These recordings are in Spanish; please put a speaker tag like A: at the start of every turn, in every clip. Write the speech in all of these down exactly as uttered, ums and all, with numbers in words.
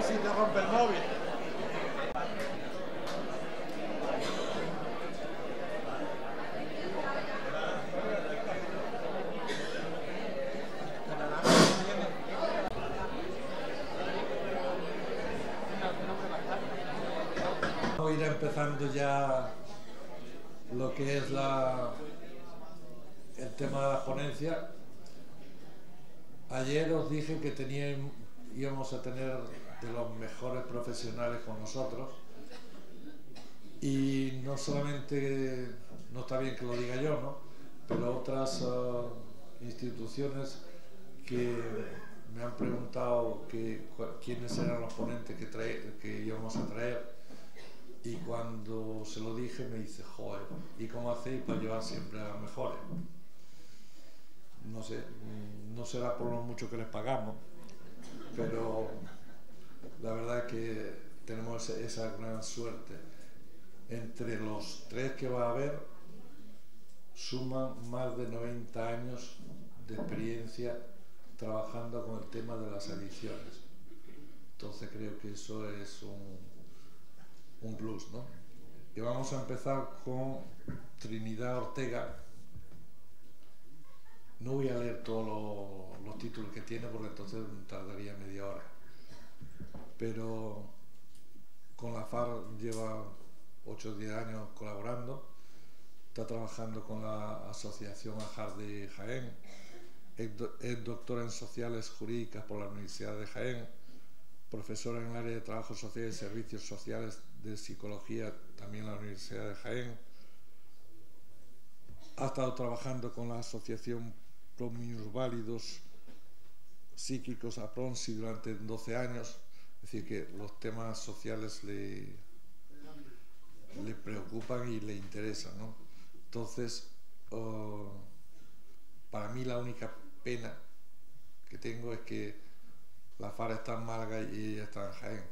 A: si te rompe el móvil. Vamos a ir empezando ya lo que es la, el tema de la ponencia. Ayer os dije que teníamos, íbamos a tener de los mejores profesionales con nosotros, y no solamente, no está bien que lo diga yo, ¿no?, pero otras uh, instituciones que me han preguntado que, quiénes eran los ponentes que, trae, que íbamos a traer, y cuando se lo dije me dice, joder, ¿y cómo hacéis para llevar siempre a los mejores? No sé, no será por lo mucho que les pagamos, pero la verdad es que tenemos esa gran suerte. Entre los tres que va a haber, suman más de noventa años de experiencia trabajando con el tema de las adicciones. Entonces creo que eso es un, un plus, ¿no? Y vamos a empezar con Trinidad Ortega. No voy a leer todos los, los títulos que tiene porque entonces tardaría media hora. Pero con la FARC lleva ocho o diez años colaborando, está trabajando con la Asociación AJAR de Jaén, es, do, es doctora en Sociales Jurídicas por la Universidad de Jaén, profesora en el área de Trabajo Social y Servicios Sociales de Psicología también en la Universidad de Jaén. Ha estado trabajando con la Asociación Minusválidos Psíquicos APRONSI durante doce años, es decir, que los temas sociales le, le preocupan y le interesan, ¿no? Entonces, uh, para mí la única pena que tengo es que la FARC está en Málaga y ella está en Jaén.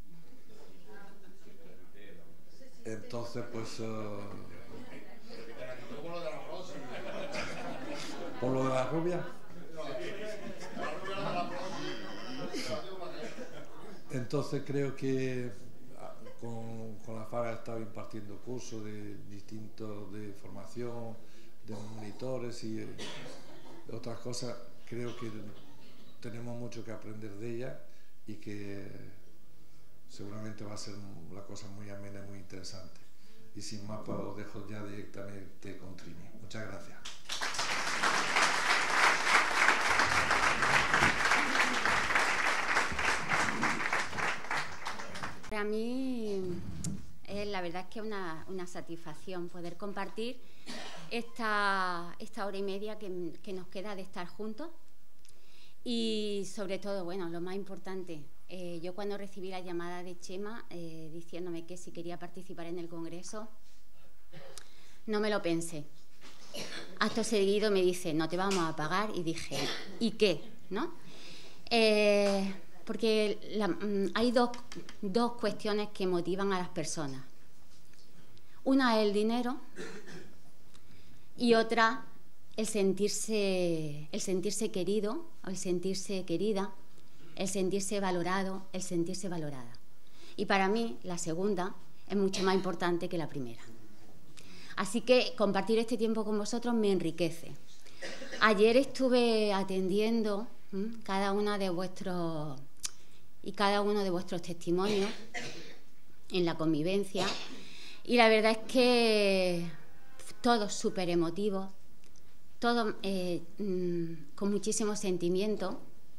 A: Entonces, pues... Uh, ¿por lo de la rubia? Entonces creo que con, con la FARC he estado impartiendo cursos de distintos de formación, de monitores y de otras cosas. Creo que tenemos mucho que aprender de ella y que seguramente va a ser la cosa muy amena y muy interesante. Y sin más, pues os dejo ya directamente con Trini. Muchas gracias.
B: Para mí, eh, la verdad es que es una, una satisfacción poder compartir esta, esta hora y media que, que nos queda de estar juntos. Y sobre todo, bueno, lo más importante, eh, yo cuando recibí la llamada de Chema eh, diciéndome que si quería participar en el Congreso, no me lo pensé. Acto seguido me dice, no te vamos a pagar, y dije, ¿y qué? ¿No? Eh, porque la, hay dos, dos cuestiones que motivan a las personas. Una es el dinero y otra el sentirse, el sentirse querido, o el sentirse querida, el sentirse valorado, el sentirse valorada. Y para mí la segunda es mucho más importante que la primera. Así que compartir este tiempo con vosotros me enriquece. Ayer estuve atendiendo ¿m? cada una de vuestros y cada uno de vuestros testimonios en la convivencia, y la verdad es que todos súper emotivos, todos eh, con muchísimo sentimiento.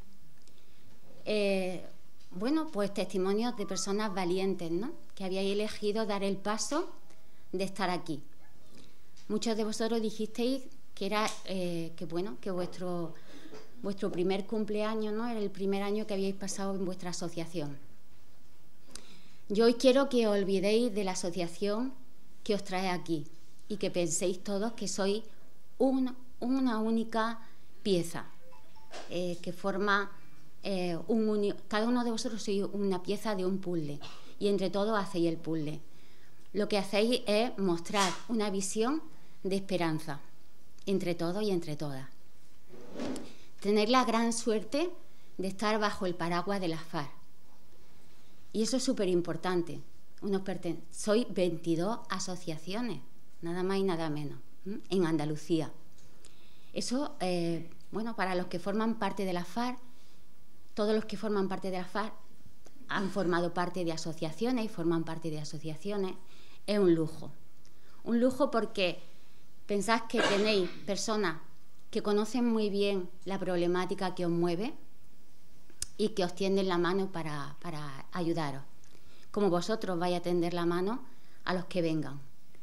B: Eh, bueno, pues testimonios de personas valientes, ¿no?, que habíais elegido dar el paso de estar aquí. Muchos de vosotros dijisteis que era eh, que bueno, que vuestro vuestro primer cumpleaños, ¿no?, era el primer año que habíais pasado en vuestra asociación. Yo hoy quiero que os olvidéis de la asociación que os trae aquí y que penséis todos que sois un, una única pieza eh, que forma eh, un uni... cada uno de vosotros sois una pieza de un puzzle y entre todos hacéis el puzzle. Lo que hacéis es mostrar una visión de esperanza entre todos y entre todas. Tener la gran suerte de estar bajo el paraguas de la FARC. Y eso es súper importante. Soy veintidós asociaciones, nada más y nada menos, ¿m? en Andalucía. Eso, eh, bueno, para los que forman parte de la F A R, todos los que forman parte de la F A R han formado parte de asociaciones y forman parte de asociaciones, es un lujo. Un lujo porque pensáis que tenéis personas que conocen muy bien la problemática que os mueve y que os tienden la mano para, para ayudaros, como vosotros vais a tender la mano a los que vengan.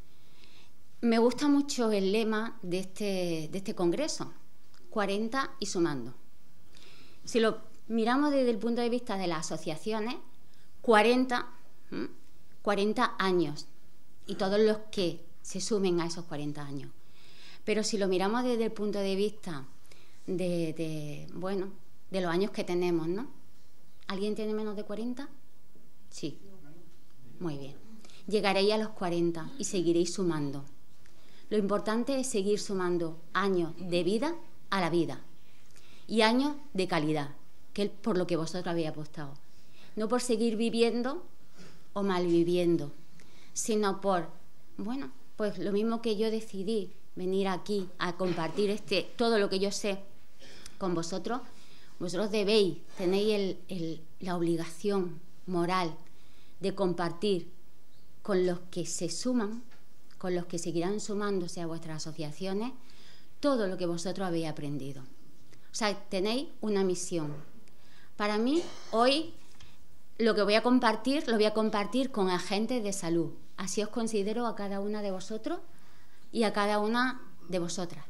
B: Me gusta mucho el lema de este, de este congreso, cuarenta y sumando. Si lo miramos desde el punto de vista de las asociaciones, cuarenta, ¿m? cuarenta años, y todos los que se sumen a esos cuarenta años. Pero si lo miramos desde el punto de vista de, de, bueno, de los años que tenemos, ¿no? ¿Alguien tiene menos de cuarenta? Sí. Muy bien. Llegaréis a los cuarenta y seguiréis sumando. Lo importante es seguir sumando años de vida a la vida y años de calidad, que es por lo que vosotros habéis apostado. No por seguir viviendo o malviviendo, sino por, bueno, pues lo mismo que yo decidí venir aquí a compartir este, todo lo que yo sé con vosotros. Vosotros debéis, tenéis el, el, la obligación moral de compartir con los que se suman, con los que seguirán sumándose a vuestras asociaciones, todo lo que vosotros habéis aprendido. O sea, tenéis una misión. Para mí, hoy, lo que voy a compartir, lo voy a compartir con agentes de salud. Así os considero a cada una de vosotros y a cada una de vosotras.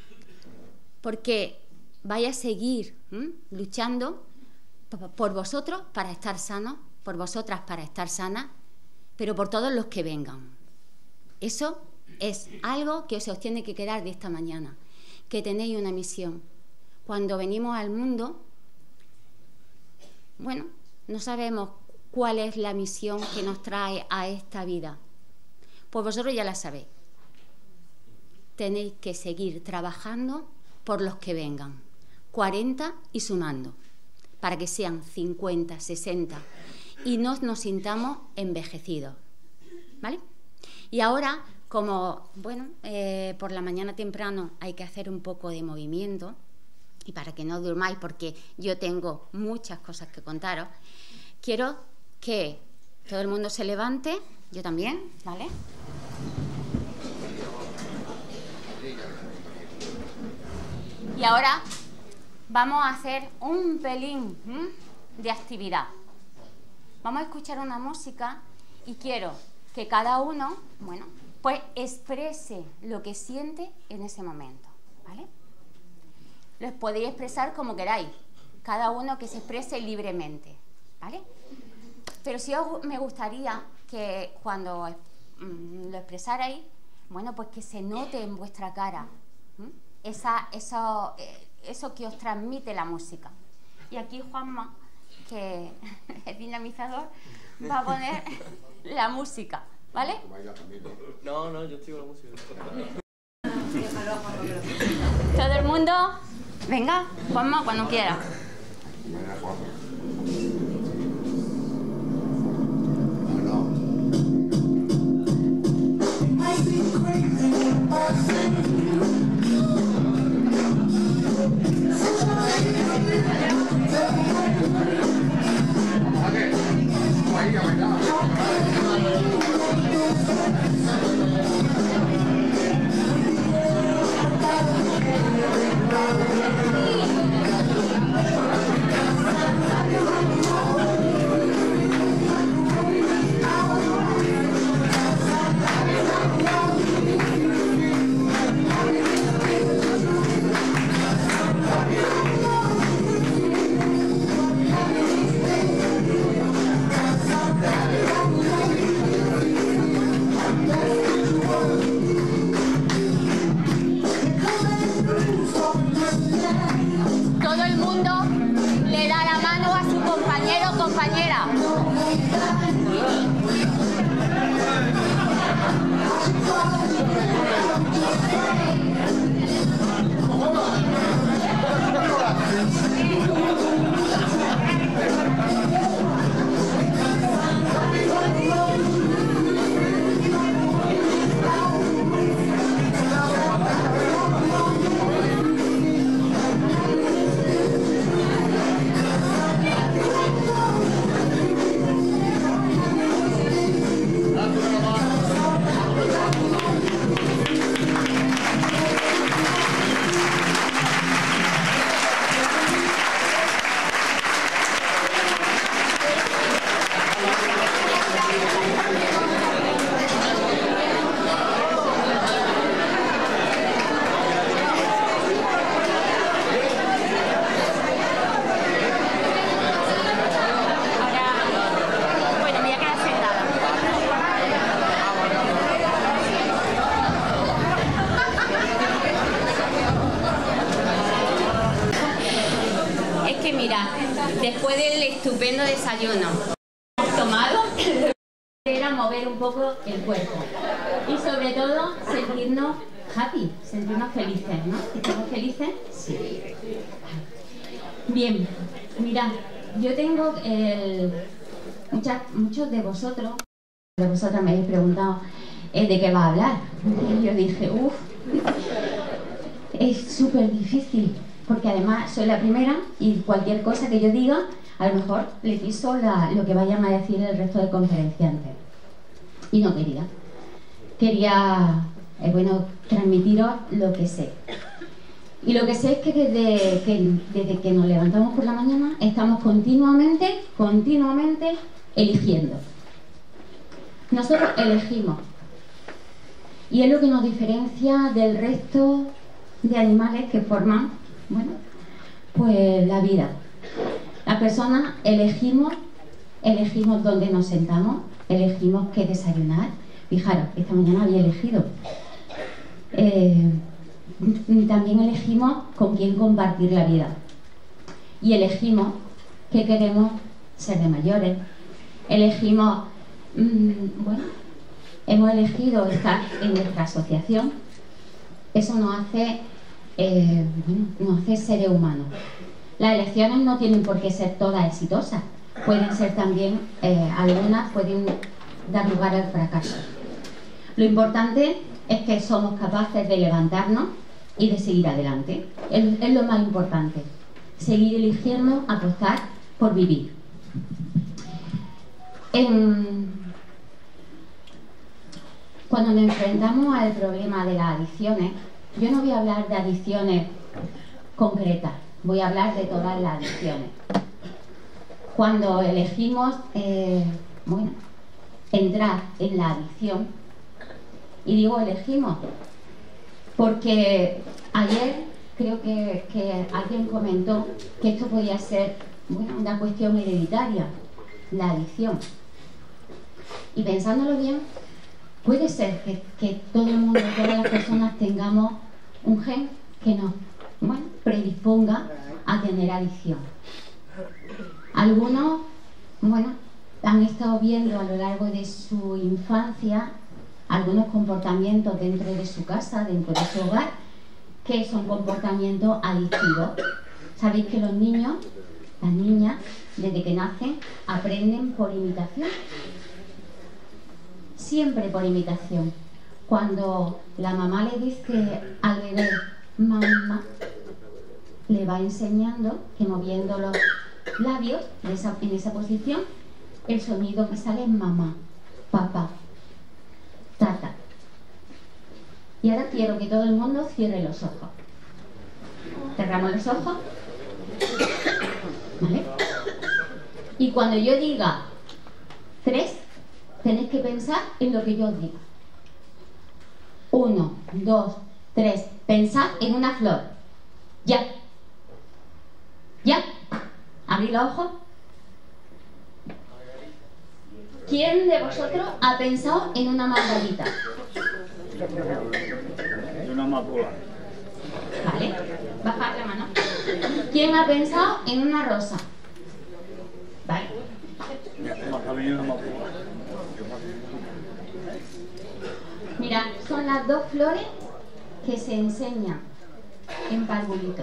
B: Porque vais a seguir ¿m? luchando por vosotros para estar sanos, por vosotras para estar sanas, pero por todos los que vengan. Eso es algo que os tiene que quedar de esta mañana, que tenéis una misión. Cuando venimos al mundo, bueno, no sabemos cuál es la misión que nos trae a esta vida. Pues vosotros ya la sabéis. Tenéis que seguir trabajando por los que vengan, cuarenta y sumando, para que sean cincuenta, sesenta y no nos sintamos envejecidos, ¿vale? Y ahora, como, bueno, eh, por la mañana temprano hay que hacer un poco de movimiento, y para que no durmáis, porque yo tengo muchas cosas que contaros, quiero que todo el mundo se levante, yo también, ¿vale? Y ahora vamos a hacer un pelín ¿m? de actividad. Vamos a escuchar una música y quiero que cada uno, bueno, pues exprese lo que siente en ese momento, ¿vale? Los podéis expresar como queráis, cada uno que se exprese libremente, ¿vale? Pero sí os, me gustaría que cuando mm, lo expresarais, bueno, pues que se note en vuestra cara ¿m? Esa, eso, eh, eso que os transmite la música. Y aquí Juanma, que es dinamizador, va a poner la música, ¿vale?
C: No, no, yo estoy con la música.
B: Todo el mundo, venga, Juanma, cuando quiera. después del estupendo desayuno tomado, era mover un poco el cuerpo y sobre todo sentirnos happy, sentirnos felices, ¿no? ¿Estamos felices? Sí. Bien, mirad, yo tengo el... Muchas, muchos de vosotros, de vosotras me habéis preguntado eh, de qué va a hablar. Y yo dije, uff, es súper difícil, porque además soy la primera y cualquier cosa que yo diga, a lo mejor le piso la, lo que vayan a decir el resto de conferenciantes. Y no quería. Quería, eh, bueno, transmitiros lo que sé. Y lo que sé es que desde, que desde que nos levantamos por la mañana estamos continuamente, continuamente eligiendo. Nosotros elegimos. Y es lo que nos diferencia del resto de animales que forman, bueno, pues la vida. Las personas elegimos, elegimos dónde nos sentamos, elegimos qué desayunar. Fijaros, esta mañana había elegido. Eh, también elegimos con quién compartir la vida. Y elegimos qué queremos ser de mayores. Elegimos, mmm, bueno, hemos elegido estar en nuestra asociación. Eso nos hace, eh, bueno, nos hace seres humanos. Las elecciones no tienen por qué ser todas exitosas. Pueden ser también, eh, algunas pueden dar lugar al fracaso. Lo importante es que somos capaces de levantarnos y de seguir adelante. Es, es lo más importante. Seguir eligiendo, apostar por vivir. En, cuando nos enfrentamos al problema de las adicciones, yo no voy a hablar de adicciones concretas, voy a hablar de todas las adicciones. Cuando elegimos, eh, bueno, entrar en la adicción, y digo elegimos, porque ayer creo que, que alguien comentó que esto podía ser, bueno, una cuestión hereditaria, la adicción. Y pensándolo bien, puede ser que, que todo el mundo, todas las personas tengamos un gen que nos, bueno, predisponga a tener adicción. Algunos, bueno, han estado viendo a lo largo de su infancia algunos comportamientos dentro de su casa, dentro de su hogar, que son comportamientos adictivos. Sabéis que los niños, las niñas, desde que nacen, aprenden por imitación. Siempre por imitación. Cuando la mamá le dice al bebé mamá, le va enseñando que moviendo los labios en esa, en esa posición, el sonido que sale es mamá, papá, tata. Y ahora quiero que todo el mundo cierre los ojos. Cerramos los ojos. ¿Vale? Y cuando yo diga tres, tenéis que pensar en lo que yo os diga. Uno, dos, tres. Pensad en una flor. Ya. Ya. Abrid los ojos. ¿Quién de vosotros ha pensado en una margarita?
D: En una amapola.
B: Vale. Bajad la mano. ¿Quién ha pensado en una rosa? Vale. Mira, son las dos flores que se enseñan en parvulitos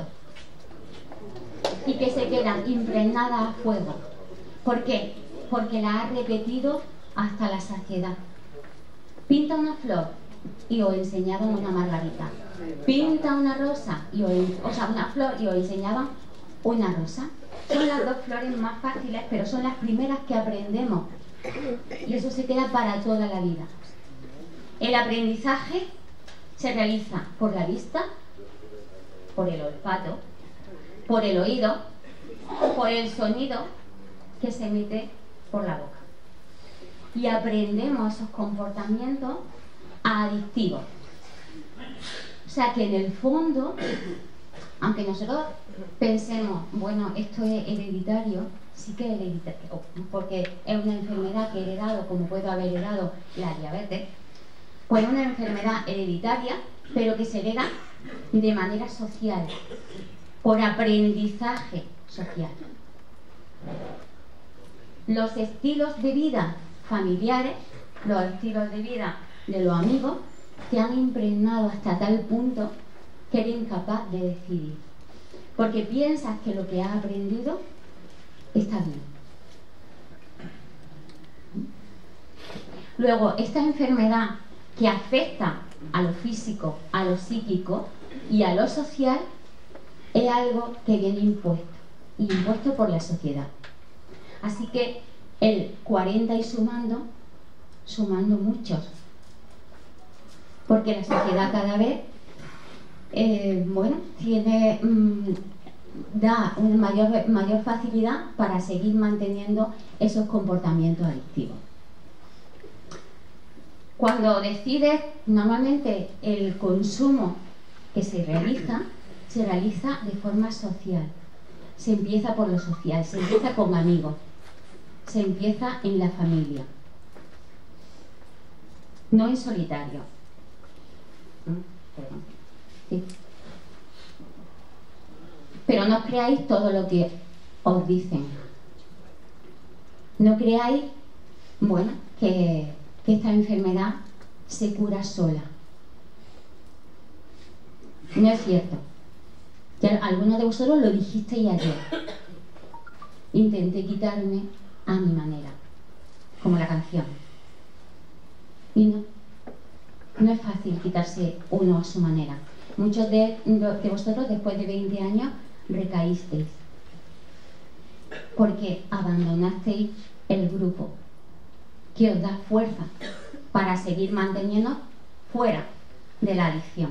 B: y que se quedan impregnadas a fuego. ¿Por qué? Porque la has repetido hasta la saciedad. Pinta una flor y os enseñaban una margarita. Pinta una rosa y os, o sea, una flor y os enseñaban una rosa. Son las dos flores más fáciles, pero son las primeras que aprendemos. Y eso se queda para toda la vida. El aprendizaje se realiza por la vista, por el olfato, por el oído, por el sonido que se emite por la boca. Y aprendemos esos comportamientos adictivos. O sea que en el fondo, aunque nosotros pensemos, bueno, esto es hereditario, sí que es hereditario, porque es una enfermedad que he heredado, como puedo haber heredado la diabetes, pues es una enfermedad hereditaria, pero que se hereda de manera social, por aprendizaje social. los estilos de vida familiares, los estilos de vida de los amigos, te han impregnado hasta tal punto que eres incapaz de decidir. Porque piensas que lo que has aprendido está bien. Luego, esta enfermedad que afecta a lo físico, a lo psíquico y a lo social es algo que viene impuesto, y impuesto por la sociedad. Así que el cuarenta y sumando, sumando muchos, porque la sociedad cada vez eh, bueno, tiene mmm, da una mayor, mayor facilidad para seguir manteniendo esos comportamientos adictivos. Cuando decides, normalmente el consumo que se realiza, se realiza de forma social. Se empieza por lo social, se empieza con amigos, se empieza en la familia, no en solitario. Perdón. Sí. Pero no creáis todo lo que os dicen. No creáis, bueno, que, que esta enfermedad se cura sola. No es cierto. Ya algunos de vosotros lo dijisteis ayer. Intenté quitarme a mi manera, como la canción. Y no, no es fácil quitarse uno a su manera. Muchos de, de vosotros después de veinte años recaísteis porque abandonasteis el grupo que os da fuerza para seguir manteniendo fuera de la adicción.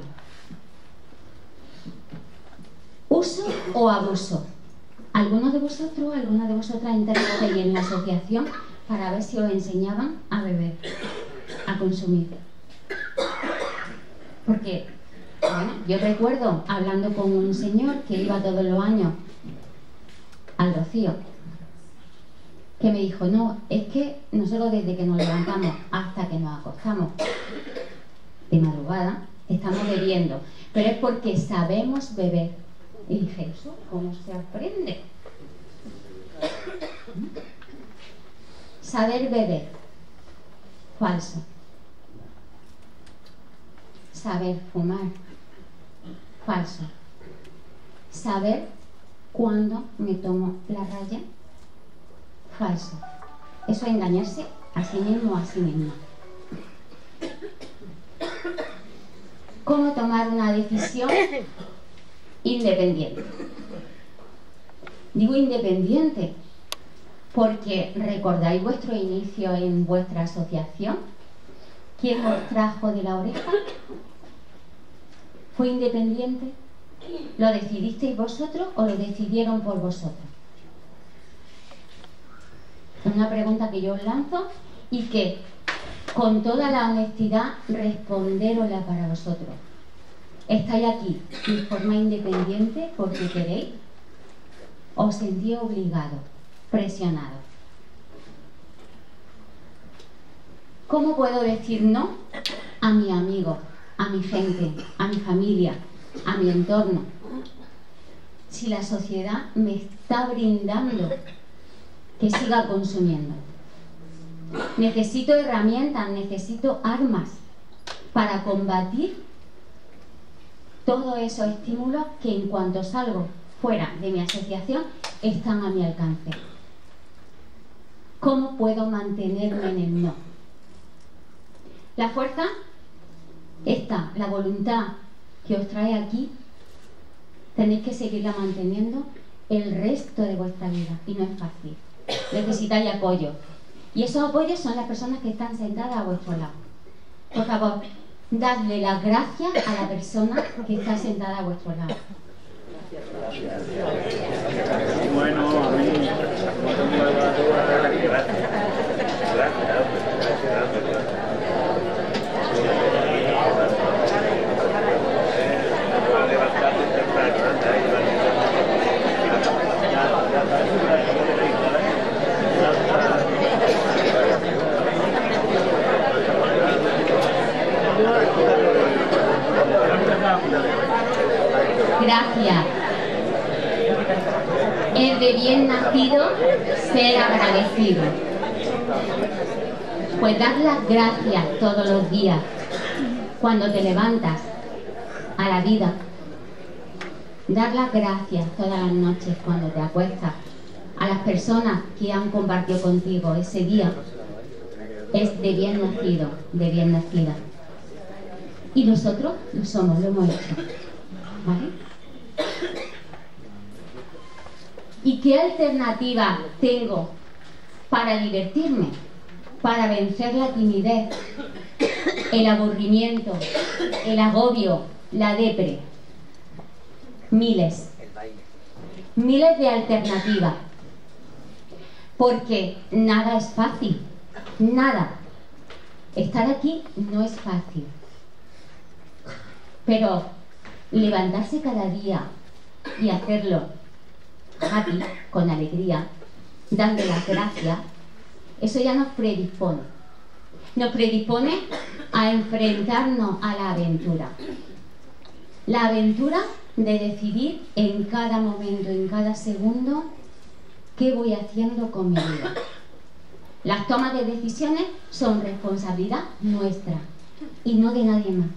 B: ¿Uso o abuso? Algunos de vosotros, algunas de vosotras entrasteis en la asociación para ver si os enseñaban a beber, a consumir. Porque, bueno, yo recuerdo hablando con un señor que iba todos los años al Rocío, que me dijo, no, es que nosotros desde que nos levantamos hasta que nos acostamos de madrugada, estamos bebiendo, pero es porque sabemos beber. Y dije, ¿eso cómo se aprende? Saber beber, falso. Saber fumar, falso. Saber cuándo me tomo la raya, falso. Eso es engañarse a sí mismo o a sí misma. ¿Cómo tomar una decisión independiente? Digo independiente porque recordáis vuestro inicio en vuestra asociación. ¿Quién os trajo de la oreja? ¿Fue independiente? ¿Lo decidisteis vosotros o lo decidieron por vosotros? Es una pregunta que yo os lanzo y que con toda la honestidad responderosla para vosotros. ¿Estáis aquí de forma independiente porque queréis? ¿O os sentís obligados, presionados? ¿Cómo puedo decir no a mi amigo, a mi gente, a mi familia, a mi entorno, si la sociedad me está brindando que siga consumiendo? Necesito herramientas, necesito armas para combatir todos esos estímulos que en cuanto salgo fuera de mi asociación están a mi alcance. ¿Cómo puedo mantenerme en el no? La fuerza está, la voluntad que os trae aquí, tenéis que seguirla manteniendo el resto de vuestra vida y no es fácil. Necesitáis apoyo y esos apoyos son las personas que están sentadas a vuestro lado. Por favor, dadle las gracias a la persona que está sentada a vuestro lado.
D: Bueno, a mí.
B: Gracias. El de bien nacido, ser agradecido. Pues dar las gracias todos los días, cuando te levantas a la vida. Dar las gracias todas las noches cuando te acuestas a las personas que han compartido contigo ese día. Es de bien nacido, de bien nacida. Y nosotros lo somos, lo hemos hecho. ¿Vale? ¿Y qué alternativa tengo para divertirme? Para vencer la timidez, el aburrimiento, el agobio, la depre. Miles. Miles de alternativas. Porque nada es fácil. Nada. Estar aquí no es fácil. Pero levantarse cada día y hacerlo happy, con alegría, dando las gracias, eso ya nos predispone. Nos predispone a enfrentarnos a la aventura. La aventura de decidir en cada momento, en cada segundo, qué voy haciendo con mi vida. Las tomas de decisiones son responsabilidad nuestra y no de nadie más.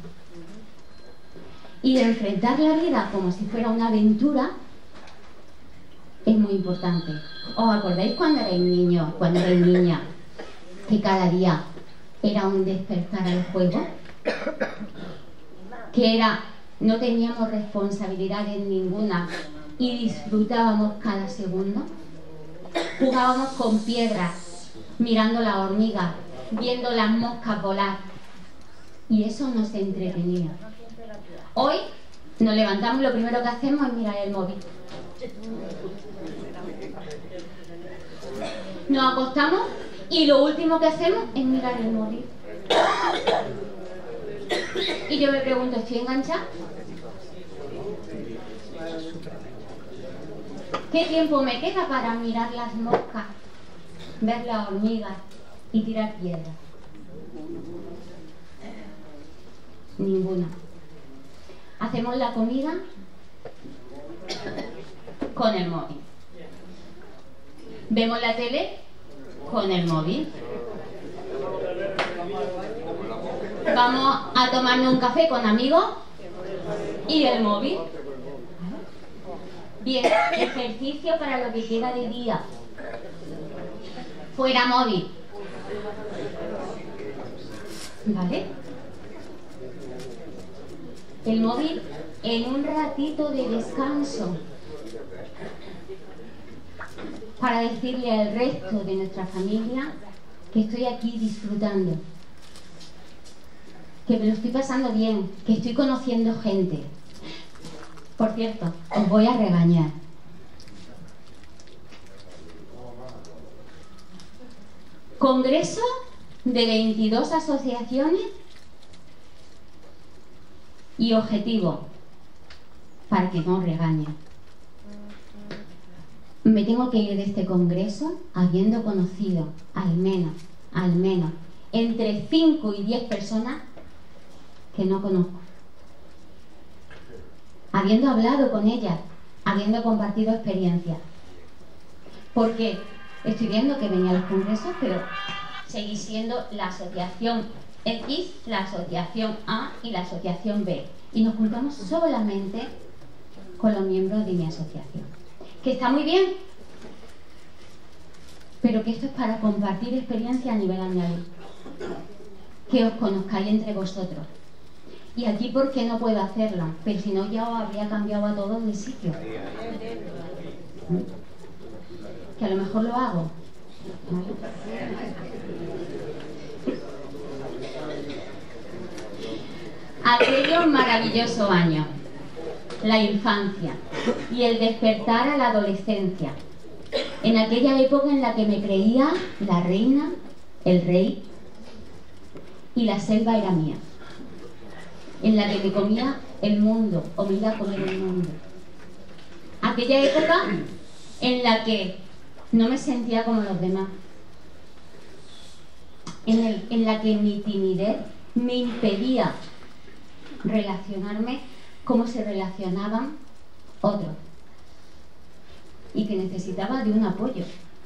B: Y enfrentar la vida como si fuera una aventura es muy importante. ¿Os acordáis cuando erais niños, cuando erais niña, que cada día era un despertar al juego? Que era, no teníamos responsabilidades ninguna y disfrutábamos cada segundo. Jugábamos con piedras, mirando las hormigas, viendo las moscas volar. Y eso nos entretenía. Hoy nos levantamos y lo primero que hacemos es mirar el móvil. Nos acostamos y lo último que hacemos es mirar el móvil. Y yo me pregunto, ¿estoy enganchada? ¿Qué tiempo me queda para mirar las moscas, ver las hormigas y tirar piedras? Ninguna. Hacemos la comida con el móvil. Vemos la tele con el móvil. Vamos a tomarnos un café con amigos y el móvil. Bien, ejercicio para lo que queda de día. Fuera móvil. ¿Vale? El móvil en un ratito de descanso para decirle al resto de nuestra familia que estoy aquí disfrutando, que me lo estoy pasando bien, que estoy conociendo gente. Por cierto, os voy a regañar. Congreso de veintidós asociaciones y objetivo, para que no os regañe. Me tengo que ir de este congreso habiendo conocido al menos, al menos, entre cinco y diez personas que no conozco. Habiendo hablado con ellas, habiendo compartido experiencias. Porque estoy viendo que venía a los congresos, pero seguís siendo la asociación X, la asociación A y la asociación B. Y nos juntamos solamente con los miembros de mi asociación. Que está muy bien, pero que esto es para compartir experiencia a nivel anual. Que os conozcáis entre vosotros. Y aquí, ¿por qué no puedo hacerlo? Pero si no, ya os habría cambiado a todos de sitio. Que a lo mejor lo hago. ¿Vale? Aquellos maravillosos años, la infancia y el despertar a la adolescencia, en aquella época en la que me creía la reina, el rey, y la selva era mía, en la que me comía el mundo o me iba a comer el mundo. Aquella época en la que no me sentía como los demás, en, el, en la que mi timidez me impedía relacionarme como se relacionaban otros. y que necesitaba de un apoyo.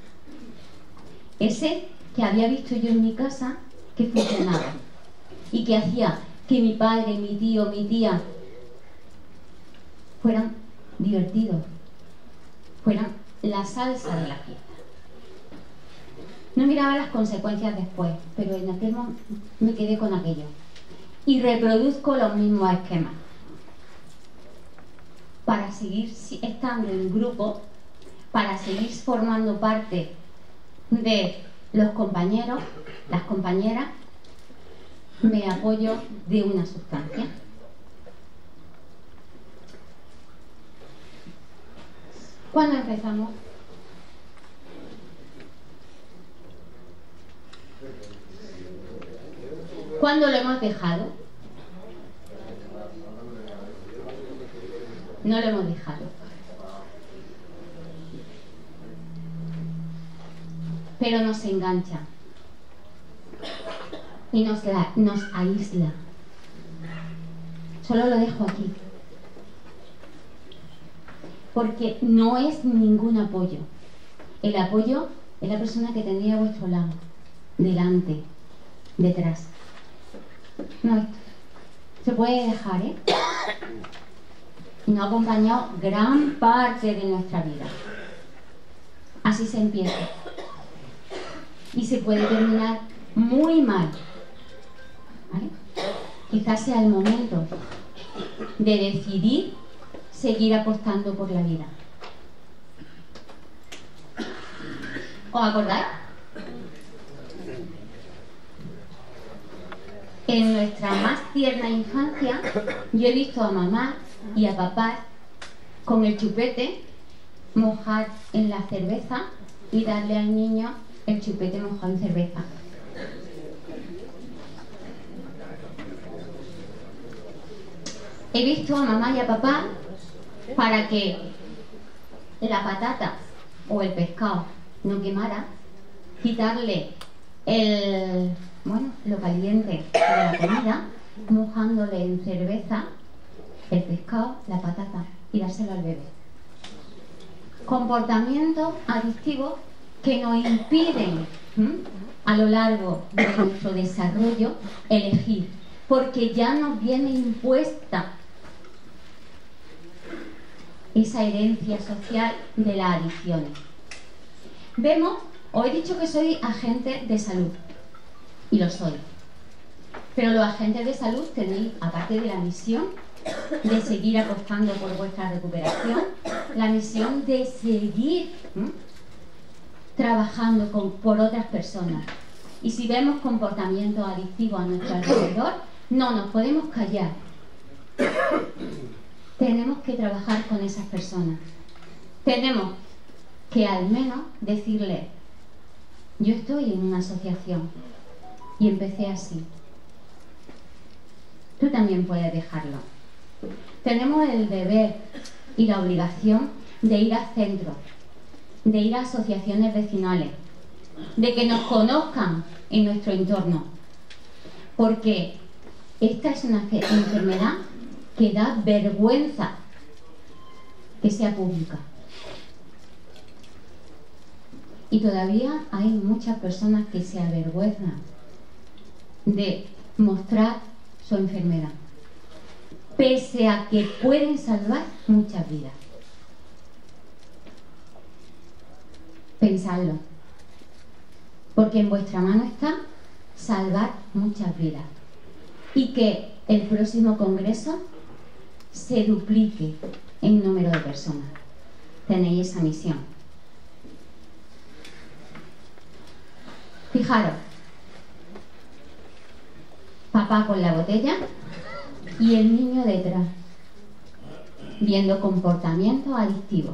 B: Ese que había visto yo en mi casa que funcionaba y que hacía que mi padre, mi tío, mi tía fueran divertidos, fueran la salsa de la fiesta. No miraba las consecuencias después, pero en aquel momento me quedé con aquello. Y reproduzco los mismos esquemas. Para seguir estando en grupo, para seguir formando parte de los compañeros, las compañeras, me apoyo de una sustancia. ¿Cuándo empezamos? ¿Cuándo lo hemos dejado? No lo hemos dejado. Pero nos engancha y nos, la, nos aísla. Solo lo dejo aquí. Porque no es ningún apoyo. El apoyo es la persona que tendría a vuestro lado, delante, detrás. No esto. Se puede dejar, ¿eh? Y nos ha acompañado gran parte de nuestra vida. Así se empieza. Y se puede terminar muy mal. ¿Vale? Quizás sea el momento de decidir seguir apostando por la vida. ¿Os acordáis? En nuestra más tierna infancia, yo he visto a mamá y a papá con el chupete mojar en la cerveza y darle al niño el chupete mojado en cerveza. He visto a mamá y a papá para que la patata o el pescado no quemara, quitarle el, bueno, lo caliente de la comida, mojándole en cerveza el pescado, la patata y dárselo al bebé. Comportamientos adictivos que nos impiden ¿m? a lo largo de nuestro desarrollo elegir, porque ya nos viene impuesta esa herencia social de las adicciones. Vemos, os he dicho que soy agente de salud, y lo soy. Pero los agentes de salud tenéis, aparte de la misión de seguir apostando por vuestra recuperación, la misión de seguir ¿m? trabajando con, por otras personas. Y si vemos comportamientos adictivos a nuestro alrededor, no nos podemos callar. Tenemos que trabajar con esas personas. Tenemos que al menos decirle: yo estoy en una asociación y empecé así. Tú también puedes dejarlo. Tenemos el deber y la obligación de ir a centros, de ir a asociaciones vecinales, de que nos conozcan en nuestro entorno, porque esta es una enfermedad que da vergüenza que sea pública. Y todavía hay muchas personas que se avergüenzan de mostrar su enfermedad, pese a que pueden salvar muchas vidas. Pensadlo, porque en vuestra mano está salvar muchas vidas y que el próximo congreso se duplique en número de personas. Tenéis esa misión. Fijaros, papá con la botella y el niño detrás, viendo comportamientos adictivos.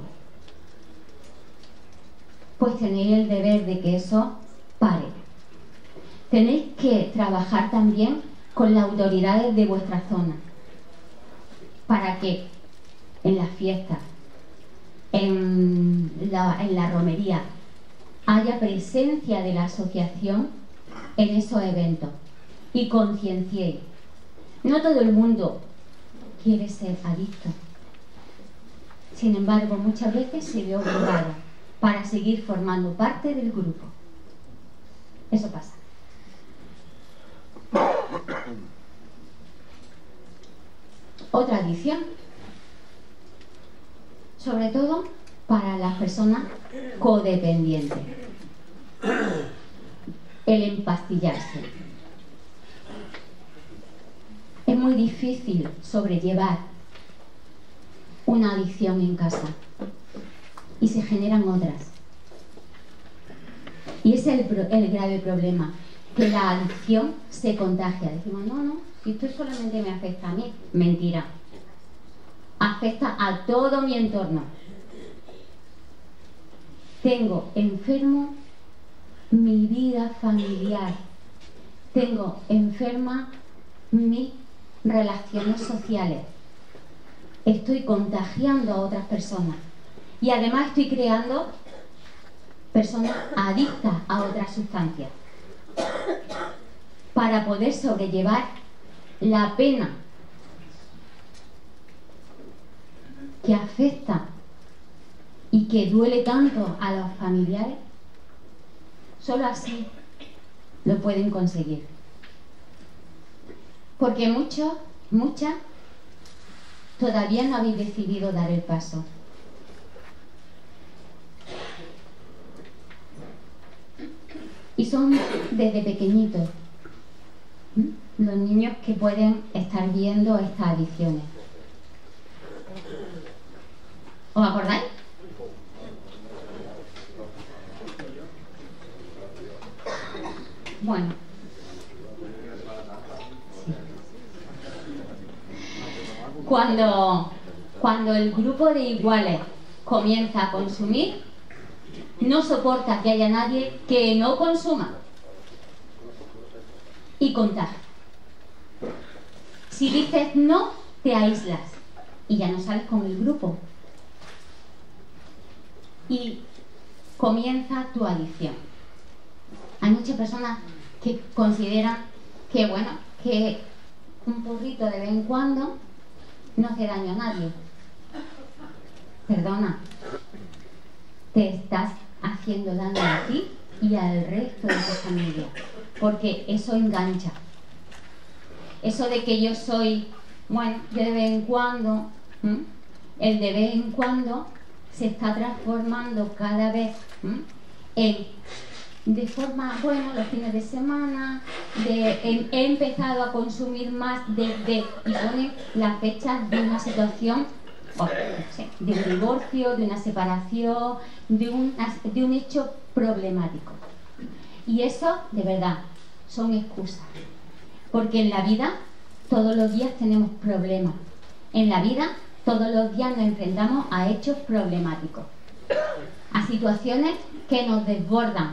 B: Pues tenéis el deber de que eso pare. Tenéis que trabajar también con las autoridades de vuestra zona para que en las fiestas, en la, en la romería, haya presencia de la asociación en esos eventos y concienciéis. No todo el mundo quiere ser adicto. Sin embargo, muchas veces se ve obligado para seguir formando parte del grupo. Eso pasa. Otra adicción, sobre todo para las personas codependientes, el empastillarse. Es muy difícil sobrellevar una adicción en casa y se generan otras. Y ese es el, pro, el grave problema, que la adicción se contagia. Decimos, no, no, si esto solamente me afecta a mí. Mentira. Afecta a todo mi entorno. Tengo enfermo mi vida familiar. Tengo enferma mis relaciones sociales. Estoy contagiando a otras personas. Y además estoy creando personas adictas a otras sustancias. Para poder sobrellevar la pena que afecta y que duele tanto a los familiares, solo así lo pueden conseguir. Porque muchos, muchas, todavía no habéis decidido dar el paso. Y son desde pequeñitos, ¿m? los niños que pueden estar viendo estas adicciones. ¿Os acordáis? Bueno. Sí. Cuando, cuando el grupo de iguales comienza a consumir, no soporta que haya nadie que no consuma y contagia. Si dices no, te aíslas y ya no sales con el grupo. Y comienza tu adicción. Hay muchas personas que consideran que, bueno, que un porrito de vez en cuando no hace daño a nadie. Perdona, te estás haciendo daño a ti y al resto de tu familia, porque eso engancha. Eso de que yo soy, bueno, de vez en cuando, ¿m? el de vez en cuando se está transformando cada vez ¿m? en, de forma, bueno, los fines de semana, de, en, he empezado a consumir más desde, y pone la fecha de una situación, o, no sé, de un divorcio, de una separación, de un, de un hecho problemático. Y eso, de verdad, son excusas. Porque en la vida, todos los días tenemos problemas. En la vida, todos los días nos enfrentamos a hechos problemáticos. A situaciones que nos desbordan.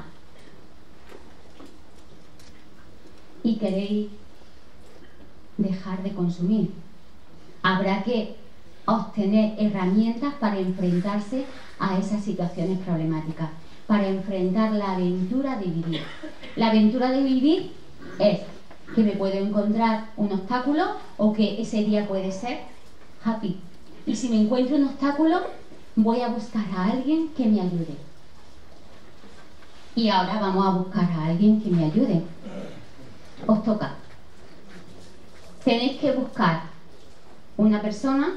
B: Y queréis dejar de consumir. Habrá que obtener herramientas para enfrentarse a esas situaciones problemáticas, para enfrentar la aventura de vivir. La aventura de vivir es que me puedo encontrar un obstáculo o que ese día puede ser happy. Y si me encuentro un obstáculo, voy a buscar a alguien que me ayude. Y ahora vamos a buscar a alguien que me ayude. Os toca. Tenéis que buscar una persona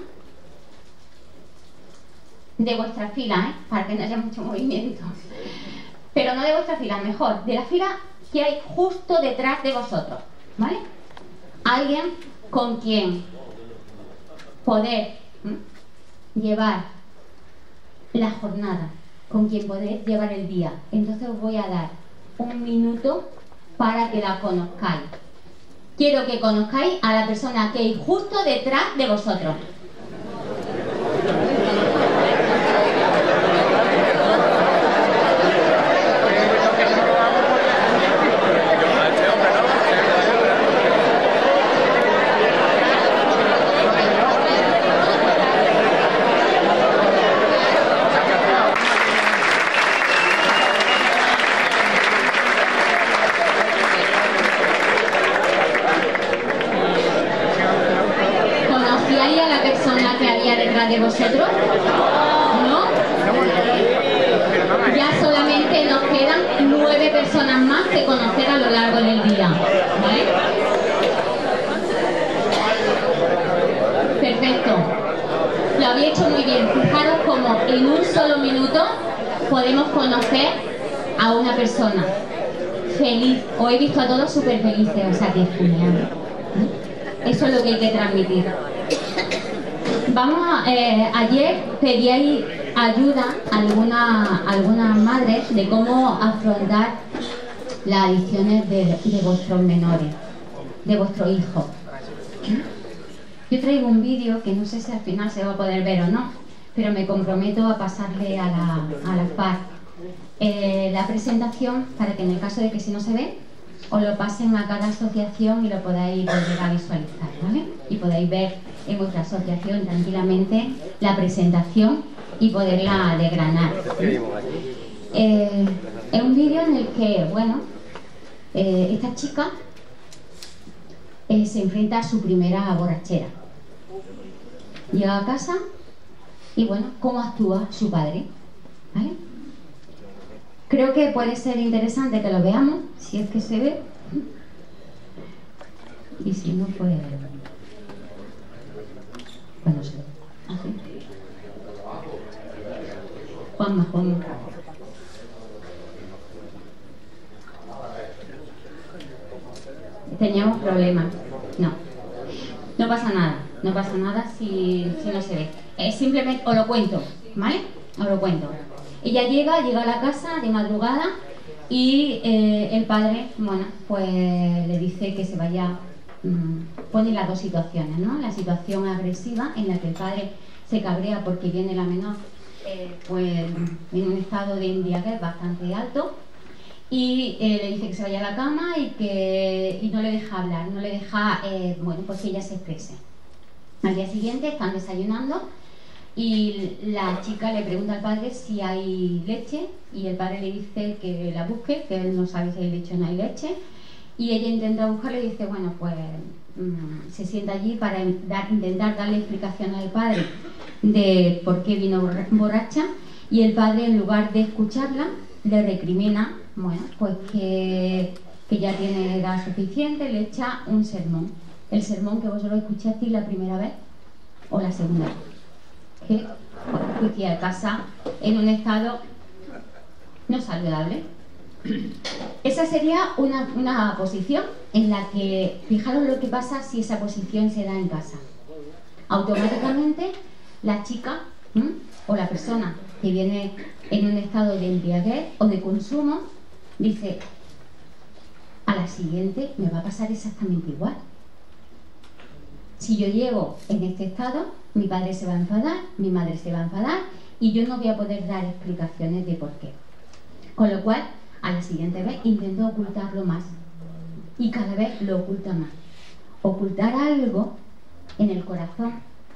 B: de vuestra fila, ¿eh? Para que no haya mucho movimiento. Pero no de vuestra fila, mejor, de la fila que hay justo detrás de vosotros, ¿vale? Alguien con quien poder ¿m? llevar la jornada, con quien poder llevar el día. Entonces os voy a dar un minuto para que la conozcáis. Quiero que conozcáis a la persona que hay justo detrás de vosotros.
E: ¿Conocíais a la persona que había detrás de vosotros? ¿No? Ya solamente nos quedan nueve personas más que conocer a lo largo del día. ¿Vale? Perfecto. Lo habéis hecho muy bien. Fijaros cómo en un solo minuto podemos conocer a una persona feliz. Os he visto a todos súper felices, o sea que es genial. Eso es lo que hay que transmitir. Vamos a, eh, ayer pedíais ayuda a algunas algunas madres de cómo afrontar las adicciones de, de vuestros menores, de vuestros hijos. Yo traigo un vídeo que no sé si al final se va a poder ver o no, pero me comprometo a pasarle a la, a la F A R eh, la presentación para que en el caso de que si no se ve, os lo pasen a cada asociación y lo podáis volver a visualizar, ¿vale? Y podáis ver en vuestra asociación tranquilamente la presentación y poderla desgranar. Eh, es un vídeo en el que, bueno, eh, esta chica eh, se enfrenta a su primera borrachera. Llega a casa y, bueno, cómo actúa su padre, ¿vale? Creo que puede ser interesante que lo veamos, si es que se ve. Y si no, pues... Bueno, se ve. Así. Juanma, Juanma. Teníamos problemas. No. No pasa nada. No pasa nada si, si no se ve. Eh, simplemente os lo cuento, ¿vale? Os lo cuento. Ella llega, llega a la casa de madrugada y eh, el padre, bueno, pues le dice que se vaya, mmm, pone las dos situaciones, ¿no? La situación agresiva en la que el padre se cabrea porque viene la menor, eh, pues en un estado de embriaguez bastante alto y eh, le dice que se vaya a la cama y que y no le deja hablar, no le deja, eh, bueno, pues que ella se exprese. Al día siguiente están desayunando y la chica le pregunta al padre si hay leche y el padre le dice que la busque, que él no sabe si hay leche o no hay leche, y ella intenta buscarle y dice, bueno, pues mmm, se sienta allí para dar, intentar darle explicación al padre de por qué vino borracha, y el padre, en lugar de escucharla, le recrimina, bueno, pues que, que ya tiene edad suficiente, le echa un sermón, el sermón que vosotros escuchasteis la primera vez o la segunda vez, que fuiste a casa en un estado no saludable. Esa sería una, una posición en la que, fijaros lo que pasa si esa posición se da en casa. Automáticamente la chica ¿m? o la persona que viene en un estado de embriaguez o de consumo dice, a la siguiente me va a pasar exactamente igual. Si yo llego en este estado, mi padre se va a enfadar, mi madre se va a enfadar y yo no voy a poder dar explicaciones de por qué. Con lo cual, a la siguiente vez intento ocultarlo más y cada vez lo oculta más. Ocultar algo en el corazón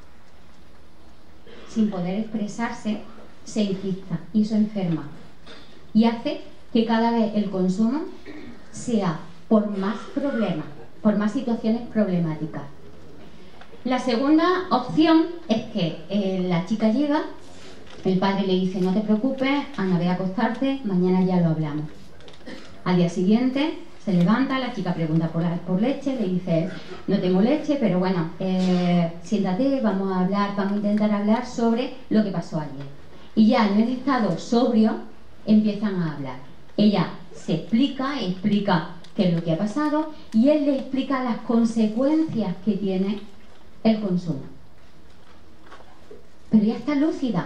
E: sin poder expresarse se enquista y eso enferma y hace que cada vez el consumo sea por más problemas, por más situaciones problemáticas. La segunda opción es que eh, la chica llega, el padre le dice, no te preocupes, anda, ve a acostarte, mañana ya lo hablamos. Al día siguiente se levanta, la chica pregunta por, por leche, le dice, no tengo leche, pero bueno, eh, siéntate, vamos a hablar, vamos a intentar hablar sobre lo que pasó ayer. Y ya en el estado sobrio empiezan a hablar. Ella se explica, explica qué es lo que ha pasado y él le explica las consecuencias que tiene el consumo. Pero ya está lúcida.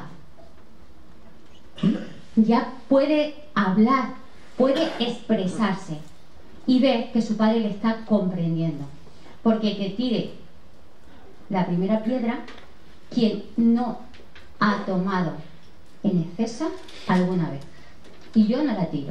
E: Ya puede hablar, puede expresarse y ver que su padre le está comprendiendo. Porque que tire la primera piedra quien no ha tomado en exceso alguna vez. Y yo no la tiro.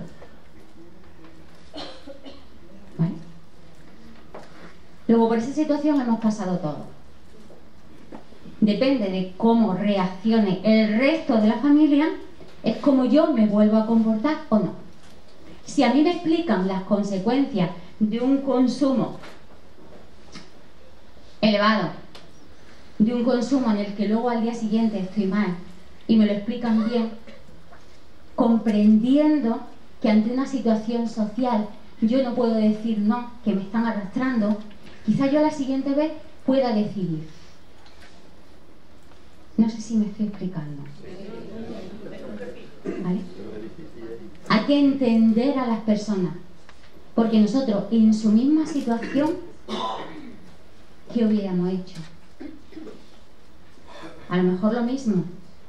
E: ¿Vale? Luego, por esa situación hemos pasado todo. Depende de cómo reaccione el resto de la familia, es como yo me vuelvo a comportar o no. Si a mí me explican las consecuencias de un consumo elevado de un consumo en el que luego al día siguiente estoy mal y me lo explican bien, comprendiendo que ante una situación social yo no puedo decir no, que me están arrastrando, quizá yo la siguiente vez pueda decidir. No sé si me estoy explicando. ¿Vale? Hay que entender a las personas, porque nosotros en su misma situación, ¿qué hubiéramos hecho? A lo mejor lo mismo.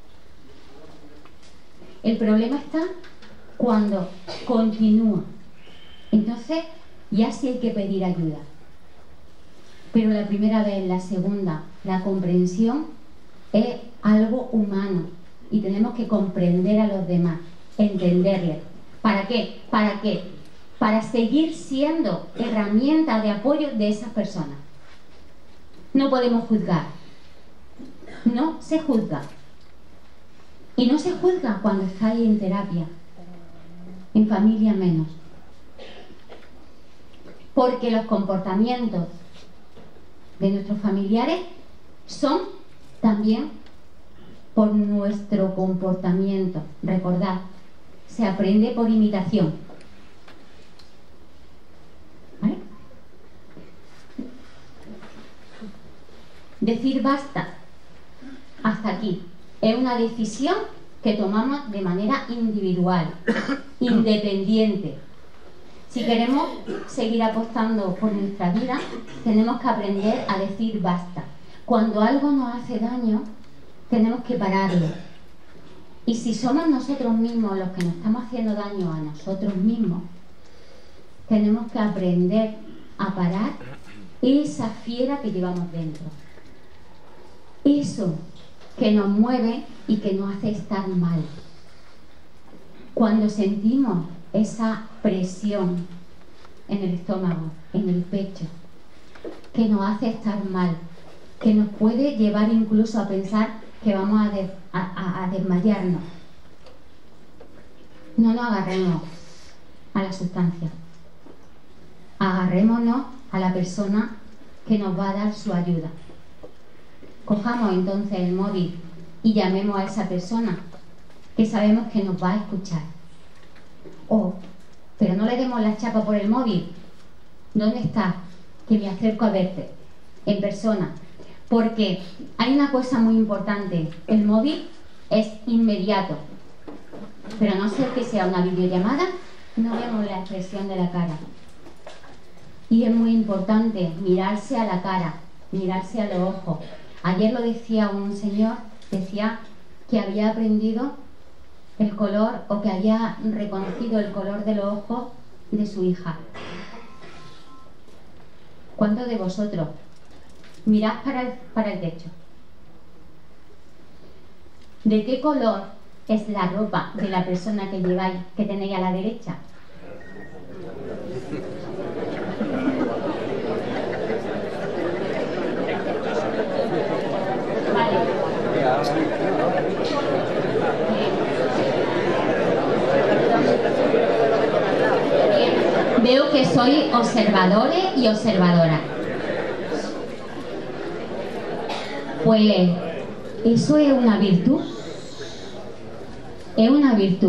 E: El problema está cuando continúa. Entonces ya sí hay que pedir ayuda. Pero la primera vez, la segunda, la comprensión es algo humano y tenemos que comprender a los demás, entenderles. ¿Para qué? ¿Para qué? Para seguir siendo herramienta de apoyo de esas personas. No podemos juzgar. No se juzga. Y no se juzga cuando estáis en terapia. En familia menos. Porque los comportamientos de nuestros familiares son también por nuestro comportamiento. Recordad, se aprende por imitación. ¿Vale? Decir basta, hasta aquí, es una decisión que tomamos de manera individual, independiente. Si queremos seguir apostando por nuestra vida, tenemos que aprender a decir basta. Cuando algo nos hace daño, tenemos que pararlo. Y si somos nosotros mismos los que nos estamos haciendo daño a nosotros mismos, tenemos que aprender a parar esa fiera que llevamos dentro. Eso que nos mueve y que nos hace estar mal. Cuando sentimos esa presión en el estómago, en el pecho, que nos hace estar mal, que nos puede llevar incluso a pensar que vamos a, de, a, a desmayarnos. No nos agarremos a la sustancia, agarrémonos a la persona que nos va a dar su ayuda. Cojamos entonces el móvil y llamemos a esa persona que sabemos que nos va a escuchar. Oh, pero no le demos la chapa por el móvil. ¿Dónde estás? Que me acerco a verte en persona. Porque hay una cosa muy importante. El móvil es inmediato. Pero a no ser que sea una videollamada, no vemos la expresión de la cara. Y es muy importante mirarse a la cara, mirarse a los ojos. Ayer lo decía un señor, decía que había aprendido el color o que había reconocido el color de los ojos de su hija. ¿Cuántos de vosotros mirad para el, para el techo? ¿De qué color es la ropa de la persona que lleváis, que tenéis a la derecha? Vale. Veo que sois observadores y observadoras. Pues eso es una virtud. Es una virtud.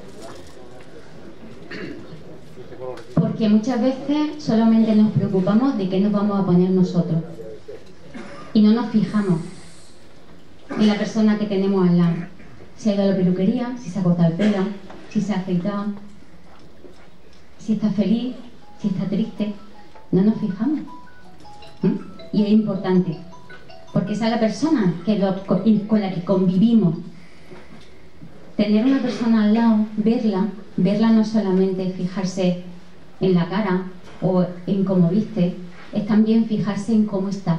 E: Porque muchas veces solamente nos preocupamos de qué nos vamos a poner nosotros. Y no nos fijamos en la persona que tenemos al lado. Si ha ido a la peluquería, si se ha cortado el pelo, si se ha afeitado, si está feliz, si está triste. No nos fijamos. ¿Mm? Y es importante, porque esa es la persona que lo, con la que convivimos. Tener una persona al lado, verla, verla no solamente fijarse en la cara o en cómo viste, es también fijarse en cómo está.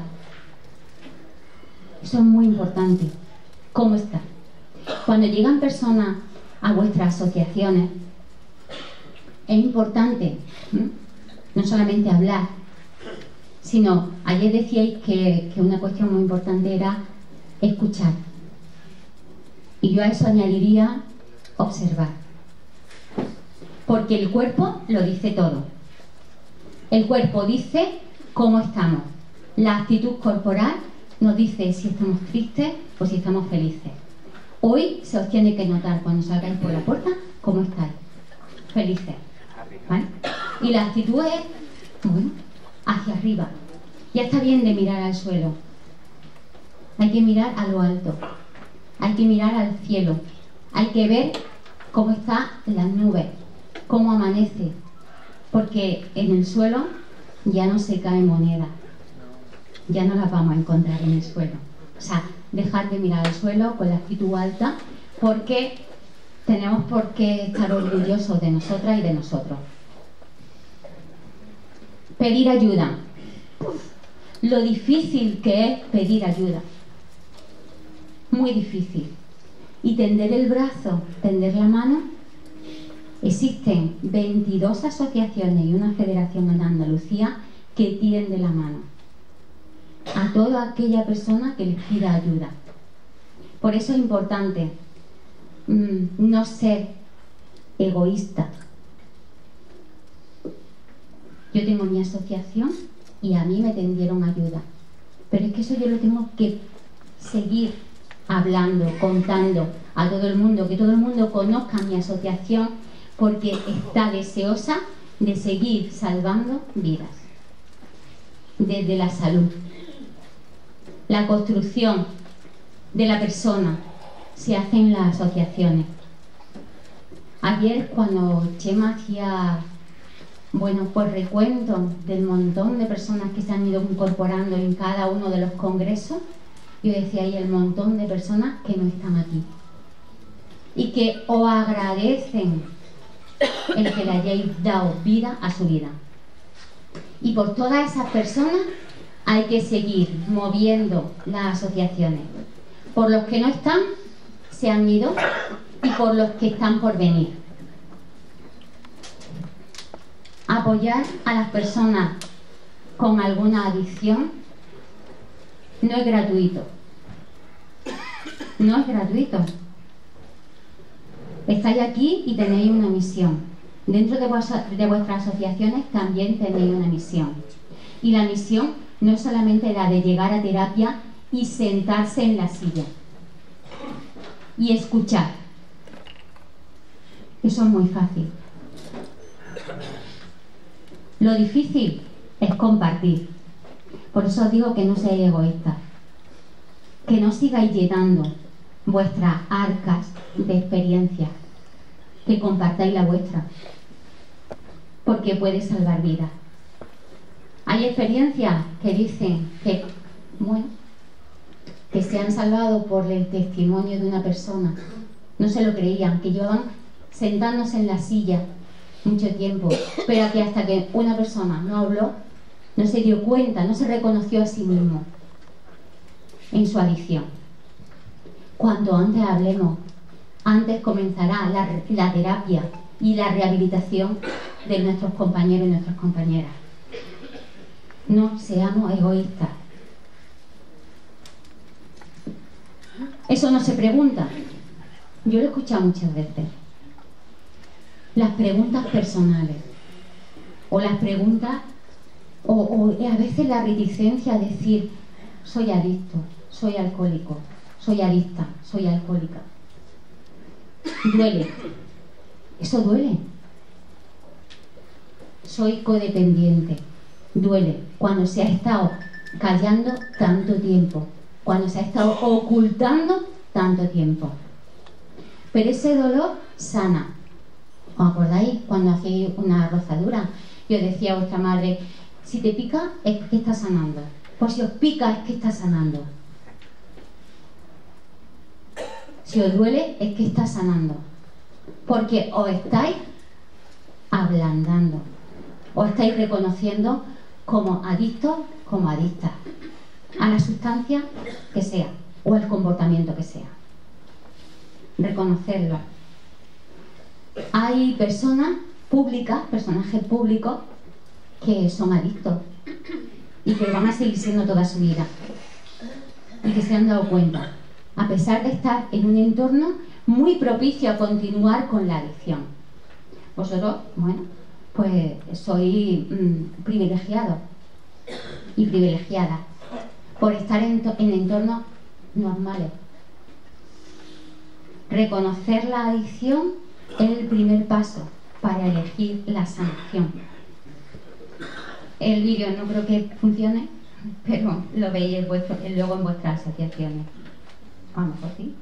E: Eso es muy importante. ¿Cómo está? Cuando llegan personas a vuestras asociaciones, es importante, ¿eh? No solamente hablar, sino, ayer decíais que, que una cuestión muy importante era escuchar. Y yo a eso añadiría observar. Porque el cuerpo lo dice todo. El cuerpo dice cómo estamos. La actitud corporal nos dice si estamos tristes o si estamos felices. Hoy se os tiene que notar cuando salgáis por la puerta cómo estáis. Felices. ¿Vale? Y la actitud es, bueno, hacia arriba. Ya está bien de mirar al suelo. Hay que mirar a lo alto. Hay que mirar al cielo. Hay que ver cómo están las nubes, cómo amanece. Porque en el suelo ya no se cae moneda. Ya no las vamos a encontrar en el suelo. O sea, dejar de mirar al suelo con la actitud alta, porque tenemos por qué estar orgullosos de nosotras y de nosotros. Pedir ayuda. Lo difícil que es pedir ayuda. Muy difícil. Y tender el brazo, tender la mano. Existen veintidós asociaciones y una federación en Andalucía que tiende la mano a toda aquella persona que les pida ayuda. Por eso es importante mmm, no ser egoísta. Yo tengo mi asociación y a mí me tendieron ayuda, pero es que eso yo lo tengo que seguir hablando, contando a todo el mundo, que todo el mundo conozca mi asociación, porque está deseosa de seguir salvando vidas desde la salud. La construcción de la persona se hace en las asociaciones. Ayer, cuando Chema hacía, bueno, pues recuento del montón de personas que se han ido incorporando en cada uno de los congresos, yo decía ahí el montón de personas que no están aquí y que os agradecen el que le hayáis dado vida a su vida. Y por todas esas personas hay que seguir moviendo las asociaciones. Por los que no están, se han ido, y por los que están por venir. Apoyar a las personas con alguna adicción no es gratuito. No es gratuito. Estáis aquí y tenéis una misión. Dentro de, de vuestras asociaciones también tenéis una misión. Y la misión no es solamente la de llegar a terapia y sentarse en la silla y escuchar. Eso es muy fácil. Lo difícil es compartir. Por eso os digo que no seáis egoístas. Que no sigáis llenando vuestras arcas de experiencia. Que compartáis la vuestra. Porque puede salvar vidas. Hay experiencias que dicen que, bueno, que se han salvado por el testimonio de una persona. No se lo creían, que llevaban sentándose en la silla mucho tiempo, pero que hasta que una persona no habló, no se dio cuenta, no se reconoció a sí mismo en su adicción. Cuanto antes hablemos, antes comenzará la, la terapia y la rehabilitación de nuestros compañeros y nuestras compañeras. No seamos egoístas. Eso no se pregunta. Yo lo he escuchado muchas veces. Las preguntas personales. O las preguntas, o, o a veces la reticencia a decir, soy adicto, soy alcohólico, soy adicta, soy alcohólica. Duele. Eso duele. Soy codependiente. Duele cuando se ha estado callando tanto tiempo, cuando se ha estado ocultando tanto tiempo. Pero ese dolor sana. ¿Os acordáis cuando hacéis una rozadura? Yo decía a vuestra madre, si te pica es que está sanando. Pues si os pica es que está sanando. Si os duele es que está sanando. Porque os estáis ablandando. Os estáis reconociendo como adictos, como adictas a la sustancia que sea o al comportamiento que sea. Reconocerlo. Hay personas públicas, personajes públicos que son adictos y que van a seguir siendo toda su vida y que se han dado cuenta, a pesar de estar en un entorno muy propicio a continuar con la adicción. Vosotros, bueno, pues sois mmm, privilegiados y privilegiadas, por estar en, en entornos normales. Reconocer la adicción es el primer paso para elegir la sanación. El vídeo no creo que funcione, pero lo veis en vuestro, luego en vuestras asociaciones. A lo mejor sí.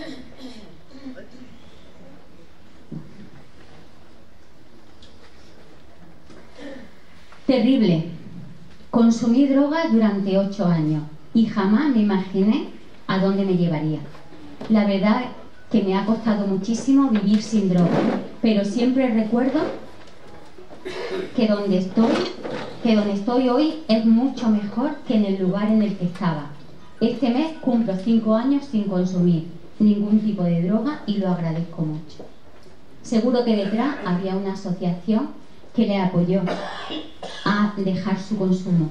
E: Terrible. Consumí drogas durante ocho años y jamás me imaginé a dónde me llevaría. La verdad que me ha costado muchísimo vivir sin drogas, pero siempre recuerdo que donde estoy, que donde estoy hoy es mucho mejor que en el lugar en el que estaba. Este mes cumplo cinco años sin consumir ningún tipo de droga y lo agradezco mucho. Seguro que detrás había una asociación que le apoyó a dejar su consumo.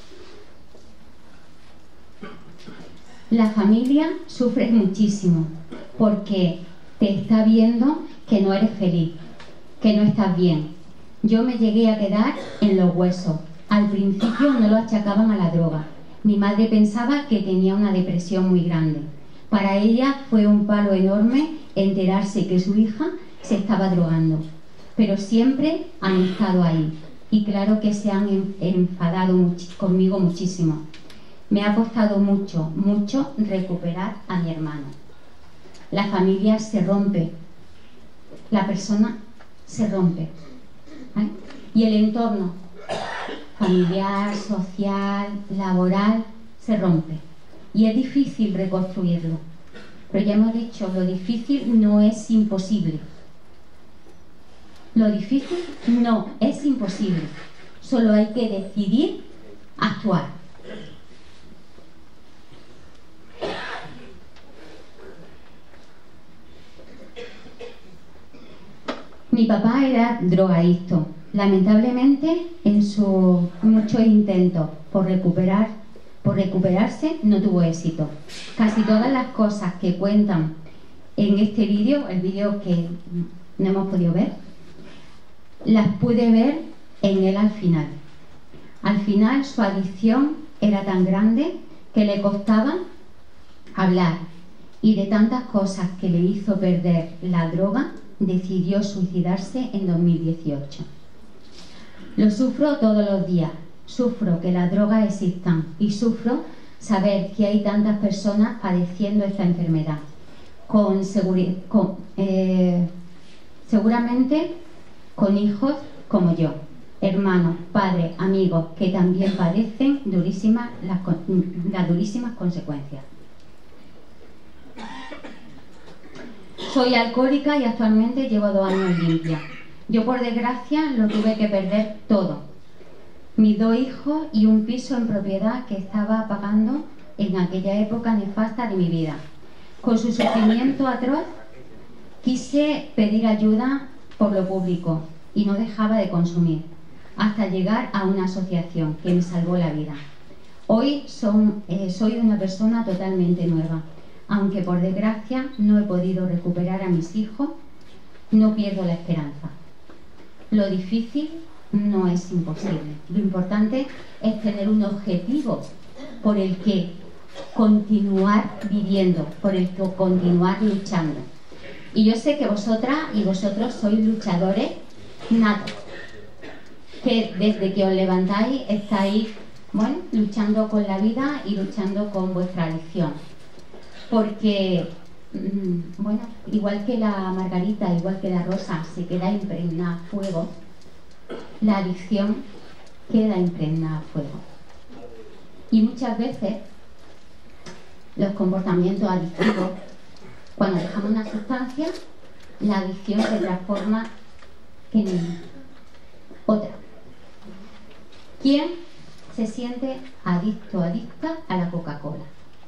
E: La familia sufre muchísimo porque te está viendo que no eres feliz, que no estás bien. Yo me llegué a quedar en los huesos. Al principio no lo achacaban a la droga. Mi madre pensaba que tenía una depresión muy grande. Para ella fue un palo enorme enterarse que su hija se estaba drogando. Pero siempre han estado ahí. Y claro que se han enfadado much- conmigo muchísimo. Me ha costado mucho, mucho recuperar a mi hermano. La familia se rompe. La persona se rompe. ¿Vale? Y el entorno familiar, social, laboral, se rompe. Y es difícil reconstruirlo. Pero ya hemos dicho, lo difícil no es imposible. Lo difícil no es imposible. Solo hay que decidir actuar. Mi papá era drogadicto. Lamentablemente, en sus muchos intentos por recuperar, por recuperarse, no tuvo éxito. Casi todas las cosas que cuentan en este vídeo, el vídeo que no hemos podido ver, las pude ver en él al final. Al final su adicción era tan grande que le costaba hablar, y de tantas cosas que le hizo perder la droga, decidió suicidarse en dos mil dieciocho. Lo sufro todos los días, sufro que las drogas existan y sufro saber que hay tantas personas padeciendo esta enfermedad, con, seguri- con eh, seguramente con hijos como yo, hermanos, padres, amigos que también padecen durísimas las, las durísimas consecuencias. Soy alcohólica y actualmente llevo dos años limpia. Yo, por desgracia, lo tuve que perder todo. Mis dos hijos y un piso en propiedad que estaba pagando en aquella época nefasta de mi vida. Con su sufrimiento atroz, quise pedir ayuda por lo público y no dejaba de consumir, hasta llegar a una asociación que me salvó la vida. Hoy son, eh, soy una persona totalmente nueva. Aunque por desgracia no he podido recuperar a mis hijos, no pierdo la esperanza. Lo difícil no es imposible. Lo importante es tener un objetivo por el que continuar viviendo, por el que continuar luchando. Y yo sé que vosotras y vosotros sois luchadores natos, que desde que os levantáis estáis, bueno, luchando con la vida y luchando con vuestra adicción. Porque, bueno, igual que la margarita, igual que la rosa se queda impregnada a fuego, la adicción queda impregnada a fuego. Y muchas veces los comportamientos adictivos, cuando dejamos una sustancia, la adicción se transforma en otra. ¿Quién se siente adicto, adicta a la Coca-Cola?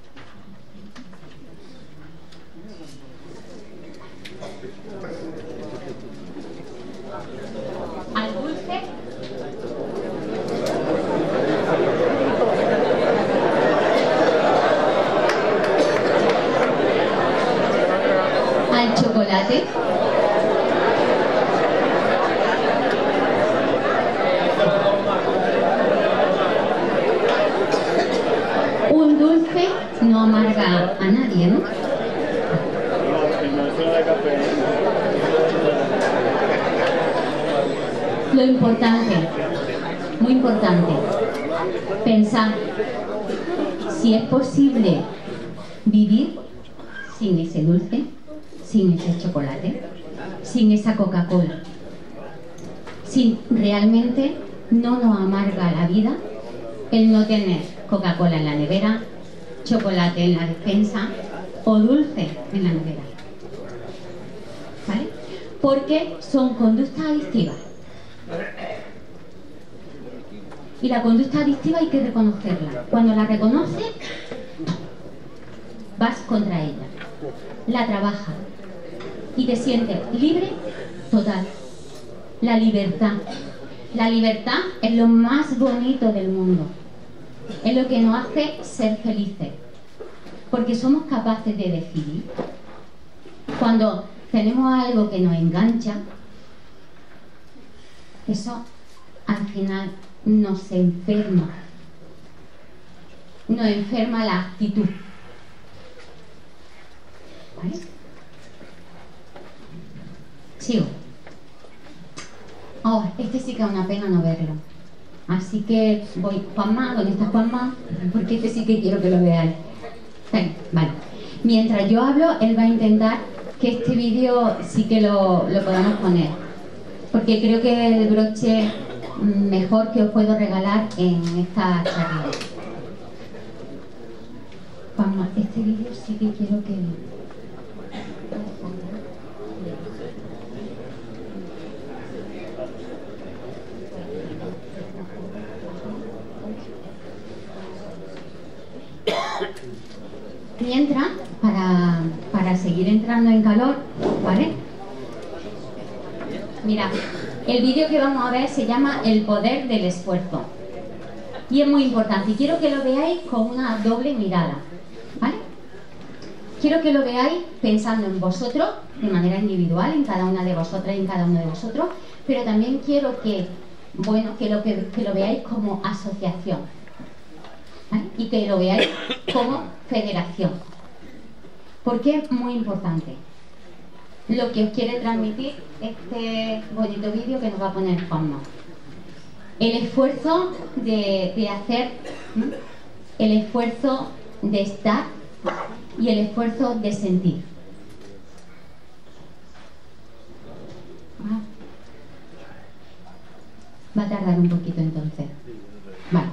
E: ¿Al dulce? ¿Al chocolate? Un a nadie, ¿no? Lo importante, muy importante, pensar si es posible vivir sin ese dulce, sin ese chocolate, sin esa Coca-Cola. Si realmente no nos amarga la vida el no tener Coca-Cola en la nevera, chocolate en la despensa o dulce en la nevera. ¿Vale? Porque son conductas adictivas. Y la conducta adictiva hay que reconocerla. Cuando la reconoces, vas contra ella, la trabajas y te sientes libre total. La libertad. La libertad es lo más bonito del mundo. Es lo que nos hace ser felices. Porque somos capaces de decidir. Cuando tenemos algo que nos engancha, eso al final nos enferma. Nos enferma la actitud. ¿Vale? Sigo. Oh, este sí que es una pena no verlo. Así que voy, Juanma, ¿dónde está Juanma? Porque este sí que quiero que lo veáis. Venga, vale. Mientras yo hablo, él va a intentar que este vídeo sí que lo, lo podamos poner. Porque creo que es el broche mejor que os puedo regalar en esta charla. Juanma, este vídeo sí que quiero que... Mientras, para, para seguir entrando en calor, ¿vale? Mira, el vídeo que vamos a ver se llama El poder del esfuerzo. Y es muy importante, y quiero que lo veáis con una doble mirada, ¿vale? Quiero que lo veáis pensando en vosotros, de manera individual, en cada una de vosotras y en cada uno de vosotros, pero también quiero que, bueno, que lo, que, que lo veáis como asociación, ¿vale? Y que lo veáis como federación. Porque es muy importante lo que os quiere transmitir este bonito vídeo que nos va a poner Juanma. El esfuerzo de, de hacer, ¿sí? El esfuerzo de estar y el esfuerzo de sentir. Ah. Va a tardar un poquito entonces. Vale.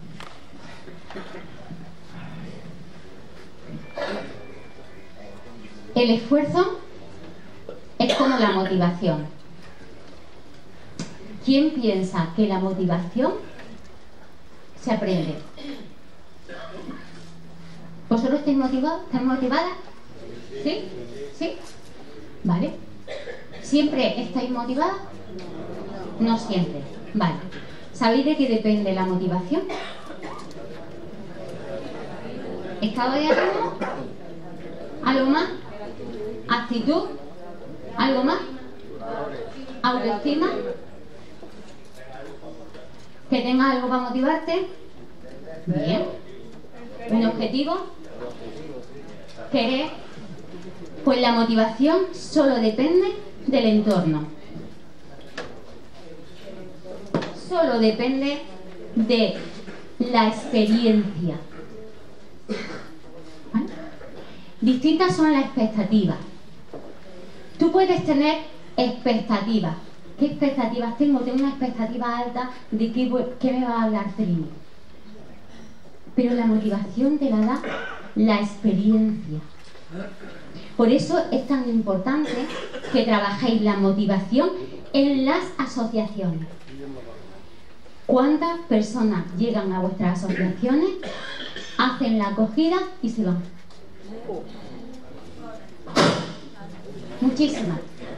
E: El esfuerzo es como la motivación. ¿Quién piensa que la motivación se aprende? ¿Vosotros estáis motivados? ¿Estáis motivadas? ¿Sí? ¿Sí? ¿Vale? ¿Siempre estáis motivadas? No siempre. Vale. ¿Sabéis de qué depende la motivación? ¿Estado de ánimo? ¿Algo más? ¿Actitud? ¿Algo más? ¿Autoestima? ¿Que tengas algo para motivarte? Bien. ¿Un objetivo? ¿Querer? Pues la motivación solo depende del entorno. Solo depende de la experiencia. ¿Vale? Distintas son las expectativas. Tú puedes tener expectativas. ¿Qué expectativas tengo? Tengo una expectativa alta de qué, qué me va a hablar Trini. Pero la motivación te la da la experiencia. Por eso es tan importante que trabajéis la motivación en las asociaciones. ¿Cuántas personas llegan a vuestras asociaciones, hacen la acogida y se van? Muchísimas.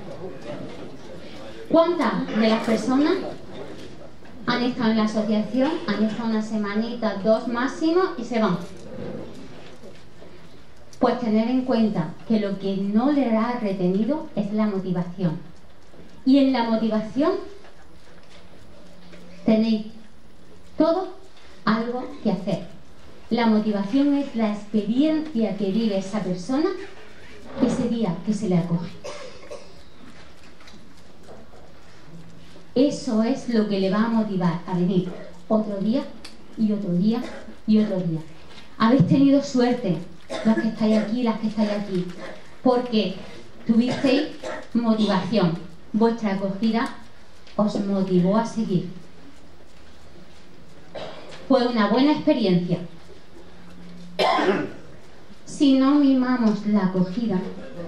E: ¿Cuántas de las personas han estado en la asociación, han estado una semanita, dos máximo y se van? Pues tener en cuenta que lo que no le ha retenido es la motivación. Y en la motivación tenéis todo algo que hacer. La motivación es la experiencia que vive esa persona ese día que se le acoge. Eso es lo que le va a motivar a venir otro día y otro día y otro día. Habéis tenido suerte, las que estáis aquí, las que estáis aquí, porque tuvisteis motivación. Vuestra acogida os motivó a seguir. Fue una buena experiencia. Si no mimamos la acogida,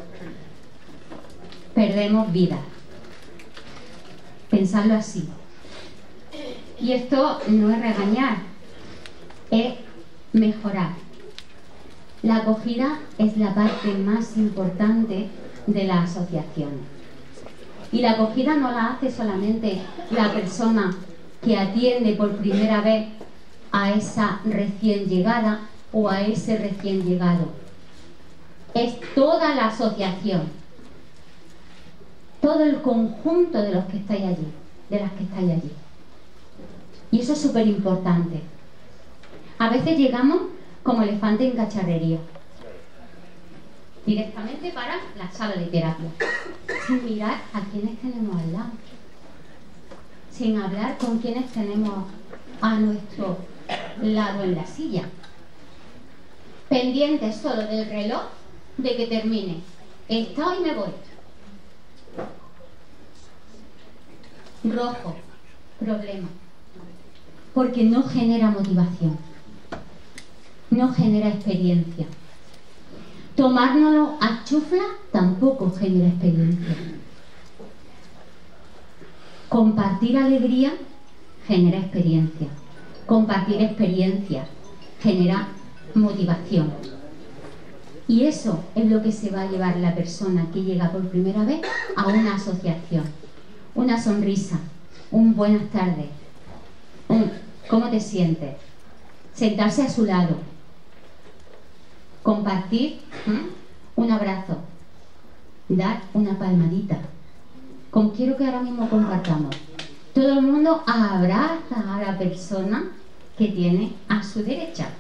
E: perdemos vida. Pensadlo así. Y esto no es regañar, es mejorar. La acogida es la parte más importante de la asociación. Y la acogida no la hace solamente la persona que atiende por primera vez a esa recién llegada o a ese recién llegado. Es toda la asociación, todo el conjunto de los que estáis allí, de las que estáis allí. Y eso es súper importante. A veces llegamos como elefante en cacharrería, directamente para la sala de terapia, sin mirar a quienes tenemos al lado, sin hablar con quienes tenemos a nuestro lado en la silla, pendientes solo del reloj de que termine. Estoy y me voy. Rojo, problema, porque no genera motivación, no genera experiencia. Tomárnoslo a chufla tampoco genera experiencia. Compartir alegría genera experiencia. Compartir experiencia genera motivación. Y eso es lo que se va a llevar la persona que llega por primera vez a una asociación. Una sonrisa, un buenas tardes, un ¿cómo te sientes? Sentarse a su lado, compartir ¿eh? un abrazo, dar una palmadita. Como quiero que ahora mismo compartamos. Todo el mundo abraza a la persona que tiene a su derecha.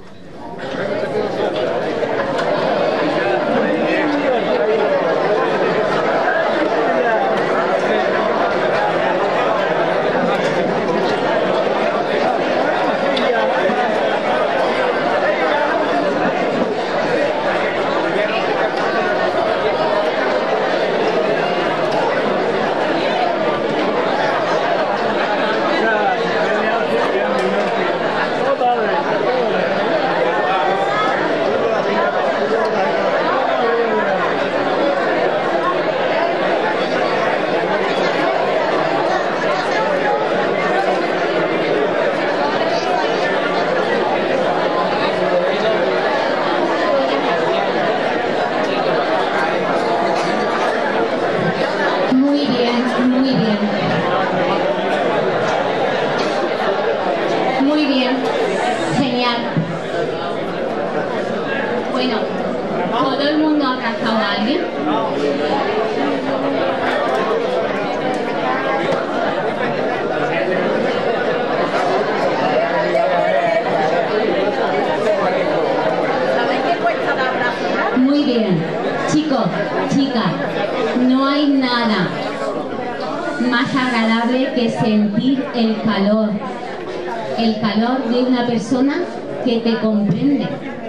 E: Persona que te comprende,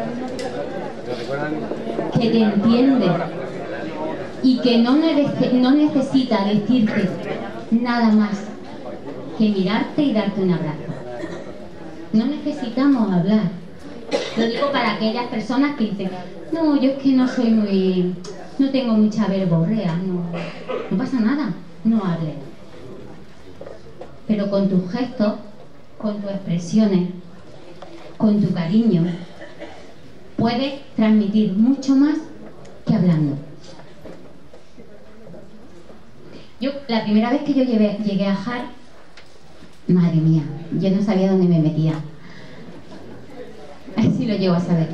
E: que te entiende y que no, nece no necesita decirte nada más que mirarte y darte un abrazo. No necesitamos hablar. Lo digo para aquellas personas que dicen, no, yo es que no soy muy, no tengo mucha verborrea, no, no pasa nada, no hables. Pero con tus gestos, con tus expresiones, con tu cariño, puedes transmitir mucho más que hablando. Yo, la primera vez que yo llegué, llegué a J A R, madre mía, yo no sabía dónde me metía. Así lo llego a saber.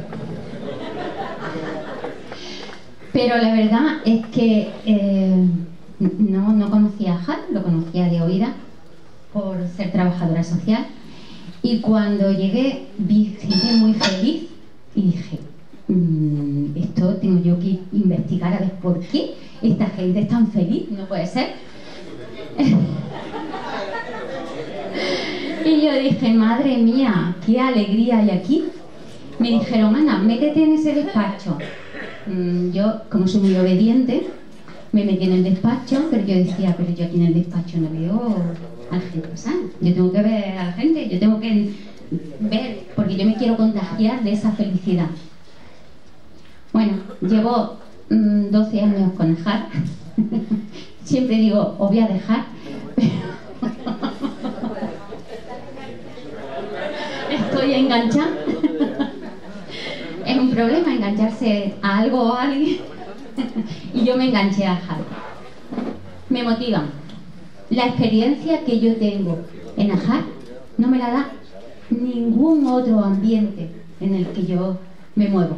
E: Pero la verdad es que eh, no, no conocía a J A R, lo conocía de oída por ser trabajadora social. Y cuando llegué vi gente muy feliz y dije, mmm, esto tengo yo que investigar a ver por qué esta gente es tan feliz, no puede ser. Y yo dije, madre mía, qué alegría hay aquí. Me dijeron, Ana, métete en ese despacho. Mm, yo, como soy muy obediente, me metí en el despacho, pero yo decía, pero yo aquí en el despacho no veo a la gente pasar. Yo tengo que ver a la gente, yo tengo que ver, porque yo me quiero contagiar de esa felicidad. Bueno, llevo mmm, doce años con Nejar. Siempre digo, os voy a dejar. Estoy enganchada. Es un problema engancharse a algo o a alguien. Y yo me enganché a Ajar. Me motivan. La experiencia que yo tengo en Ajar no me la da ningún otro ambiente en el que yo me muevo.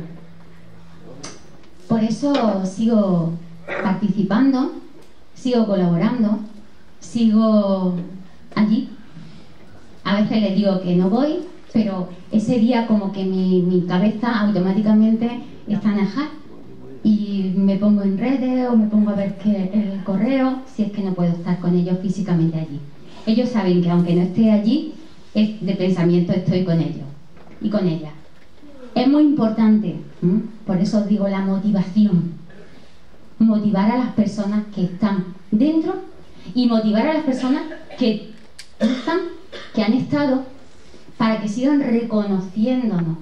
E: Por eso sigo participando, sigo colaborando, sigo allí. A veces les digo que no voy, pero ese día como que mi, mi cabeza automáticamente está en Ajar y me pongo en redes o me pongo a ver que el correo, si es que no puedo estar con ellos físicamente allí. Ellos saben que aunque no esté allí, es de pensamiento estoy con ellos y con ellas. Es muy importante, ¿m? Por eso os digo la motivación. Motivar a las personas que están dentro y motivar a las personas que están, que han estado, para que sigan reconociéndonos.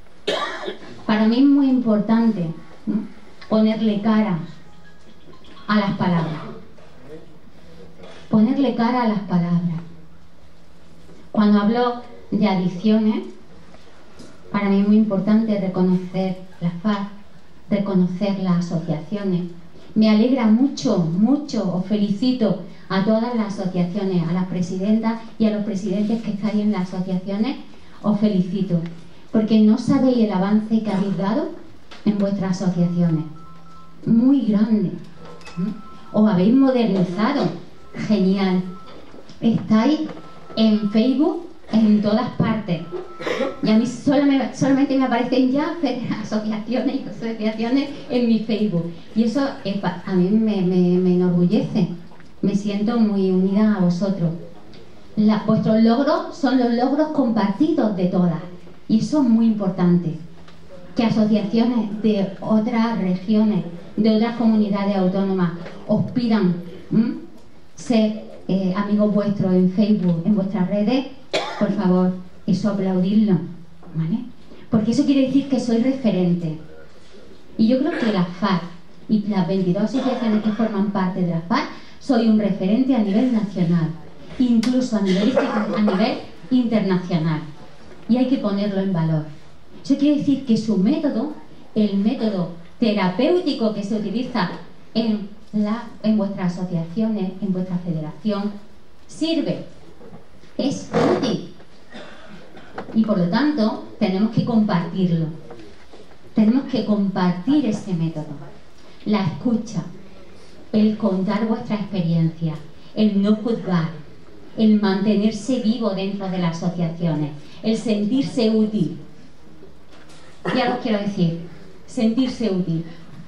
E: Para mí es muy importante, ¿no?, ponerle cara a las palabras. Ponerle cara a las palabras. Cuando hablo de adicciones, para mí es muy importante reconocer la F A R, reconocer las asociaciones. Me alegra mucho, mucho, os felicito a todas las asociaciones, a las presidentas y a los presidentes que estáis en las asociaciones, os felicito, porque no sabéis el avance que habéis dado en vuestras asociaciones. Muy grande. Os habéis modernizado. Genial. Estáis en Facebook en todas partes. Y a mí solamente, solamente me aparecen ya asociaciones y asociaciones en mi Facebook. Y eso es, a mí me, me, me enorgullece. Me siento muy unida a vosotros. La, vuestros logros son los logros compartidos de todas. Y eso es muy importante. Que asociaciones de otras regiones, de otras comunidades autónomas, os pidan ¿m? ser eh, amigos vuestros en Facebook, en vuestras redes, por favor, eso aplaudirlo, ¿vale? Porque eso quiere decir que soy referente. Y yo creo que la F A R y las veintidós asociaciones que forman parte de la F A R, soy un referente a nivel nacional, incluso a nivel, a nivel internacional. Y hay que ponerlo en valor. Eso quiere decir que su método, el método terapéutico que se utiliza en, la, en vuestras asociaciones, en vuestra federación, sirve, es útil. Y por lo tanto, tenemos que compartirlo. Tenemos que compartir ese método. La escucha, el contar vuestra experiencia, el no juzgar, el mantenerse vivo dentro de las asociaciones, el sentirse útil. Ya os quiero decir, sentirse útil.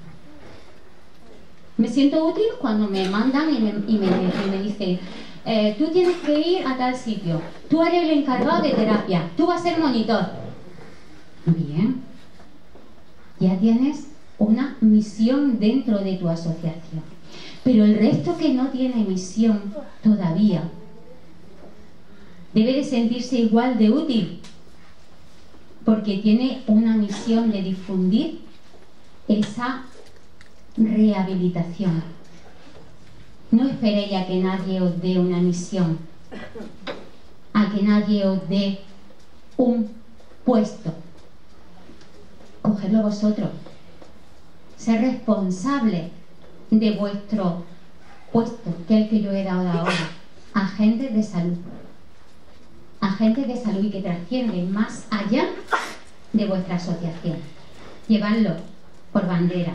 E: Me siento útil cuando me mandan y me, y me, y me dicen eh, tú tienes que ir a tal sitio, tú eres el encargado de terapia, tú vas a ser monitor. Bien, ya tienes una misión dentro de tu asociación. Pero el resto que no tiene misión todavía debe de sentirse igual de útil, porque tiene una misión de difundir esa rehabilitación. No esperéis a que nadie os dé una misión, a que nadie os dé un puesto. Cogedlo vosotros. Ser responsable de vuestro puesto, que es el que yo he dado ahora. Agentes de salud. Agentes de salud y que trascienden más allá de vuestra asociación. Llevarlo por bandera.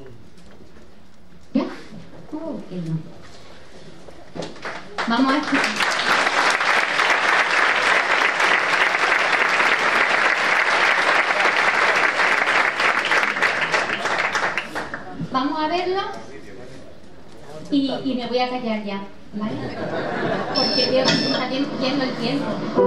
E: ¿Ya? Oh, qué no. Vamos a escuchar. vamos a verlo y, y me voy a callar ya, ¿vale? Porque veo que se está yendo el tiempo.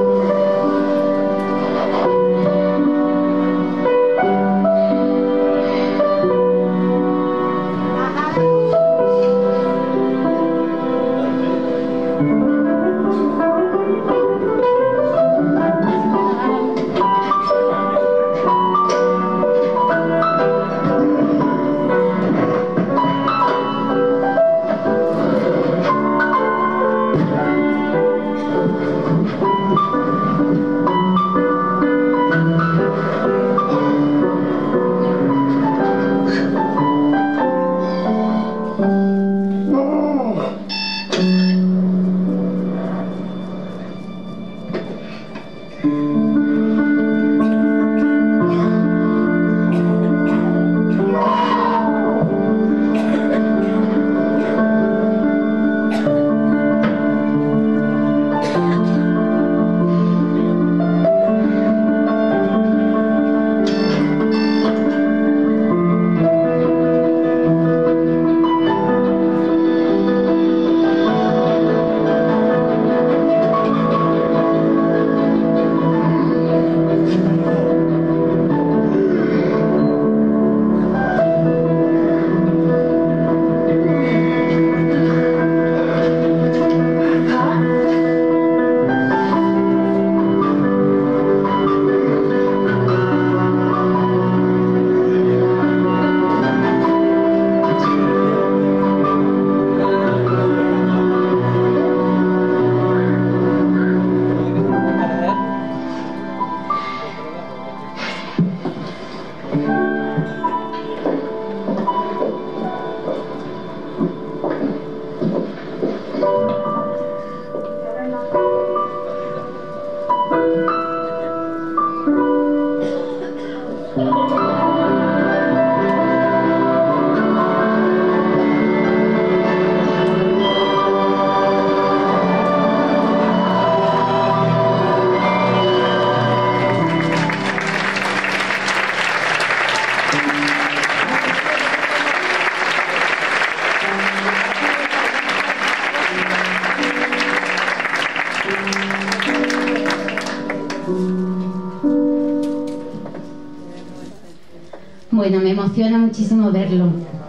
E: Bueno, me emociona muchísimo verlo.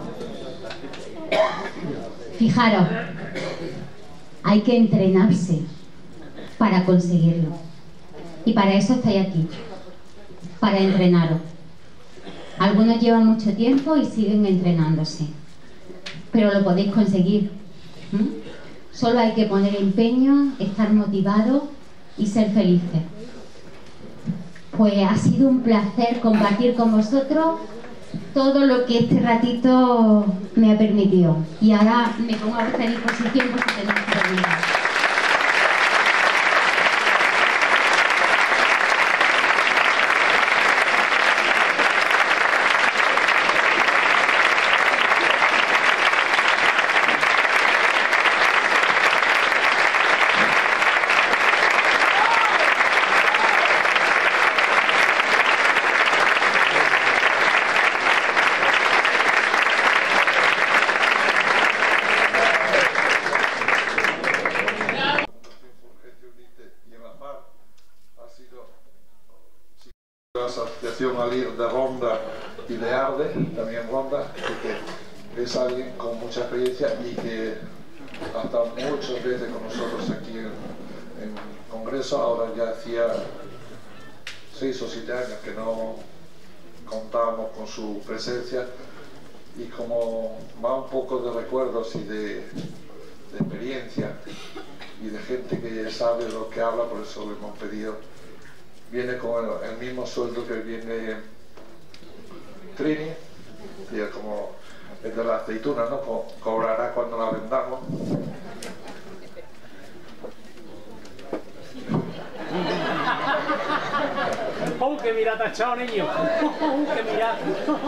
E: Fijaros, hay que entrenarse para conseguirlo. Y para eso estáis aquí, para entrenaros. Algunos llevan mucho tiempo y siguen entrenándose, pero lo podéis conseguir. ¿Mm? Solo hay que poner empeño, estar motivados y ser felices. Pues ha sido un placer compartir con vosotros todo lo que este ratito me ha permitido. Y ahora me pongo a vuestra disposición por si tenéis preguntas.
A: Asociación Alir de Ronda y de Arde, también Ronda, que es alguien con mucha experiencia y que ha estado muchas veces con nosotros aquí en, en Congreso. Ahora ya hacía seis o siete años que no contábamos con su presencia, y como va un poco de recuerdos y de, de experiencia y de gente que sabe lo que habla, por eso le hemos pedido. Viene con el, el mismo sueldo que viene Trini, y es como el de la aceituna, ¿no? Co cobrará cuando la vendamos.
D: ¡Oh, que mira, tachado, niño! ¡Oh, que mira!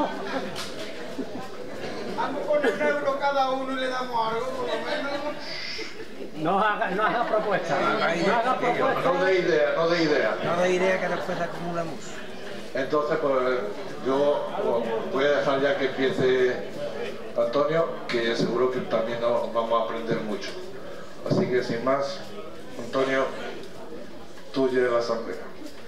F: Vamos a poner un euro cada uno y le damos algo, por lo menos.
D: No hagas no haga propuestas. No hagas propuestas.
A: No de idea, no de idea.
F: No de idea que después acumulamos.
A: Entonces, pues yo pues, voy a dejar ya que empiece Antonio, que seguro que también nos vamos a aprender mucho. Así que sin más, Antonio, tú llevas la asamblea.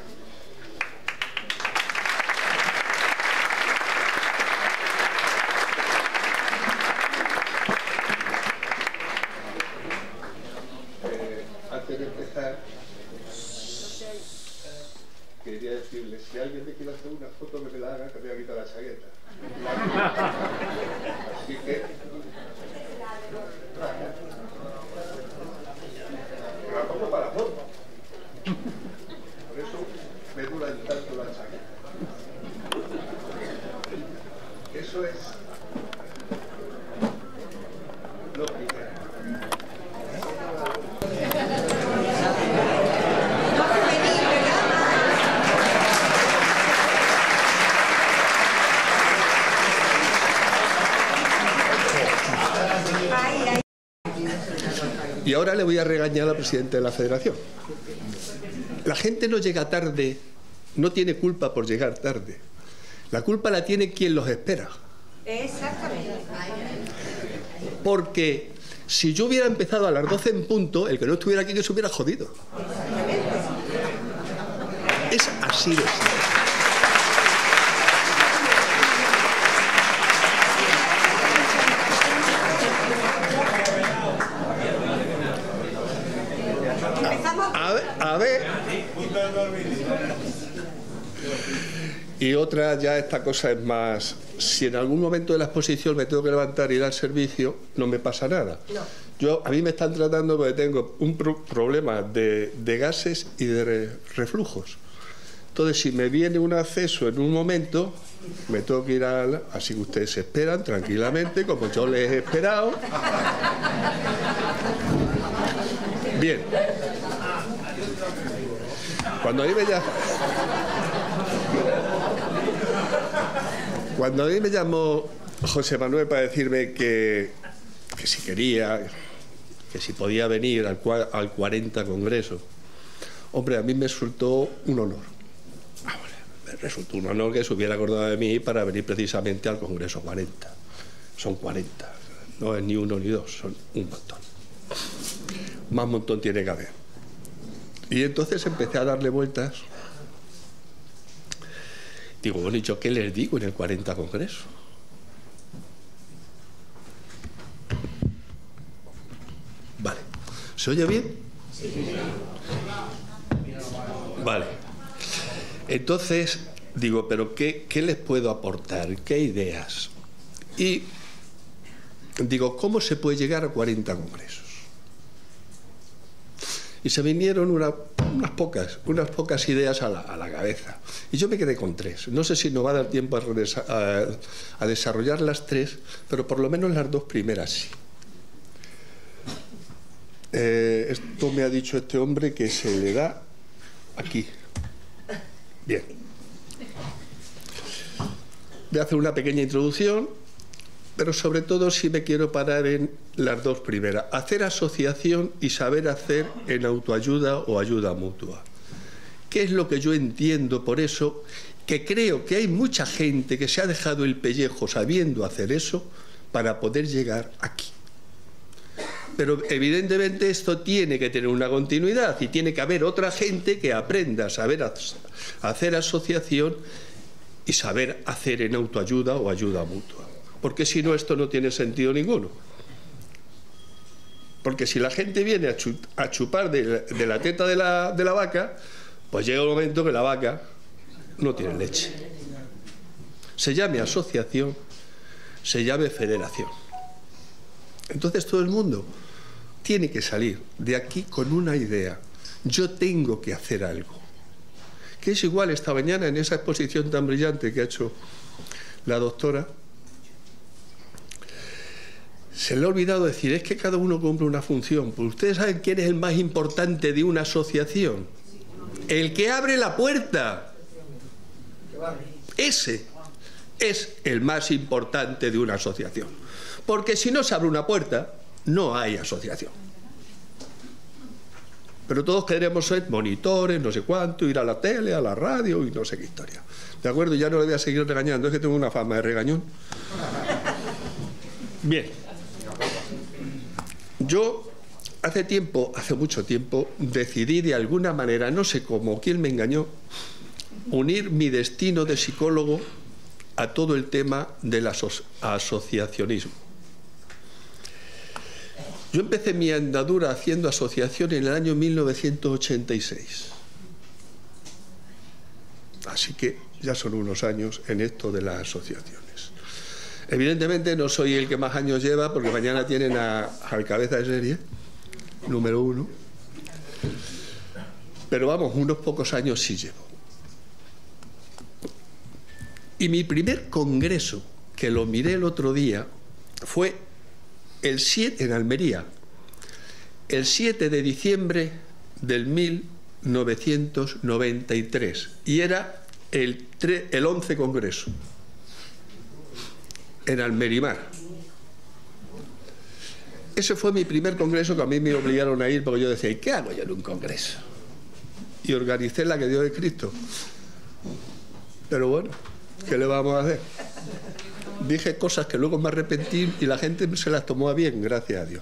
G: Eh, antes de empezar, quería decirle, si alguien me quiere hacer una foto que me la haga, que me voy a quitar la chaqueta. Así que... la pongo para la foto. Por eso me dura tanto la chaqueta. Eso es lo primero. Y ahora le voy a regañar a la presidenta de la Federación. La gente no llega tarde, no tiene culpa por llegar tarde. La culpa la tiene quien los espera.
H: Exactamente.
G: Porque si yo hubiera empezado a las doce en punto, el que no estuviera aquí que se hubiera jodido. Es así de simple. A ver, a ver. Y otra, ya esta cosa es más... Si en algún momento de la exposición me tengo que levantar y ir al servicio, no me pasa nada.
H: No.
G: Yo, a mí me están tratando porque tengo un pro problema de, de gases y de re reflujos. Entonces, si me viene un acceso en un momento, me tengo que ir al... Así que ustedes esperan tranquilamente, como yo les he esperado. Bien. Cuando a mí me llama... Cuando a mí me llamó José Manuel para decirme que, que si quería, que si podía venir al, al cuarenta Congreso, hombre, a mí me resultó un honor. Ah, bueno, me resultó un honor que se hubiera acordado de mí para venir precisamente al Congreso cuarenta. Son cuarenta, no es ni uno ni dos, son un montón. Más montón tiene que haber. Y entonces empecé a darle vueltas. Digo, bueno, ¿y yo qué les digo en el cuarenta Congreso? Vale. ¿Se oye bien? Sí. Vale. Entonces, digo, ¿pero qué, qué les puedo aportar? ¿Qué ideas? Y digo, ¿cómo se puede llegar a cuarenta congresos? Y se vinieron una, unas pocas, unas pocas ideas a la, a la cabeza. Y yo me quedé con tres. No sé si nos va a dar tiempo a, a, a desarrollar las tres, pero por lo menos las dos primeras sí. Eh, esto me ha dicho este hombre que se le da aquí. Bien. Voy a hacer una pequeña introducción, pero sobre todo sí me quiero parar en las dos primeras. Hacer asociación y saber hacer en autoayuda o ayuda mutua. ¿Qué es lo que yo entiendo por eso? Que creo que hay mucha gente que se ha dejado el pellejo sabiendo hacer eso para poder llegar aquí. Pero evidentemente esto tiene que tener una continuidad y tiene que haber otra gente que aprenda a saber hacer asociación y saber hacer en autoayuda o ayuda mutua. Porque si no, esto no tiene sentido ninguno. Porque si la gente viene a, chu a chupar de la, de la teta de la, de la vaca, pues llega un momento que la vaca no tiene leche. Se llame asociación, se llame federación. Entonces todo el mundo tiene que salir de aquí con una idea. Yo tengo que hacer algo. Que es igual esta mañana en esa exposición tan brillante que ha hecho la doctora. Se le ha olvidado decir, es que cada uno cumple una función. Pues ustedes saben quién es el más importante de una asociación. El que abre la puerta. Ese es el más importante de una asociación. Porque si no se abre una puerta, no hay asociación. Pero todos queremos ser monitores, no sé cuánto, ir a la tele, a la radio y no sé qué historia. ¿De acuerdo? Ya no le voy a seguir regañando, es que tengo una fama de regañón. Bien. Yo hace tiempo, hace mucho tiempo, decidí de alguna manera, no sé cómo, quién me engañó, unir mi destino de psicólogo a todo el tema del aso asociacionismo. Yo empecé mi andadura haciendo asociación en el año mil novecientos ochenta y seis. Así que ya son unos años en esto de las asociaciones. Evidentemente no soy el que más años lleva, porque mañana tienen a, al cabeza de serie, número uno. Pero vamos, unos pocos años sí llevo. Y mi primer congreso, que lo miré el otro día, fue el siete, en Almería, el siete de diciembre del mil novecientos noventa y tres, y era el, el once congreso, en Almerimar. Ese fue mi primer congreso, que a mí me obligaron a ir, porque yo decía, ¿y qué hago yo en un congreso? Y organicé la que dio de Cristo. Pero bueno, ¿qué le vamos a hacer? Dije cosas que luego me arrepentí y la gente se las tomó a bien, gracias a Dios.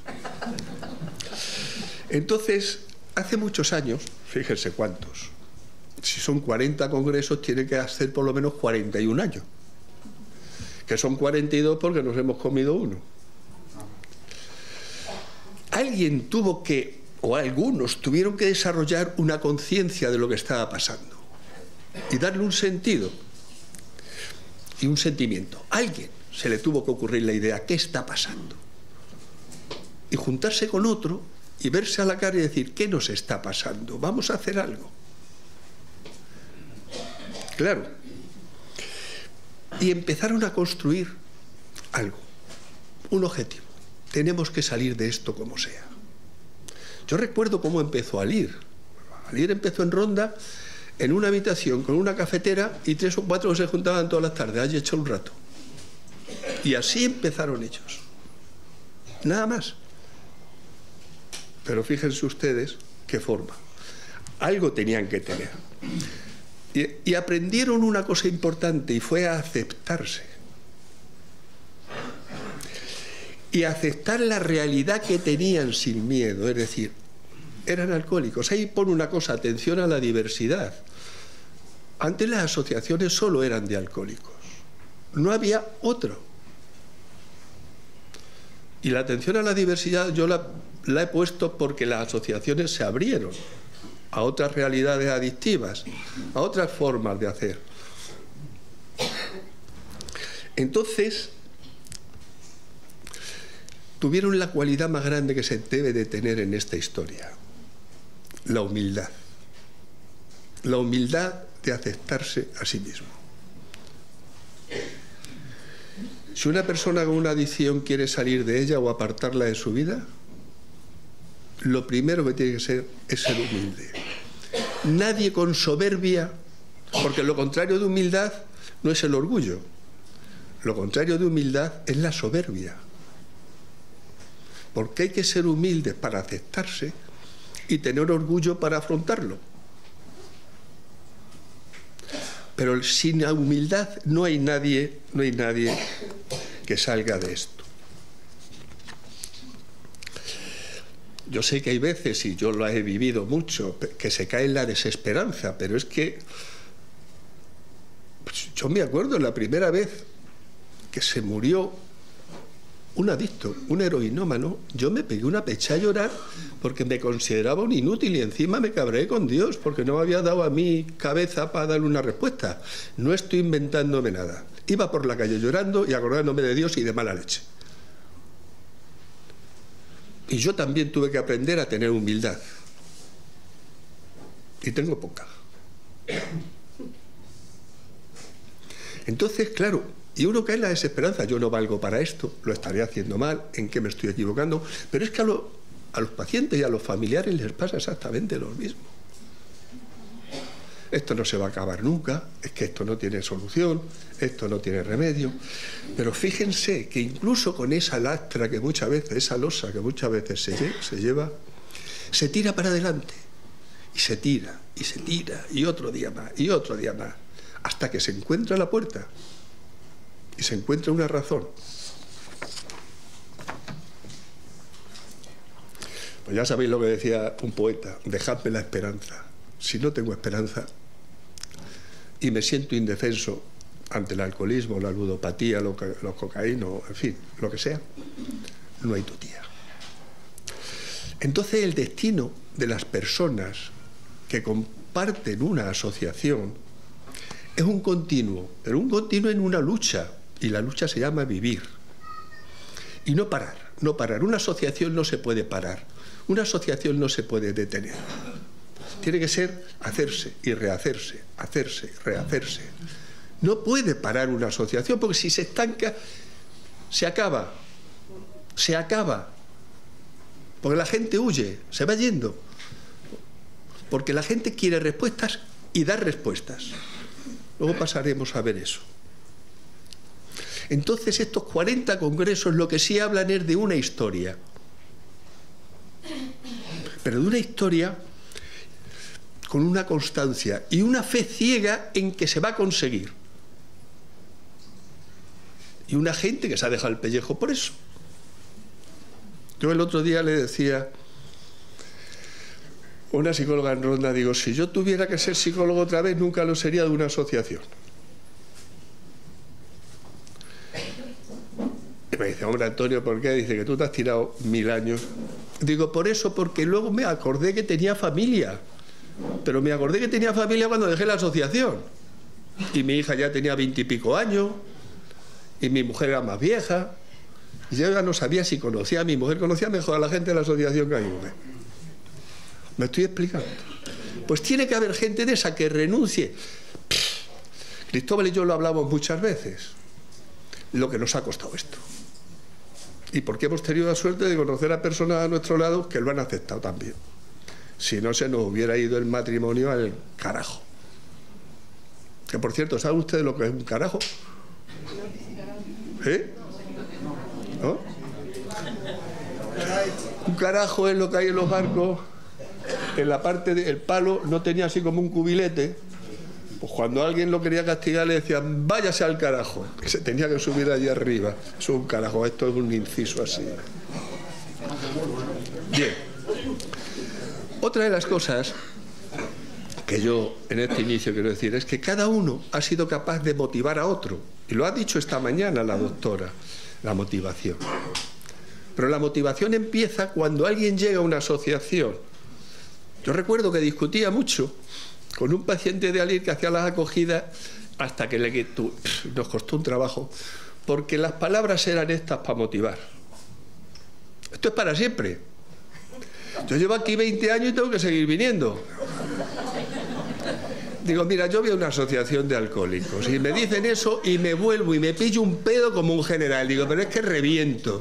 G: Entonces, hace muchos años, fíjense cuántos, si son cuarenta congresos, tiene que hacer por lo menos cuarenta y un años, que son cuarenta y dos porque nos hemos comido uno. Alguien tuvo que, o algunos tuvieron que desarrollar una conciencia de lo que estaba pasando y darle un sentido y un sentimiento. A alguien se le tuvo que ocurrir la idea, ¿qué está pasando? Y juntarse con otro y verse a la cara y decir, ¿qué nos está pasando? Vamos a hacer algo. Claro. Y empezaron a construir algo, un objetivo. Tenemos que salir de esto como sea. Yo recuerdo cómo empezó Alir. Alir empezó en Ronda, en una habitación con una cafetera, y tres o cuatro se juntaban todas las tardes, allí hecho un rato. Y así empezaron ellos. Nada más. Pero fíjense ustedes qué forma. Algo tenían que tener. Y, y aprendieron una cosa importante, y fue a aceptarse. Y aceptar la realidad que tenían sin miedo. Es decir, eran alcohólicos. Ahí pone una cosa, atención a la diversidad. Antes las asociaciones solo eran de alcohólicos. No había otro. Y la atención a la diversidad yo la, la he puesto porque las asociaciones se abrieron a otras realidades adictivas, a otras formas de hacer. Entonces, tuvieron la cualidad más grande que se debe de tener en esta historia, la humildad. La humildad de aceptarse a sí mismo. Si una persona con una adicción quiere salir de ella o apartarla de su vida, lo primero que tiene que ser es ser humilde. Nadie con soberbia, porque lo contrario de humildad no es el orgullo, lo contrario de humildad es la soberbia. Porque hay que ser humilde para aceptarse y tener orgullo para afrontarlo. Pero sin la humildad no hay nadie, no hay nadie que salga de esto. Yo sé que hay veces, y yo lo he vivido mucho, que se cae en la desesperanza, pero es que pues yo me acuerdo la primera vez que se murió un adicto, un heroinómano, yo me pegué una pecha a llorar porque me consideraba un inútil y encima me cabreé con Dios porque no me había dado a mi cabeza para darle una respuesta. No estoy inventándome nada. Iba por la calle llorando y acordándome de Dios y de mala leche. Y yo también tuve que aprender a tener humildad. Y tengo poca. Entonces, claro, y uno cae en la desesperanza, yo no valgo para esto, lo estaré haciendo mal, en qué me estoy equivocando, pero es que a, lo, a los pacientes y a los familiares les pasa exactamente lo mismo. Esto no se va a acabar nunca, es que esto no tiene solución, esto no tiene remedio, pero fíjense que incluso con esa lastra que muchas veces, esa losa que muchas veces se, lle se lleva, se tira para adelante, y se tira, y se tira, y otro día más, y otro día más, hasta que se encuentra la puerta. Y se encuentra una razón. Pues ya sabéis lo que decía un poeta, dejadme la esperanza. Si no tengo esperanza y me siento indefenso ante el alcoholismo, la ludopatía, los cocaínos, en fin, lo que sea, no hay tutía. Entonces el destino de las personas que comparten una asociación es un continuo, pero un continuo en una lucha, y la lucha se llama vivir. Y no parar, no parar. Una asociación no se puede parar, una asociación no se puede detener. Tiene que ser hacerse y rehacerse, hacerse y rehacerse. No puede parar una asociación, porque si se estanca, se acaba, se acaba. Porque la gente huye, se va yendo. Porque la gente quiere respuestas y da respuestas. Luego pasaremos a ver eso. Entonces estos cuarenta congresos lo que sí hablan es de una historia. Pero de una historia con una constancia y una fe ciega en que se va a conseguir. Y una gente que se ha dejado el pellejo por eso. Yo el otro día le decía a una psicóloga en Ronda, digo, si yo tuviera que ser psicólogo otra vez, nunca lo sería de una asociación. Y me dice, hombre, Antonio, ¿por qué? Dice que tú te has tirado mil años. Digo, por eso, porque luego me acordé que tenía familia. Pero me acordé que tenía familia cuando dejé la asociación. Y mi hija ya tenía veintipico años, y mi mujer era más vieja. Y yo ya no sabía si conocía a mi mujer, conocía mejor a la gente de la asociación que a mi mujer. ¿Me estoy explicando? Pues tiene que haber gente de esa que renuncie. Cristóbal y yo lo hablamos muchas veces, lo que nos ha costado esto. Y porque hemos tenido la suerte de conocer a personas a nuestro lado que lo han aceptado también. Si no, se nos hubiera ido el matrimonio al carajo. Que por cierto, ¿saben ustedes lo que es un carajo? ¿Eh? ¿No? Un carajo es lo que hay en los barcos. En la parte del palo no tenía así como un cubilete. Pues cuando alguien lo quería castigar le decían, váyase al carajo, que se tenía que subir allí arriba. Eso es un carajo, esto es un inciso así. Bien. Otra de las cosas que yo en este inicio quiero decir es que cada uno ha sido capaz de motivar a otro. Y lo ha dicho esta mañana la doctora, la motivación. Pero la motivación empieza cuando alguien llega a una asociación. Yo recuerdo que discutía mucho con un paciente de Alir que hacía las acogidas hasta que le, tu, nos costó un trabajo, porque las palabras eran estas para motivar. Esto es para siempre. Yo llevo aquí veinte años y tengo que seguir viniendo. Digo, mira, yo voy a una asociación de alcohólicos y me dicen eso y me vuelvo y me pillo un pedo como un general. Digo, pero es que reviento.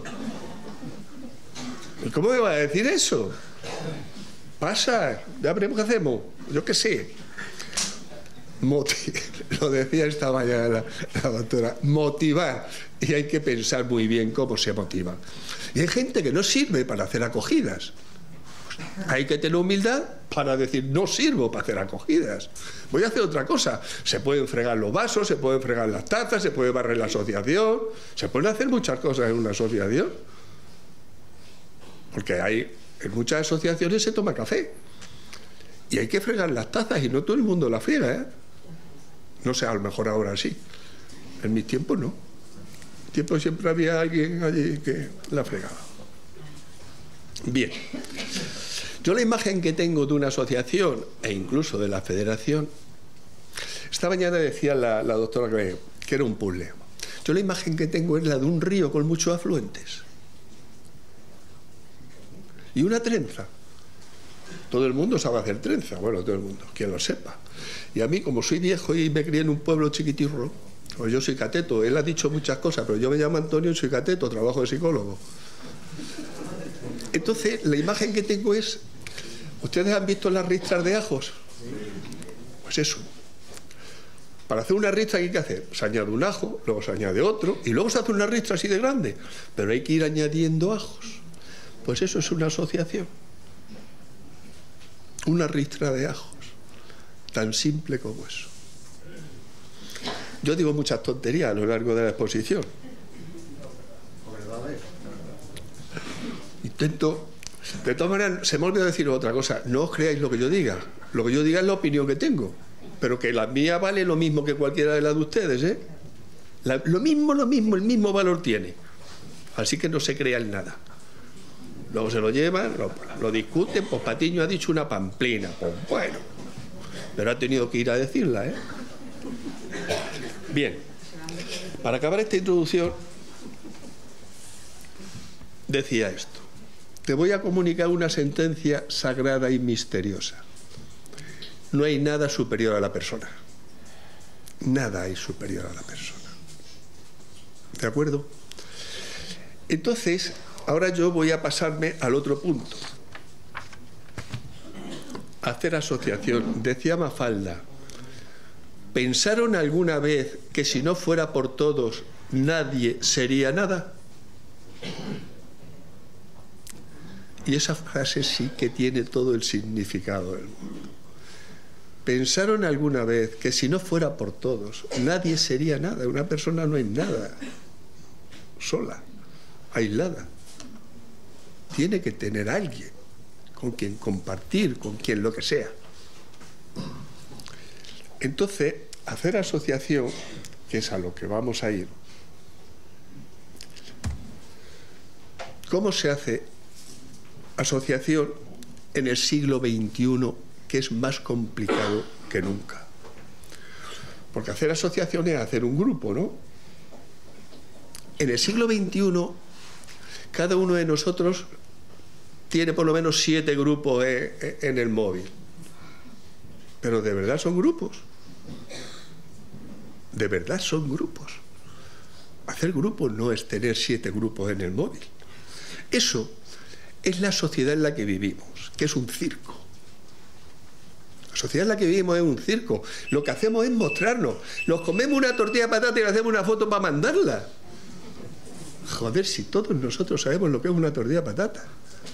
G: ¿Y cómo me va a decir eso? Pasa, ya veremos qué hacemos. Yo qué sé. Moti lo decía esta mañana la, la doctora, motivar. Y hay que pensar muy bien cómo se motiva. Y hay gente que no sirve para hacer acogidas. Pues hay que tener humildad para decir, no sirvo para hacer acogidas. Voy a hacer otra cosa. Se pueden fregar los vasos, se pueden fregar las tazas, se puede barrer la asociación, se pueden hacer muchas cosas en una asociación. Porque hay, en muchas asociaciones se toma café. Y hay que fregar las tazas y no todo el mundo la friega, ¿eh? No sé, a lo mejor ahora sí. En mis tiempos no. En mis tiempos siempre había alguien allí que la fregaba. Bien. Yo la imagen que tengo de una asociación e incluso de la federación, esta mañana decía la, la doctora que, que era un puzzle. Yo la imagen que tengo es la de un río con muchos afluentes. Y una trenza. Todo el mundo sabe hacer trenza, bueno, todo el mundo, quien lo sepa. Y a mí, como soy viejo y me crié en un pueblo chiquitirro, pues yo soy cateto, él ha dicho muchas cosas, pero yo me llamo Antonio y soy cateto, trabajo de psicólogo. Entonces, la imagen que tengo es, ¿ustedes han visto las ristras de ajos? Pues eso. Para hacer una ristra, ¿qué hay que hacer? Se añade un ajo, luego se añade otro, y luego se hace una ristra así de grande, pero hay que ir añadiendo ajos. Pues eso es una asociación. Una ristra de ajos. Tan simple como eso. Yo digo muchas tonterías a lo largo de la exposición. Intento De todas maneras, se me olvidó decir otra cosa. No os creáis lo que yo diga. Lo que yo diga es la opinión que tengo. Pero que la mía vale lo mismo que cualquiera de las de ustedes, ¿eh? La, lo mismo, lo mismo, el mismo valor tiene. Así que no se crean nada. Luego se lo llevan, lo, lo discuten, pues Patiño ha dicho una pamplina. Pues bueno, pero ha tenido que ir a decirla, ¿eh? Bien, para acabar esta introducción, decía esto. Te voy a comunicar una sentencia sagrada y misteriosa. No hay nada superior a la persona. Nada hay superior a la persona. ¿De acuerdo? Entonces, ahora yo voy a pasarme al otro punto. Hacer asociación. Decía Mafalda, ¿pensaron alguna vez que si no fuera por todos nadie sería nada? Y esa frase sí que tiene todo el significado del mundo. ¿Pensaron alguna vez que si no fuera por todos nadie sería nada? Una persona no es nada, sola, aislada. Tiene que tener a alguien con quien compartir, con quien lo que sea. Entonces, hacer asociación, que es a lo que vamos a ir. ¿Cómo se hace asociación en el siglo veintiuno, que es más complicado que nunca? Porque hacer asociación es hacer un grupo, ¿no? En el siglo veintiuno, cada uno de nosotros tiene por lo menos siete grupos en el móvil. Pero de verdad son grupos. De verdad son grupos. Hacer grupos no es tener siete grupos en el móvil. Eso es la sociedad en la que vivimos, que es un circo. La sociedad en la que vivimos es un circo. Lo que hacemos es mostrarnos. Nos comemos una tortilla de patata y le hacemos una foto para mandarla. Joder, si todos nosotros sabemos lo que es una tortilla de patata.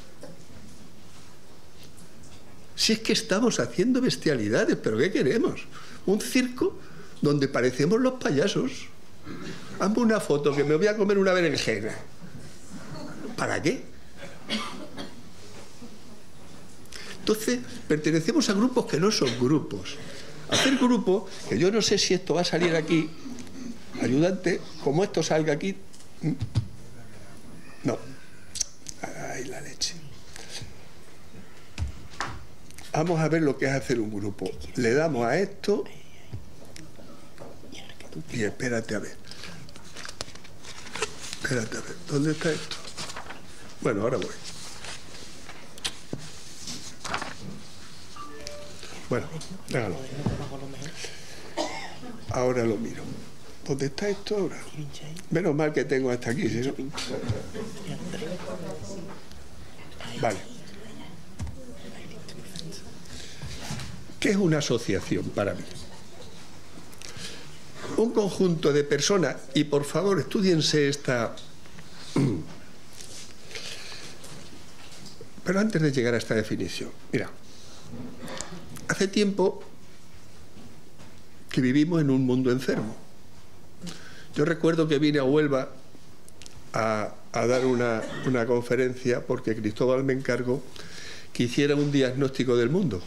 G: Si es que estamos haciendo bestialidades, ¿pero qué queremos? Un circo donde parecemos los payasos. Hazme una foto que me voy a comer una berenjena. ¿Para qué? Entonces, pertenecemos a grupos que no son grupos. Hacer grupos, que yo no sé si esto va a salir aquí, ayudante, como esto salga aquí. No. Ay, la leche. Vamos a ver lo que es hacer un grupo. Le damos a esto y espérate a ver. Espérate a ver. ¿Dónde está esto? Bueno, ahora voy. Bueno, déjalo. Ahora lo miro. ¿Dónde está esto ahora? Menos mal que tengo hasta aquí, ¿sí? Vale. ¿Qué es una asociación para mí? Un conjunto de personas, y por favor estudiense esta... Pero antes de llegar a esta definición, mira, hace tiempo que vivimos en un mundo enfermo. Yo recuerdo que vine a Huelva a, a dar una, una conferencia porque Cristóbal me encargó que hiciera un diagnóstico del mundo.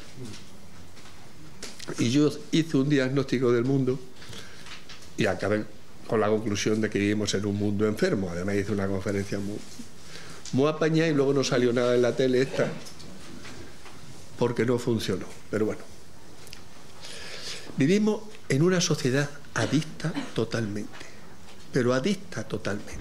G: Y yo hice un diagnóstico del mundo y acabé con la conclusión de que vivimos en un mundo enfermo. Además hice una conferencia muy, muy apañada y luego no salió nada en la tele esta porque no funcionó. Pero bueno, vivimos en una sociedad adicta totalmente, pero adicta totalmente,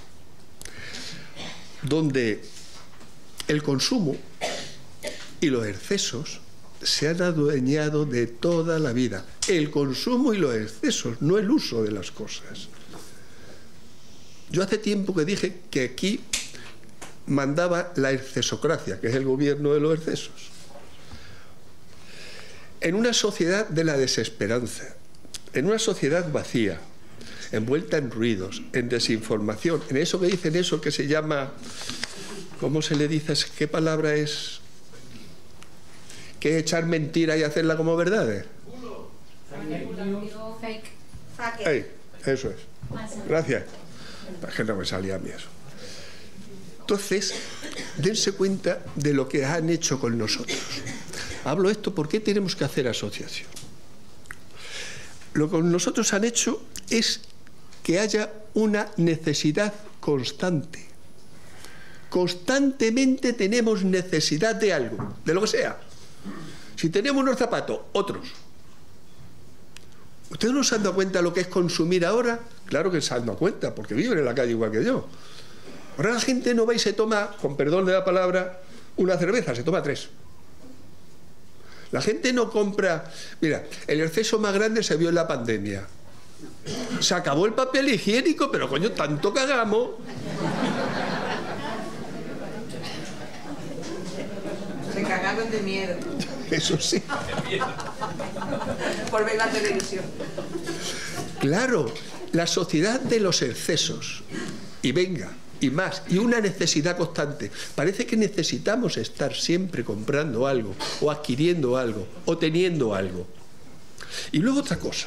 G: donde el consumo y los excesos se han adueñado de toda la vida. El consumo y los excesos, no el uso de las cosas. Yo hace tiempo que dije que aquí mandaba la excesocracia, que es el gobierno de los excesos. En una sociedad de la desesperanza, en una sociedad vacía, envuelta en ruidos, en desinformación, en eso que dicen, eso que se llama, ¿cómo se le dice? ¿Qué palabra es? ¿Qué es echar mentiras y hacerla como verdades?
B: Fake.
G: Hey, eso es. Gracias. Es que no me salía a mí eso. Entonces, dense cuenta de lo que han hecho con nosotros. Hablo esto porque tenemos que hacer asociación. Lo que nosotros han hecho es que haya una necesidad constante. Constantemente tenemos necesidad de algo, de lo que sea. Si tenemos unos zapatos, otros. ¿Ustedes no se han dado cuenta de lo que es consumir ahora? Claro que se han dado cuenta, porque viven en la calle igual que yo. Ahora la gente no va y se toma, con perdón de la palabra, una cerveza, se toma tres. La gente no compra... Mira, el exceso más grande se vio en la pandemia. Se acabó el papel higiénico, pero coño, tanto cagamos.
H: Se cagaron de miedo.
G: Eso sí.
H: Por ver la televisión.
G: Claro, la sociedad de los excesos. Y venga, y más, y una necesidad constante. Parece que necesitamos estar siempre comprando algo, o adquiriendo algo, o teniendo algo. Y luego otra cosa.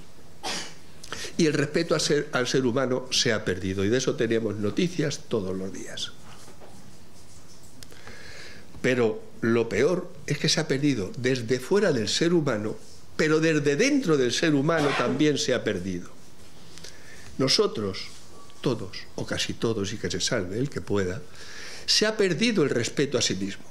G: Y el respeto al ser, al ser humano se ha perdido. Y de eso tenemos noticias todos los días. Pero lo peor es que se ha perdido desde fuera del ser humano, pero desde dentro del ser humano también se ha perdido. Nosotros, todos, o casi todos, y que se salve el que pueda, se ha perdido el respeto a sí mismo.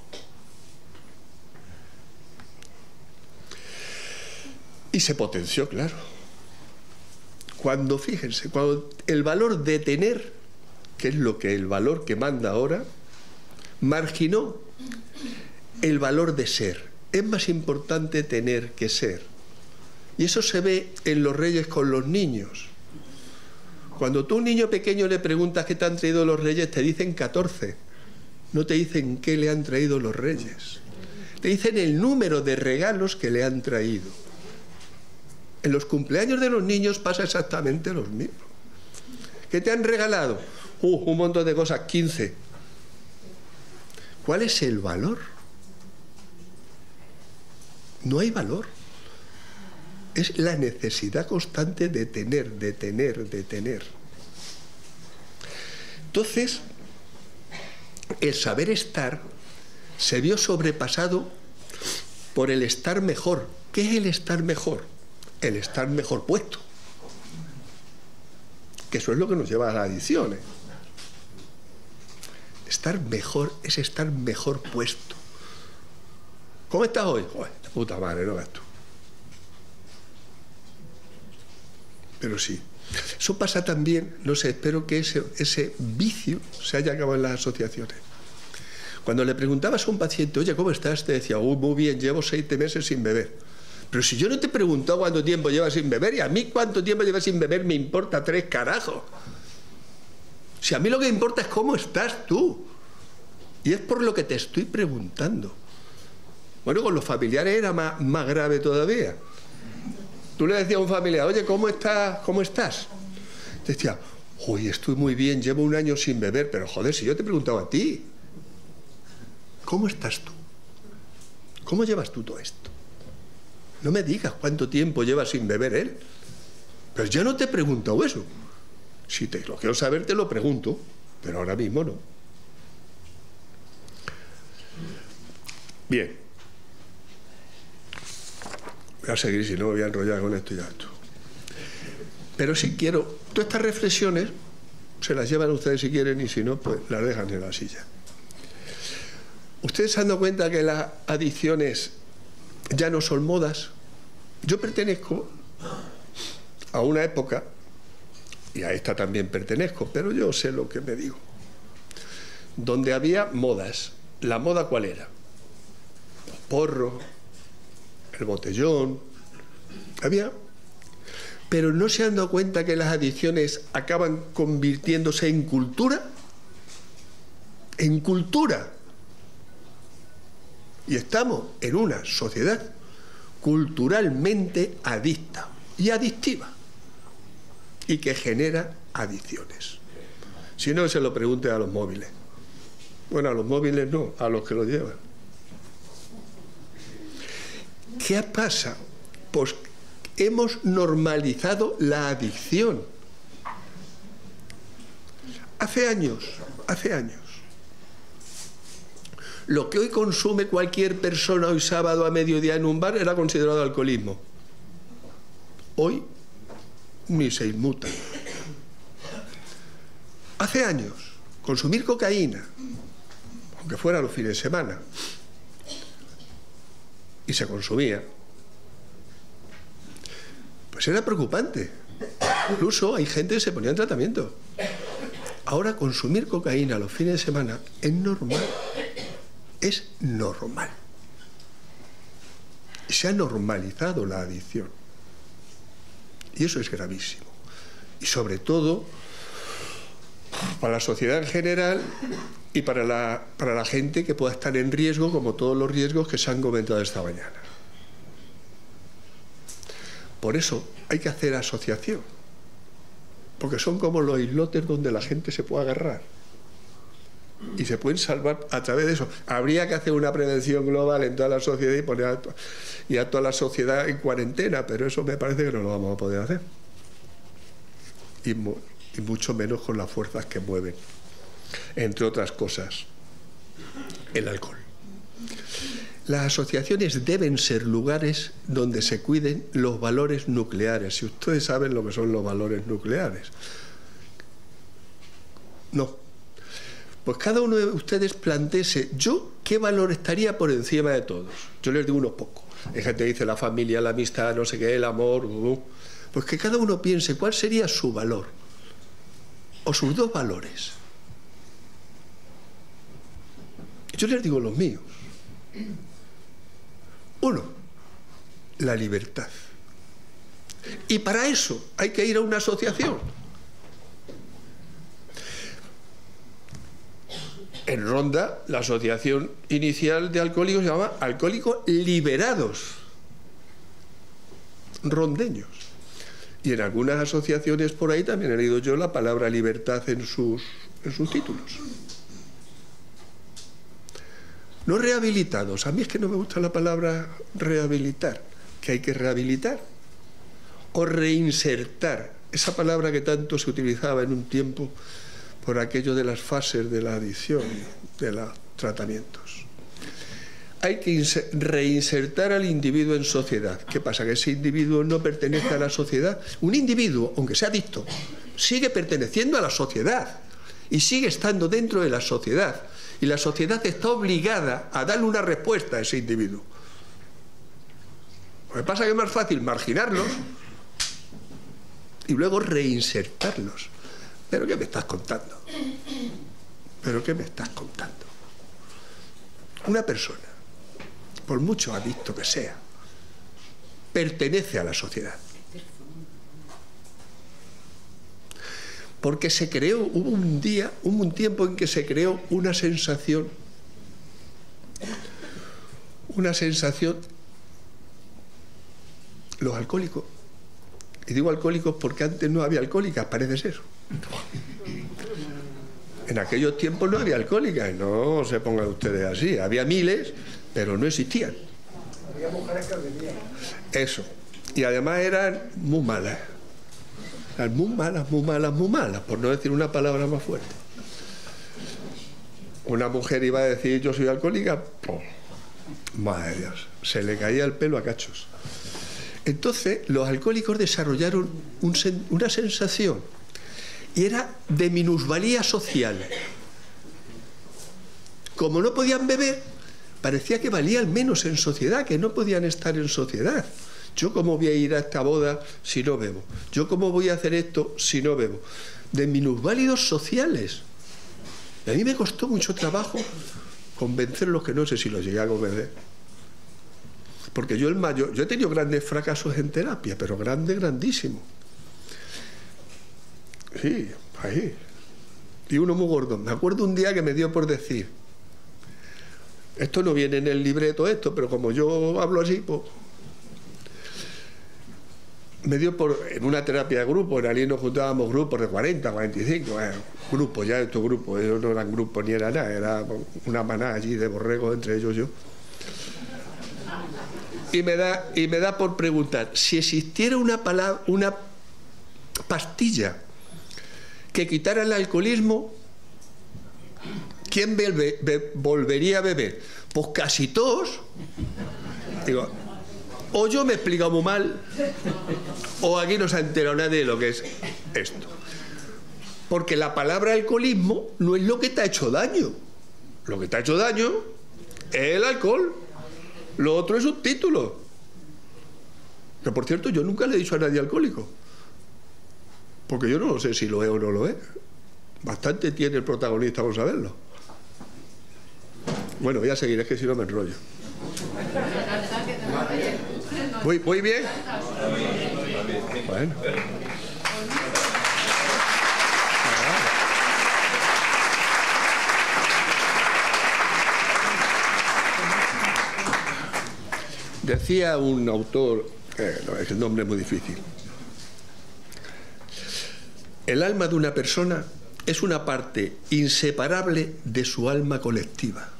G: Y se potenció, claro. Cuando, fíjense, cuando el valor de tener, que es lo que el valor que manda ahora, marginó el valor de ser. Es más importante tener que ser. Y eso se ve en los reyes con los niños. Cuando tú a un niño pequeño le preguntas qué te han traído los reyes, te dicen catorce. No te dicen qué le han traído los reyes. Te dicen el número de regalos que le han traído. En los cumpleaños de los niños pasa exactamente lo mismo. ¿Qué te han regalado? Uh, un montón de cosas, quince. ¿Cuál es el valor? No hay valor. Es la necesidad constante de tener, de tener, de tener. Entonces, el saber estar se vio sobrepasado por el estar mejor. ¿Qué es el estar mejor? El estar mejor puesto. Que eso es lo que nos lleva a las adicciones. Estar mejor es estar mejor puesto. ¿Cómo estás hoy? Joder, de puta madre, no ves tú. Pero sí. Eso pasa también, no sé, espero que ese, ese vicio se haya acabado en las asociaciones. Cuando le preguntabas a un paciente, oye, ¿cómo estás? Te decía, uy, muy bien, llevo seis meses sin beber. Pero si yo no te he preguntado cuánto tiempo llevas sin beber, y a mí cuánto tiempo llevas sin beber me importa tres carajos. Si a mí lo que me importa es cómo estás tú. Y es por lo que te estoy preguntando. Bueno, con los familiares era más, más grave todavía. Tú le decías a un familiar, oye, ¿cómo estás? ¿Cómo estás? Te decía, uy, estoy muy bien, llevo un año sin beber, pero joder, si yo te he preguntado a ti, ¿cómo estás tú? ¿Cómo llevas tú todo esto? No me digas cuánto tiempo llevas sin beber él. Pero yo no te he preguntado eso. Si te lo quiero saber, te lo pregunto, pero ahora mismo no. Bien. Voy a seguir, si no me voy a enrollar con esto y ya esto. Pero si quiero, todas estas reflexiones se las llevan ustedes si quieren, y si no, pues las dejan en la silla. ¿Ustedes se han dado cuenta que las adicciones ya no son modas? Yo pertenezco a una época, y a esta también pertenezco, pero yo sé lo que me digo, donde había modas. ¿La moda cuál era? Los porros, el botellón, había... Pero ¿no se han dado cuenta que las adicciones acaban convirtiéndose en cultura? En cultura. Y estamos en una sociedad culturalmente adicta y adictiva, y que genera adicciones. Si no, se lo pregunte a los móviles. Bueno, a los móviles no, a los que lo llevan. ¿Qué pasa? Pues hemos normalizado la adicción. Hace años, hace años, lo que hoy consume cualquier persona hoy sábado a mediodía en un bar era considerado alcoholismo. Hoy ni se inmuta. Hace años, consumir cocaína, aunque fuera los fines de semana, y se consumía, pues era preocupante. Incluso hay gente que se ponía en tratamiento. Ahora consumir cocaína los fines de semana es normal. Es normal. Se ha normalizado la adicción. Y eso es gravísimo. Y sobre todo para la sociedad en general y para la, para la gente que pueda estar en riesgo, como todos los riesgos que se han comentado esta mañana. Por eso hay que hacer asociación, porque son como los islotes donde la gente se puede agarrar y se pueden salvar a través de eso. Habría que hacer una prevención global en toda la sociedad y poner a, y a toda la sociedad en cuarentena, pero eso me parece que no lo vamos a poder hacer, y, y mucho menos con las fuerzas que mueven, entre otras cosas, el alcohol. Las asociaciones deben ser lugares donde se cuiden los valores nucleares. Si ustedes saben lo que son los valores nucleares. No. Pues cada uno de ustedes plantéese, ¿yo qué valor estaría por encima de todos? Yo les digo unos pocos. Hay gente que dice la familia, la amistad, no sé qué, el amor. Uh, pues que cada uno piense cuál sería su valor. O sus dos valores. Yo les digo los míos. Uno, la libertad. Y para eso hay que ir a una asociación. En Ronda, la asociación inicial de alcohólicos se llama Alcohólicos Liberados Rondeños. Y en algunas asociaciones por ahí también he leído yo la palabra libertad en sus, en sus títulos. No rehabilitados. A mí es que no me gusta la palabra rehabilitar, que hay que rehabilitar. O reinsertar, esa palabra que tanto se utilizaba en un tiempo por aquello de las fases de la adicción, de los tratamientos. Hay que reinsertar al individuo en sociedad. ¿Qué pasa? ¿Que ese individuo no pertenece a la sociedad? Un individuo, aunque sea adicto, sigue perteneciendo a la sociedad y sigue estando dentro de la sociedad. Y la sociedad está obligada a darle una respuesta a ese individuo. Lo que pasa es que es más fácil marginarlos y luego reinsertarlos. ¿Pero qué me estás contando? ¿Pero qué me estás contando? Una persona, por mucho adicto que sea, pertenece a la sociedad. Porque se creó, hubo un día, hubo un tiempo en que se creó una sensación, una sensación, los alcohólicos, y digo alcohólicos porque antes no había alcohólicas, parece ser. En aquellos tiempos no había alcohólicas, no se pongan ustedes así, había miles, pero no existían.
F: Había mujeres que bebían.
G: Eso, y además eran muy malas. Muy malas, muy malas, muy malas, por no decir una palabra más fuerte. Una mujer iba a decir yo soy alcohólica, ¡pum! Madre de Dios, se le caía el pelo a cachos. Entonces los alcohólicos desarrollaron un, una sensación y era de minusvalía social. Como no podían beber, parecía que valían menos en sociedad, que no podían estar en sociedad. ¿Yo cómo voy a ir a esta boda si no bebo? ¿Yo cómo voy a hacer esto si no bebo? De minusválidos sociales. Y a mí me costó mucho trabajo convencerlos, que no sé si los llegué a convencer. Porque yo el mayor, yo he tenido grandes fracasos en terapia, pero grande, grandísimo. Sí, ahí. Y uno muy gordo. Me acuerdo un día que me dio por decir, esto no viene en el libreto esto, pero como yo hablo así, pues... Me dio por, en una terapia de grupo, en allí nos juntábamos grupos de cuarenta, cuarenta y cinco, eh, grupos, ya estos grupos, ellos no eran grupos ni era nada, era una manada allí de borregos, entre ellos yo. Y me da, y me da por preguntar, si existiera una palabra, una pastilla que quitara el alcoholismo, ¿quién bebe, be, volvería a beber? Pues casi todos. Digo, o yo me he explicado muy mal, o aquí no se ha enterado nadie de lo que es esto. Porque la palabra alcoholismo no es lo que te ha hecho daño. Lo que te ha hecho daño es el alcohol. Lo otro es un título. Que por cierto, yo nunca le he dicho a nadie alcohólico. Porque yo no sé si lo es o no lo es. Bastante tiene el protagonista por saberlo. Bueno, voy a seguir, es que si no me enrollo. ¿Voy, voy bien? Bueno. Decía un autor, eh, el nombre es muy difícil, el alma de una persona es una parte inseparable de su alma colectiva.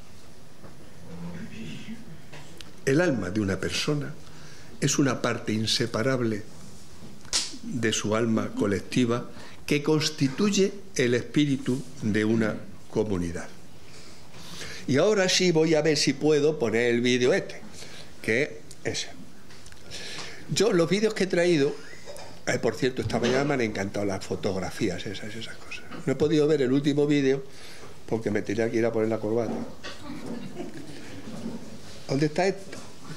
G: El alma de una persona es una parte inseparable de su alma colectiva que constituye el espíritu de una comunidad. Y ahora sí voy a ver si puedo poner el vídeo este, que es ese. Yo los vídeos que he traído, eh, por cierto, esta mañana me han encantado las fotografías, esas, esas cosas. No he podido ver el último vídeo porque me tenía que ir a poner la corbata. ¿Dónde está esto?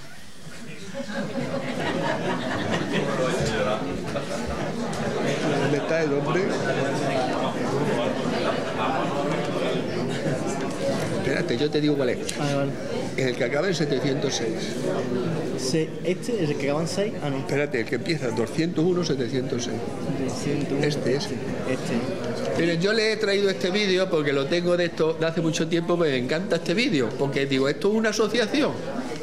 G: ¿Dónde está el hombre? Espérate, yo te digo cuál es.
C: Vale, vale.
G: Es el que acaba en setecientos seis.
C: Sí, este es el que acaba en seis. Ah, no.
G: Espérate, el que empieza en doscientos uno, setecientos seis.
C: doscientos uno,
G: Este es.
C: Este.
G: Miren, yo le he traído este vídeo porque lo tengo de esto de hace mucho tiempo, me encanta este vídeo, porque digo, esto es una asociación.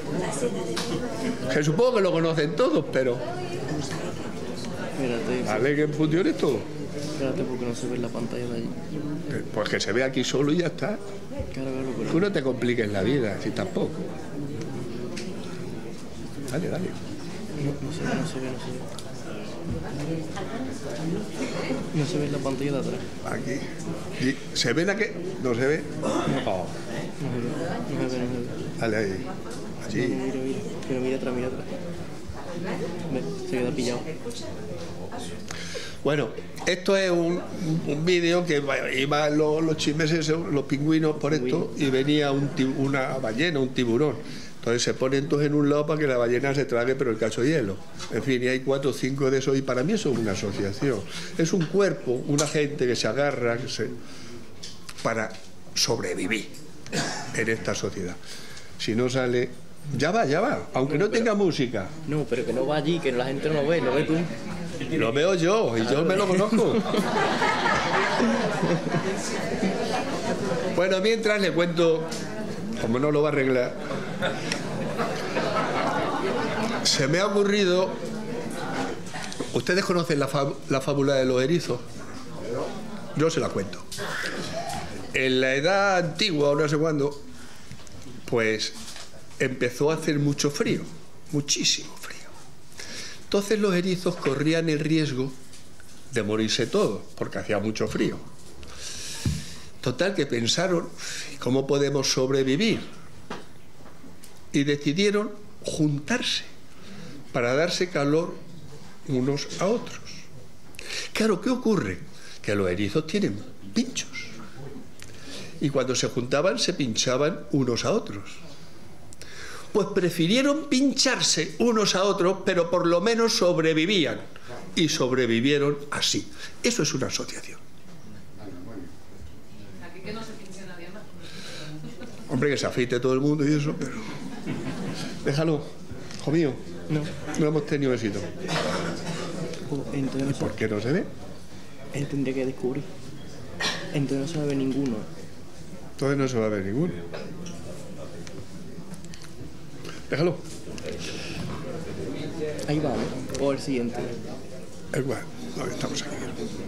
G: Que supongo que lo conocen todos, pero...
C: Espérate.
G: Vale, que funcione todo.
C: Espérate porque no se ve en la pantalla de allí.
G: Pues que se ve aquí solo y ya está.
C: Claro, claro, pero...
G: Tú no te compliques la vida, si tampoco. Dale, dale.
C: No, no se ve, no se ve, no se ve. No se ve en la pantalla de atrás.
G: Aquí. ¿Y ¿Se ven aquí? ¿No se ve? Oh.
C: No se ve, no se ve, no se ve.
G: Dale ahí. Allí.
C: No, mira, mira. Pero mira atrás, mira atrás. Ve, se queda pillado.
G: Bueno, esto es un, un vídeo que iban los, los chimeses, los pingüinos por esto, y venía un, una ballena, un tiburón. Entonces se ponen todos en un lado para que la ballena se trague, pero el cacho hielo. En fin, y hay cuatro o cinco de esos, y para mí eso es una asociación. Es un cuerpo, una gente que se agarra que se, para sobrevivir en esta sociedad. Si no sale... Ya va, ya va, aunque no tenga música.
C: No, pero que no va allí, que la gente no lo ve, lo ve tú.
G: Lo veo yo, y yo me lo conozco. Bueno, mientras le cuento, como no lo va a arreglar, se me ha ocurrido... ¿Ustedes conocen la, fáb la fábula de los erizos? Yo se la cuento. En la edad antigua, o no sé cuándo, pues empezó a hacer mucho frío, muchísimo frío. Entonces los erizos corrían el riesgo de morirse todos, porque hacía mucho frío. Total, que pensaron, ¿cómo podemos sobrevivir? Y decidieron juntarse para darse calor unos a otros. Claro, ¿qué ocurre? Que los erizos tienen pinchos. Y cuando se juntaban, se pinchaban unos a otros. Pues prefirieron pincharse unos a otros, pero por lo menos sobrevivían. Y sobrevivieron así. Eso es una asociación.
H: Aquí que no se pinche nadie más.
G: Hombre, que se afeite todo el mundo y eso, pero... Déjalo, hijo mío.
C: No.
G: No hemos tenido éxito.
C: Oh, entonces no se...
G: ¿Por qué no se ve?
C: Él tendría que descubrir. Entonces no se va a ver ninguno.
G: Entonces no se va a ver ninguno. Déjalo.
C: Ahí va, ¿no? O el siguiente.
G: El guay. No, estamos aquí.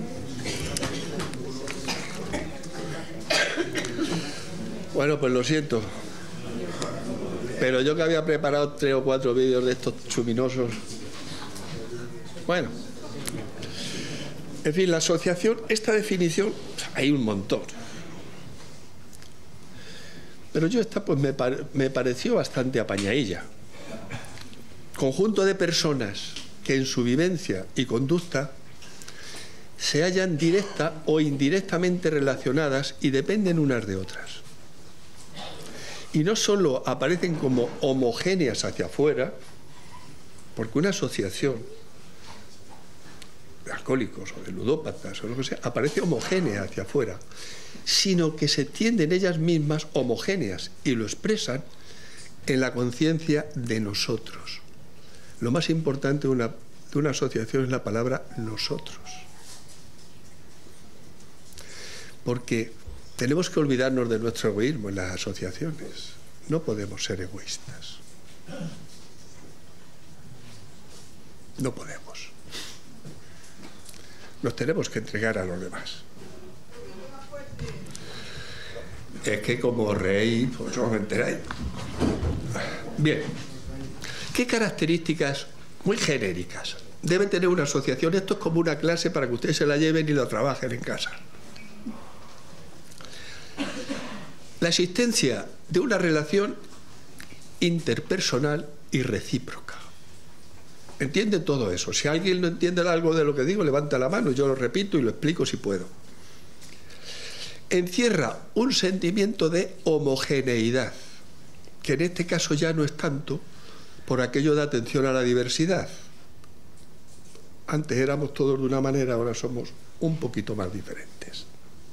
G: Bueno, pues lo siento. Pero yo que había preparado tres o cuatro vídeos de estos chuminosos. Bueno. En fin, la asociación, esta definición, hay un montón. Pero yo esta pues me, par me pareció bastante apañadilla. Conjunto de personas que en su vivencia y conducta se hallan directa o indirectamente relacionadas y dependen unas de otras. Y no solo aparecen como homogéneas hacia afuera, porque una asociación de alcohólicos o de ludópatas o lo que sea, aparece homogénea hacia afuera, sino que se tienden ellas mismas homogéneas y lo expresan en la conciencia de nosotros. Lo más importante de una, de una asociación es la palabra nosotros. Porque tenemos que olvidarnos de nuestro egoísmo en las asociaciones. No podemos ser egoístas. No podemos. Nos tenemos que entregar a los demás. Es que como reí, pues no os enteráis. Bien. ¿Qué características muy genéricas debe tener una asociación? Esto es como una clase para que ustedes se la lleven y lo trabajen en casa. La existencia de una relación interpersonal y recíproca. ¿Entiende todo eso? Si alguien no entiende algo de lo que digo, levanta la mano, yo lo repito y lo explico si puedo. Encierra un sentimiento de homogeneidad, que en este caso ya no es tanto por aquello de atención a la diversidad. Antes éramos todos de una manera, ahora somos un poquito más diferentes.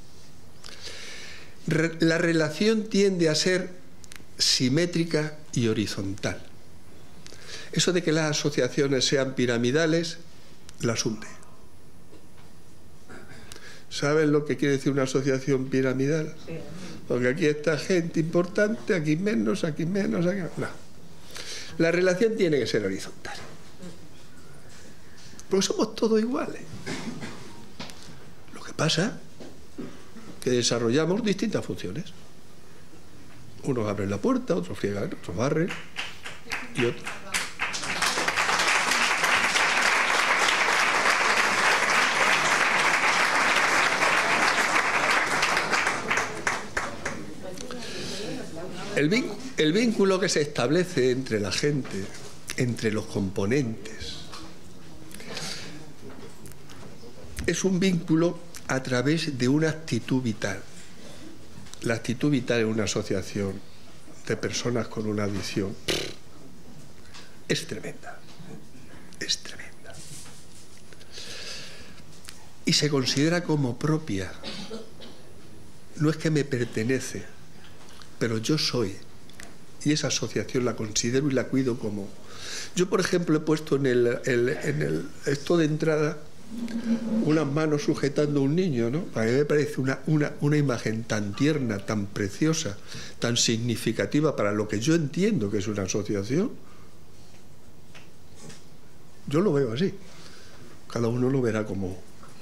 G: Re- la relación tiende a ser simétrica y horizontal. Eso de que las asociaciones sean piramidales, las hunde. ¿Saben lo que quiere decir una asociación piramidal? Porque aquí está gente importante, aquí menos, aquí menos, aquí... No. La relación tiene que ser horizontal. Porque somos todos iguales. Lo que pasa es que desarrollamos distintas funciones. Unos abren la puerta, otros friegan, otros barren y otros... El, vín, el vínculo que se establece entre la gente, entre los componentes, es un vínculo a través de una actitud vital. La actitud vital en una asociación de personas con una adicción es tremenda, es tremenda. Y se considera como propia. No es que me pertenece, pero yo soy, y esa asociación la considero y la cuido como... Yo, por ejemplo, he puesto en el, el, en el esto de entrada unas manos sujetando a un niño, ¿no? A mí me parece una, una, una imagen tan tierna, tan preciosa, tan significativa para lo que yo entiendo que es una asociación. Yo lo veo así. Cada uno lo verá como...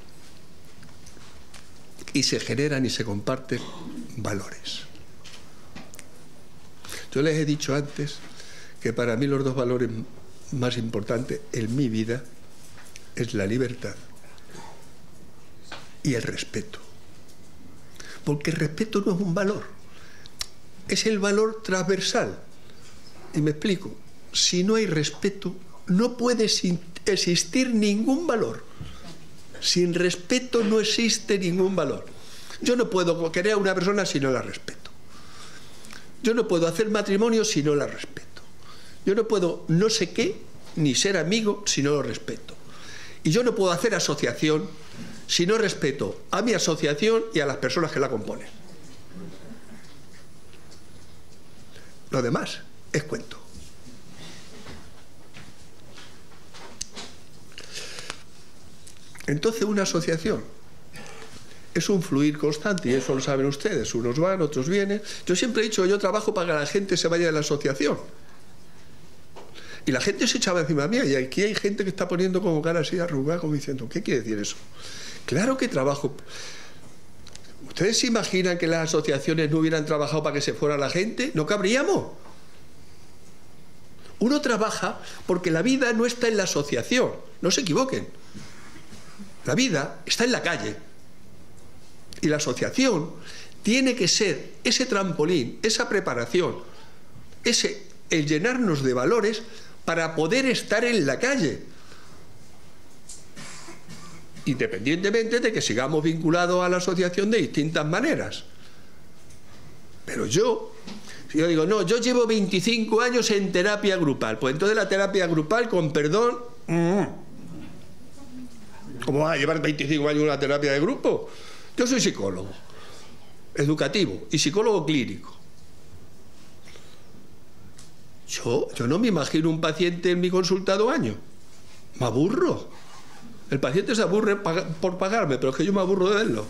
G: Y se generan y se comparten valores. Yo les he dicho antes que para mí los dos valores más importantes en mi vida es la libertad y el respeto. Porque el respeto no es un valor, es el valor transversal. Y me explico, si no hay respeto, no puede existir ningún valor. Sin respeto no existe ningún valor. Yo no puedo querer a una persona si no la respeto. Yo no puedo hacer matrimonio si no la respeto. Yo no puedo no sé qué, ni ser amigo si no lo respeto. Y yo no puedo hacer asociación si no respeto a mi asociación y a las personas que la componen. Lo demás es cuento. Entonces una asociación es un fluir constante, y eso lo saben ustedes. Unos van, otros vienen. Yo siempre he dicho que yo trabajo para que la gente se vaya de la asociación. Y la gente se echaba encima mía, y aquí hay gente que está poniendo como cara así arrugada, como diciendo, ¿qué quiere decir eso? Claro que trabajo. ¿Ustedes se imaginan que las asociaciones no hubieran trabajado para que se fuera la gente? ¿No cabríamos? Uno trabaja porque la vida no está en la asociación. No se equivoquen. La vida está en la calle. Y la asociación tiene que ser ese trampolín, esa preparación, ese, el llenarnos de valores para poder estar en la calle. Independientemente de que sigamos vinculados a la asociación de distintas maneras. Pero yo, si yo digo, no, yo llevo veinticinco años en terapia grupal, pues entonces la terapia grupal, con perdón, mmm, ¿cómo vas a llevar veinticinco años en una terapia de grupo? Yo soy psicólogo educativo y psicólogo clínico. Yo, yo no me imagino un paciente en mi consulta dos años. Me aburro. El paciente se aburre por pagarme, pero es que yo me aburro de verlo.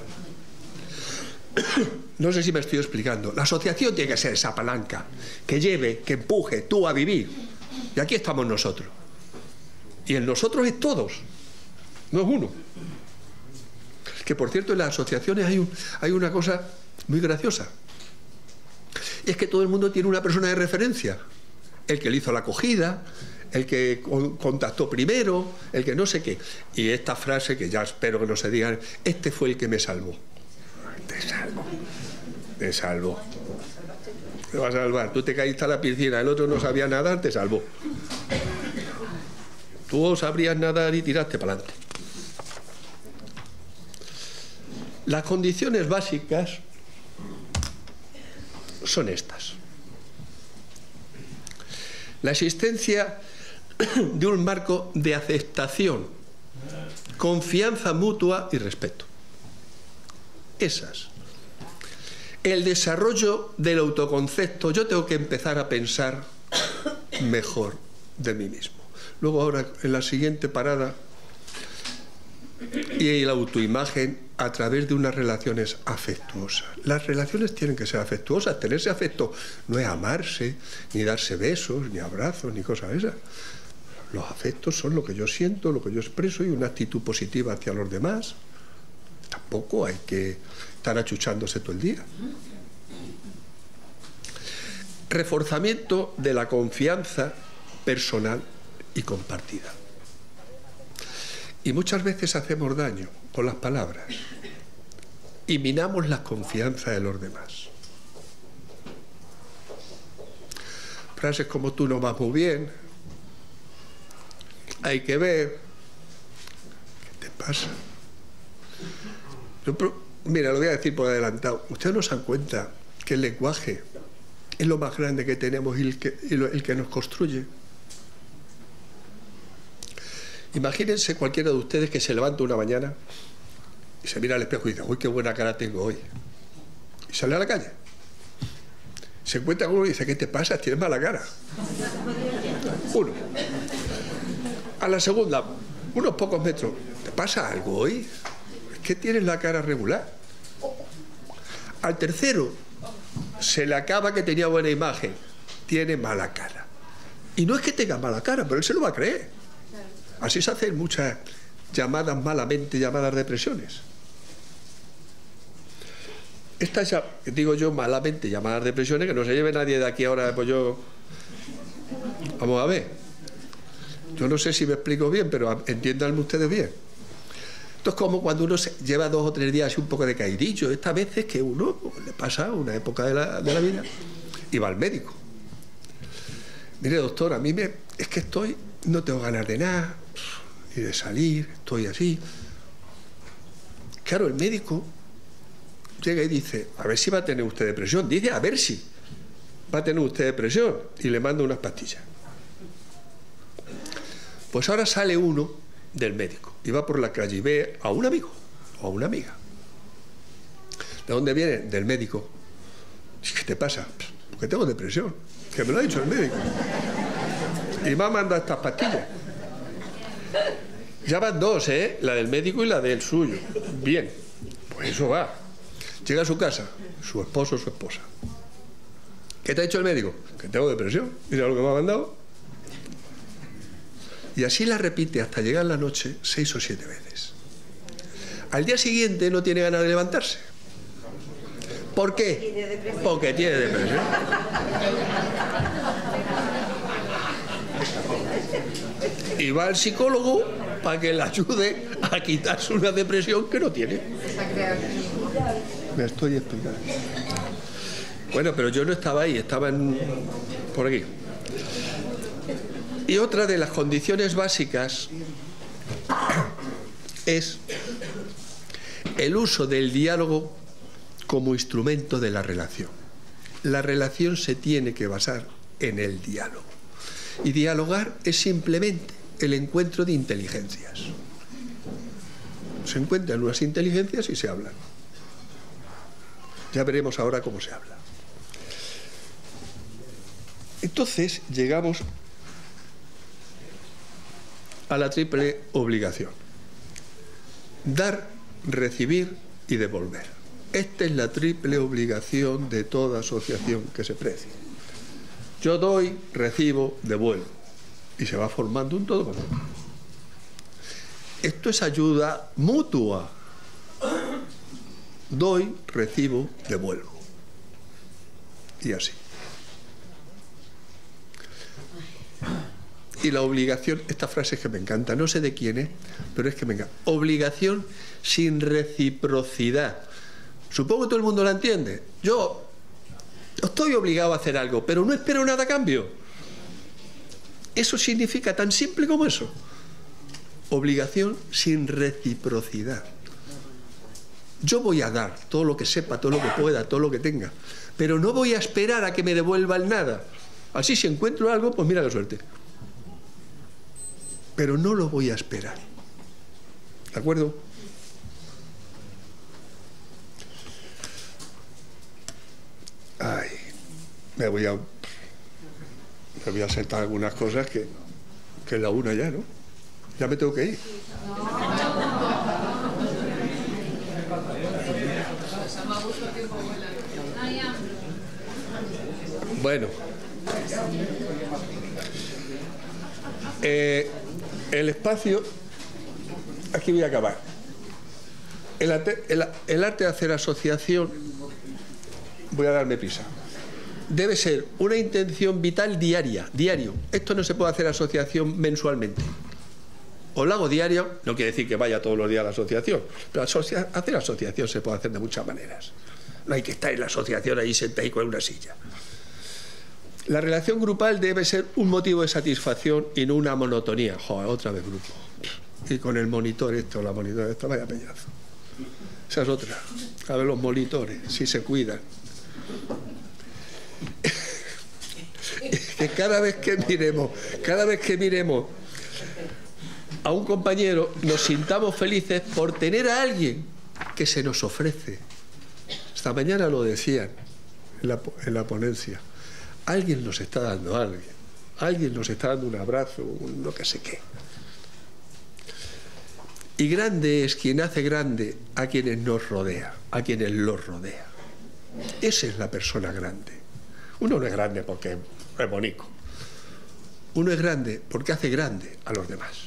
G: No sé si me estoy explicando. La asociación tiene que ser esa palanca que lleve, que empuje tú a vivir. Y aquí estamos nosotros. Y el nosotros es todos, no es uno. Que por cierto, en las asociaciones hay, un, hay una cosa muy graciosa. Y es que todo el mundo tiene una persona de referencia. El que le hizo la acogida, el que contactó primero, el que no sé qué. Y esta frase, que ya espero que no se digan, este fue el que me salvó. Te salvo. Te salvó. Te va a salvar. Tú te caíste a la piscina, el otro no sabía nadar, te salvó. Tú sabrías nadar y tiraste para adelante. Las condiciones básicas son estas. La existencia de un marco de aceptación, confianza mutua y respeto. Esas. El desarrollo del autoconcepto. Yo tengo que empezar a pensar mejor de mí mismo. Luego ahora, en la siguiente parada, y la autoimagen a través de unas relaciones afectuosas. Las relaciones tienen que ser afectuosas. Tenerse afecto no es amarse, ni darse besos, ni abrazos, ni cosas esas. Los afectos son lo que yo siento, lo que yo expreso, y una actitud positiva hacia los demás. Tampoco hay que estar achuchándose todo el día. Reforzamiento de la confianza personal y compartida. Y muchas veces hacemos daño con las palabras y minamos la confianza de los demás. Frases como tú no vas muy bien, hay que ver, ¿qué te pasa? Yo, mira, lo voy a decir por adelantado. Ustedes no se dan cuenta que el lenguaje es lo más grande que tenemos y el que, y lo, el que nos construye. Imagínense cualquiera de ustedes que se levanta una mañana y se mira al espejo y dice, uy, qué buena cara tengo hoy. Y sale a la calle. Se encuentra con uno y dice, ¿qué te pasa? Tienes mala cara. Uno. A la segunda, unos pocos metros, ¿te pasa algo hoy? Es que tienes la cara regular. Al tercero, se le acaba que tenía buena imagen. Tiene mala cara. Y no es que tenga mala cara, pero él se lo va a creer. Así se hacen muchas llamadas malamente llamadas depresiones. Estas, ya, digo yo, malamente llamadas depresiones, que no se lleve nadie de aquí ahora, pues yo... Vamos a ver. Yo no sé si me explico bien, pero entiéndanme ustedes bien. Esto es como cuando uno se lleva dos o tres días así un poco de caidillo. Esta vez es que uno le pasa una época de la, de la vida y va al médico. Mire, doctor, a mí me, es que estoy... No tengo ganas de nada, ni de salir, estoy así. Claro, el médico llega y dice, a ver si va a tener usted depresión. Dice, a ver si va a tener usted depresión. Y le manda unas pastillas. Pues ahora sale uno del médico y va por la calle y ve a un amigo o a una amiga. ¿De dónde viene? Del médico. ¿Qué te pasa? Porque tengo depresión. Que me lo ha dicho el médico. Y me ha mandado estas pastillas. Ya van dos, ¿eh? La del médico y la del suyo. Bien, pues eso va. Llega a su casa, su esposo o su esposa. ¿Qué te ha dicho el médico? Que tengo depresión. Mira lo que me ha mandado. Y así la repite hasta llegar la noche seis o siete veces. Al día siguiente no tiene ganas de levantarse. ¿Por qué? Porque tiene depresión. Y va al psicólogo para que le ayude a quitarse una depresión que no tiene. Me estoy explicando. Bueno, pero yo no estaba ahí, estaba en, por aquí. Y otra de las condiciones básicas es el uso del diálogo como instrumento de la relación. La relación se tiene que basar en el diálogo. Y dialogar es simplemente el encuentro de inteligencias. Se encuentran unas inteligencias y se hablan. Ya veremos ahora cómo se habla. Entonces llegamos a la triple obligación: dar, recibir y devolver. Esta es la triple obligación de toda asociación que se precie. Yo doy, recibo, devuelvo. Y se va formando un todo común. Esto es ayuda mutua. Doy, recibo, devuelvo. Y así. Y la obligación, esta frase es que me encanta, no sé de quién es, pero es que me encanta. Obligación sin reciprocidad. Supongo que todo el mundo la entiende. Yo estoy obligado a hacer algo, pero no espero nada a cambio. Eso significa tan simple como eso. Obligación sin reciprocidad. Yo voy a dar todo lo que sepa, todo lo que pueda, todo lo que tenga, pero no voy a esperar a que me devuelvan nada. Así, si encuentro algo, pues mira qué suerte. Pero no lo voy a esperar. ¿De acuerdo? Ay, me voy a me voy a saltar algunas cosas que, que es la una ya, ¿no? Ya me tengo que ir. Bueno, eh, el espacio, aquí voy a acabar. El arte, el, el arte de hacer asociación, voy a darme prisa, debe ser una intención vital diaria, diario. Esto no se puede hacer asociación mensualmente. O lo hago diario, no quiere decir que vaya todos los días a la asociación, pero asocia, hacer asociación se puede hacer de muchas maneras. No hay que estar en la asociación ahí sentado con una silla. La relación grupal debe ser un motivo de satisfacción y no una monotonía. Joder, otra vez grupo. Y con el monitor esto, la monitor esta, vaya peñazo. Esa es otra. A ver los monitores, si se cuidan. Que cada vez que miremos, cada vez que miremos a un compañero, nos sintamos felices por tener a alguien que se nos ofrece. Esta mañana lo decían en la, en la ponencia. Alguien nos está dando a alguien. Alguien nos está dando un abrazo, un no que sé qué. Y grande es quien hace grande a quienes nos rodea, a quienes los rodea. Esa es la persona grande. Uno no es grande porque es bonito. Uno es grande porque hace grande a los demás.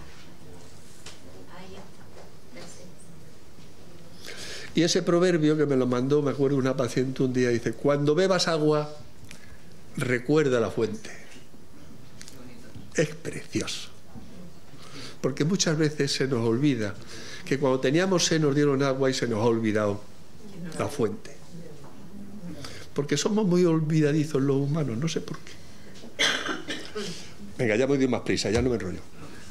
G: Y ese proverbio que me lo mandó, me acuerdo, una paciente un día, dice: cuando bebas agua, recuerda la fuente. Es precioso. Porque muchas veces se nos olvida que cuando teníamos sed nos dieron agua y se nos ha olvidado la fuente. Porque somos muy olvidadizos los humanos, no sé por qué. Venga, ya voy de más prisa, ya no me enrollo.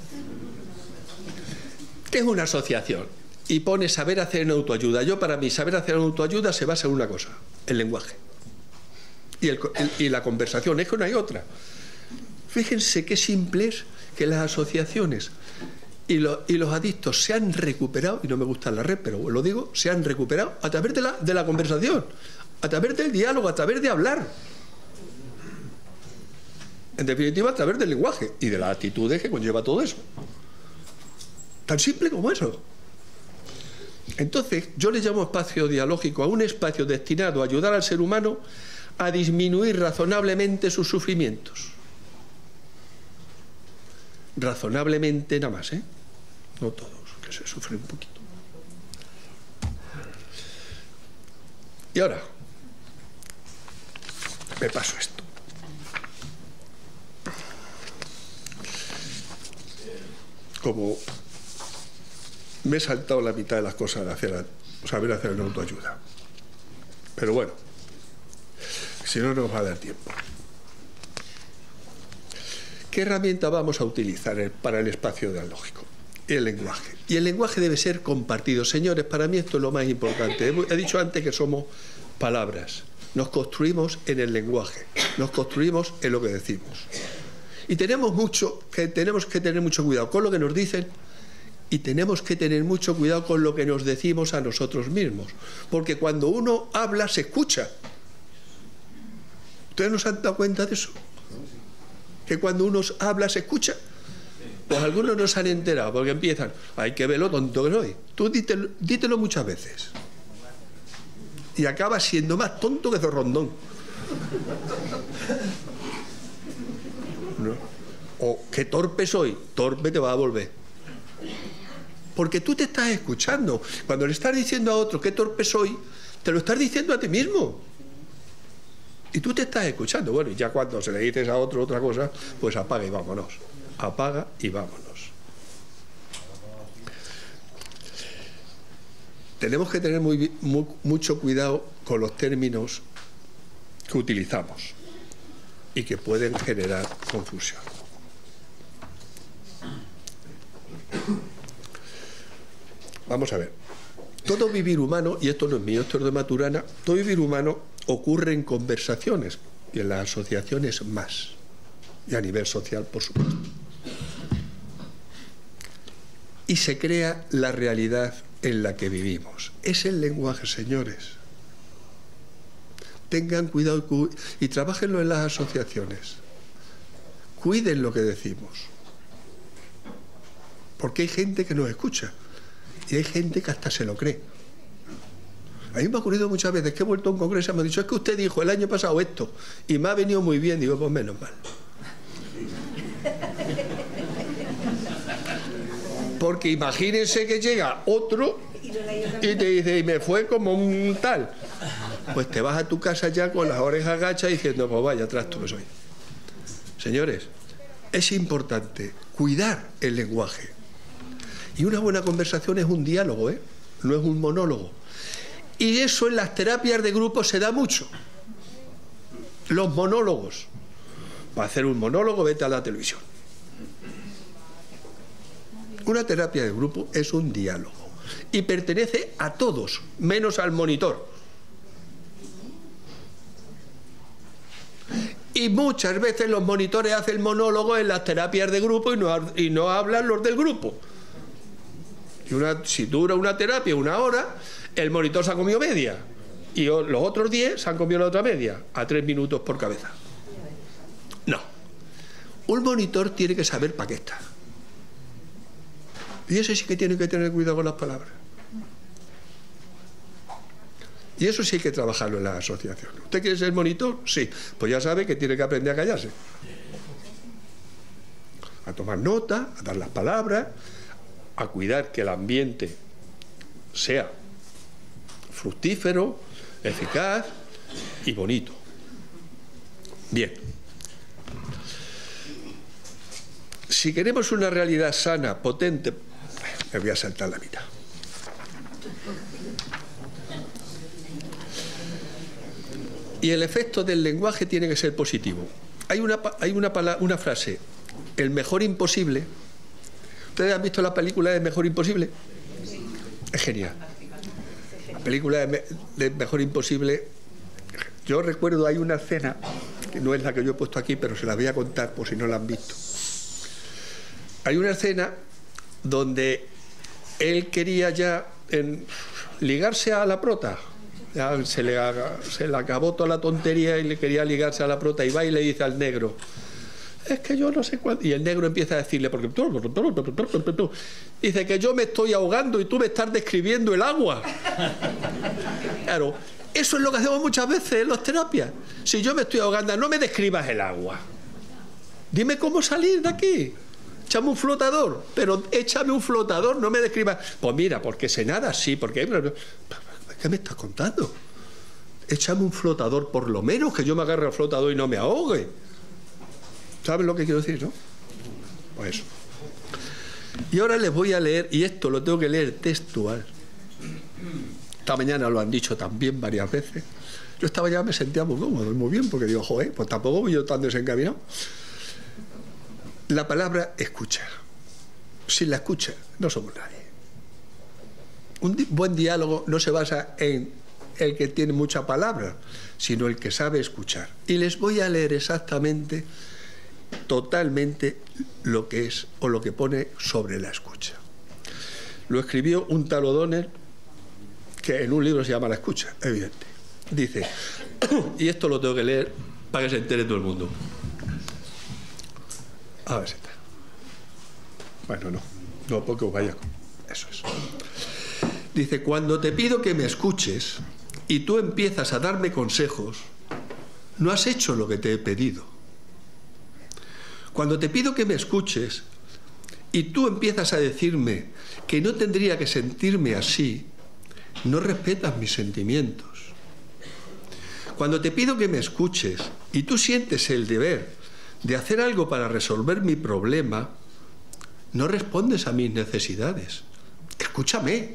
G: ¿Qué es una asociación? Y pone saber hacer en autoayuda. Yo, para mí, saber hacer en autoayuda se basa en una cosa: el lenguaje. Y, el, el, y la conversación, es que no hay otra. Fíjense qué simple es que las asociaciones y, lo, y los adictos se han recuperado, y no me gusta la red, pero lo digo, se han recuperado a través de la, de la conversación, a través del diálogo, a través de hablar. En definitiva, a través del lenguaje y de las actitudes que conlleva todo eso. Tan simple como eso. Entonces, yo le llamo espacio dialógico a un espacio destinado a ayudar al ser humano a disminuir razonablemente sus sufrimientos. Razonablemente nada más, ¿eh? No todos, que se sufren un poquito. Y ahora, me paso esto. Como me he saltado la mitad de las cosas de hacer, saber hacer en autoayuda. Pero bueno, si no, no nos va a dar tiempo. ¿Qué herramienta vamos a utilizar para el espacio dialógico? El lenguaje. Y el lenguaje debe ser compartido. Señores, para mí esto es lo más importante. He dicho antes que somos palabras. Nos construimos en el lenguaje. Nos construimos en lo que decimos. Y tenemos, mucho, que, tenemos que tener mucho cuidado con lo que nos dicen y tenemos que tener mucho cuidado con lo que nos decimos a nosotros mismos. Porque cuando uno habla, se escucha. ¿Ustedes no se han dado cuenta de eso? Que cuando uno habla, se escucha. Pues algunos no se han enterado porque empiezan, hay que ver lo tonto que soy. Tú dítelo, dítelo muchas veces. Y acabas siendo más tonto que Zorrondón. ¿No? O qué torpe soy, torpe te va a volver. Porque tú te estás escuchando. Cuando le estás diciendo a otro qué torpe soy, te lo estás diciendo a ti mismo. Y tú te estás escuchando. Bueno, y ya cuando se le dices a otro otra cosa, pues apaga y vámonos. Apaga y vámonos. Tenemos que tener muy, muy, mucho cuidado con los términos que utilizamos y que pueden generar confusión. Vamos a ver. Todo vivir humano, y esto no es mío, esto es de Maturana, todo vivir humano ocurre en conversaciones y en las asociaciones más, y a nivel social, por supuesto. Y se crea la realidad en la que vivimos. Es el lenguaje, señores. Tengan cuidado y, y trabajenlo en las asociaciones. Cuiden lo que decimos. Porque hay gente que nos escucha y hay gente que hasta se lo cree. A mí me ha ocurrido muchas veces que he vuelto a un congreso y me ha dicho, es que usted dijo el año pasado esto y me ha venido muy bien. Digo, pues menos mal. Porque imagínense que llega otro y te dice, y me fue como un tal. Pues te vas a tu casa ya con las orejas agachas diciendo, pues vaya, trasto que soy. Señores, es importante cuidar el lenguaje. Y una buena conversación es un diálogo, ¿eh? No es un monólogo. Y eso en las terapias de grupo se da mucho. Los monólogos. Para hacer un monólogo, vete a la televisión. Una terapia de grupo es un diálogo y pertenece a todos, menos al monitor. Y muchas veces los monitores hacen monólogos en las terapias de grupo y no, y no hablan los del grupo. Y una, si dura una terapia una hora, el monitor se ha comido media y los otros diez se han comido la otra media, a tres minutos por cabeza. No. Un monitor tiene que saber para qué está. Y ese sí que tiene que tener cuidado con las palabras. Y eso sí hay que trabajarlo en la asociación. ¿Usted quiere ser monitor? Sí. Pues ya sabe que tiene que aprender a callarse. A tomar nota, a dar las palabras, a cuidar que el ambiente sea fructífero, eficaz y bonito. Bien. Si queremos una realidad sana, potente, me voy a saltar la mitad. Y el efecto del lenguaje tiene que ser positivo. Hay una, hay una, una frase, el mejor imposible. ¿Ustedes han visto la película de Mejor Imposible? Es genial. La película de, me, de Mejor Imposible, yo recuerdo, hay una escena, que no es la que yo he puesto aquí, pero se la voy a contar por si no la han visto. Hay una escena donde él quería ya en, ligarse a la prota. Ya se, le, se le acabó toda la tontería y le quería ligarse a la prota y va y le dice al negro, es que yo no sé cuánto. Y el negro empieza a decirle, porque dice que yo me estoy ahogando y tú me estás describiendo el agua. Claro, eso es lo que hacemos muchas veces en las terapias. Si yo me estoy ahogando, no me describas el agua. Dime cómo salir de aquí. Échame un flotador, pero échame un flotador, no me describas. Pues mira, porque se nada así, porque... ¿Qué me estás contando? Échame un flotador, por lo menos, que yo me agarre al flotador y no me ahogue. ¿Saben lo que quiero decir, no? Pues eso. Y ahora les voy a leer, y esto lo tengo que leer textual. Esta mañana lo han dicho también varias veces. Yo estaba ya, me sentía muy cómodo y muy bien, porque digo, joder, pues tampoco voy yo tan desencaminado. La palabra escucha. Sin la escucha no somos nadie. Un di- buen diálogo no se basa en el que tiene mucha palabra, sino el que sabe escuchar. Y les voy a leer exactamente, totalmente, lo que es o lo que pone sobre la escucha. Lo escribió un tal O'Donnell, que en un libro se llama La escucha, evidente. Dice, y esto lo tengo que leer para que se entere todo el mundo. A ver si está. Bueno, no, no, porque os vaya. Eso es. Dice, cuando te pido que me escuches y tú empiezas a darme consejos, no has hecho lo que te he pedido. Cuando te pido que me escuches y tú empiezas a decirme que no tendría que sentirme así, no respetas mis sentimientos. Cuando te pido que me escuches y tú sientes el deber de hacer algo para resolver mi problema, no respondes a mis necesidades. Escúchame.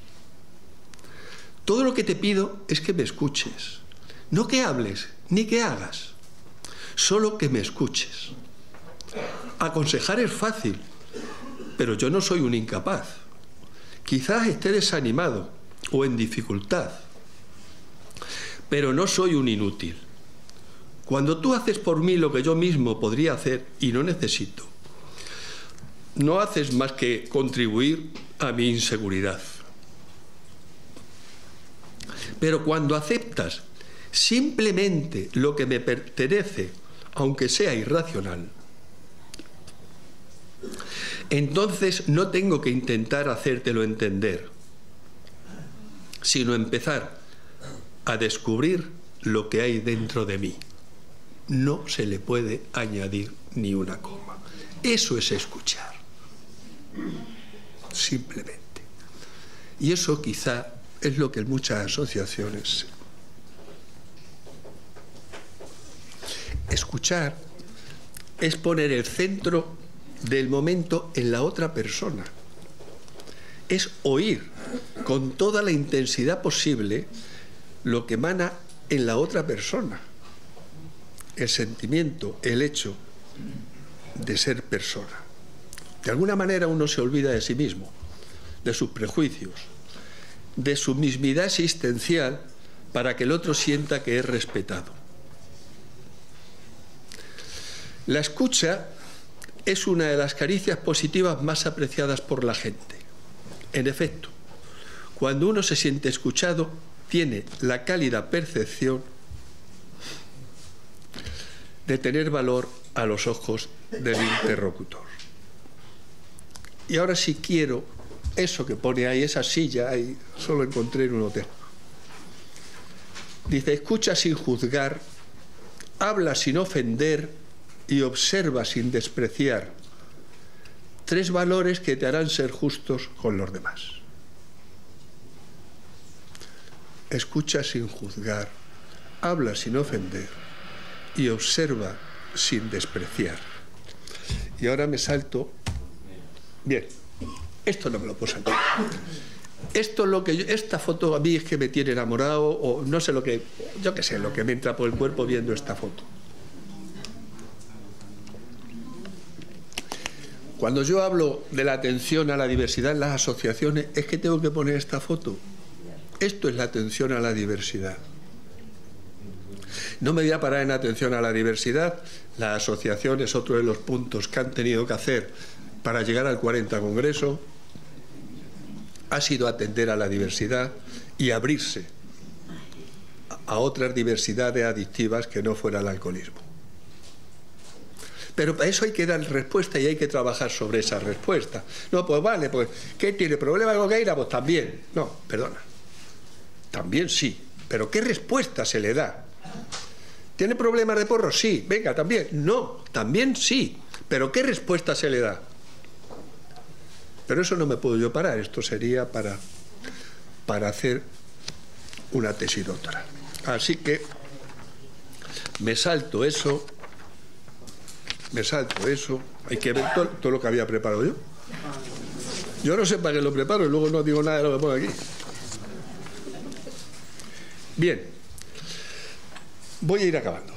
G: Todo lo que te pido es que me escuches. No que hables ni que hagas. Solo que me escuches. Aconsejar es fácil, pero yo no soy un incapaz. Quizás esté desanimado o en dificultad, pero no soy un inútil. Cuando tú haces por mí lo que yo mismo podría hacer y no necesito, no haces más que contribuir a mi inseguridad. Pero cuando aceptas simplemente lo que me pertenece, aunque sea irracional, entonces no tengo que intentar hacértelo entender, sino empezar a descubrir lo que hay dentro de mí. No se le puede añadir ni una coma. Eso es escuchar. Simplemente. Y eso quizá es lo que en muchas asociaciones. Escuchar es poner el centro del momento en la otra persona. Es oír con toda la intensidad posible lo que emana en la otra persona. El sentimiento, el hecho de ser persona. De alguna manera uno se olvida de sí mismo, de sus prejuicios, de su mismidad existencial, para que el otro sienta que es respetado. La escucha es una de las caricias positivas más apreciadas por la gente. En efecto, cuando uno se siente escuchado, tiene la cálida percepción de tener valor a los ojos del interlocutor. Y ahora sí quiero eso que pone ahí, esa silla, ahí solo encontré en un hotel. Dice, escucha sin juzgar, habla sin ofender y observa sin despreciar. Tres valores que te harán ser justos con los demás. Escucha sin juzgar, habla sin ofender y observa sin despreciar. Y ahora me salto. Bien, esto no me lo puedo saltar. Esto es lo que yo, esta foto a mí es que me tiene enamorado, o no sé lo que, yo qué sé, lo que me entra por el cuerpo viendo esta foto. Cuando yo hablo de la atención a la diversidad en las asociaciones, es que tengo que poner esta foto. Esto es la atención a la diversidad. No me voy a parar en atención a la diversidad. La asociación es otro de los puntos que han tenido que hacer para llegar al cuarenta Congreso. Ha sido atender a la diversidad y abrirse a otras diversidades adictivas que no fuera el alcoholismo. Pero para eso hay que dar respuesta y hay que trabajar sobre esa respuesta. No, pues vale, pues ¿qué tiene? ¿Problema de cocaína? Pues también. No, perdona. También sí. Pero ¿qué respuesta se le da? ¿Tiene problemas de porro? Sí. Venga, también. No, también sí. Pero ¿qué respuesta se le da? Pero eso no me puedo yo parar. Esto sería para, para hacer una tesis doctoral. Así que me salto eso. Me salto eso. Hay que ver todo, todo lo que había preparado yo. Yo no sé para qué lo preparo y luego no digo nada de lo que pongo aquí. Bien. Voy a ir acabando.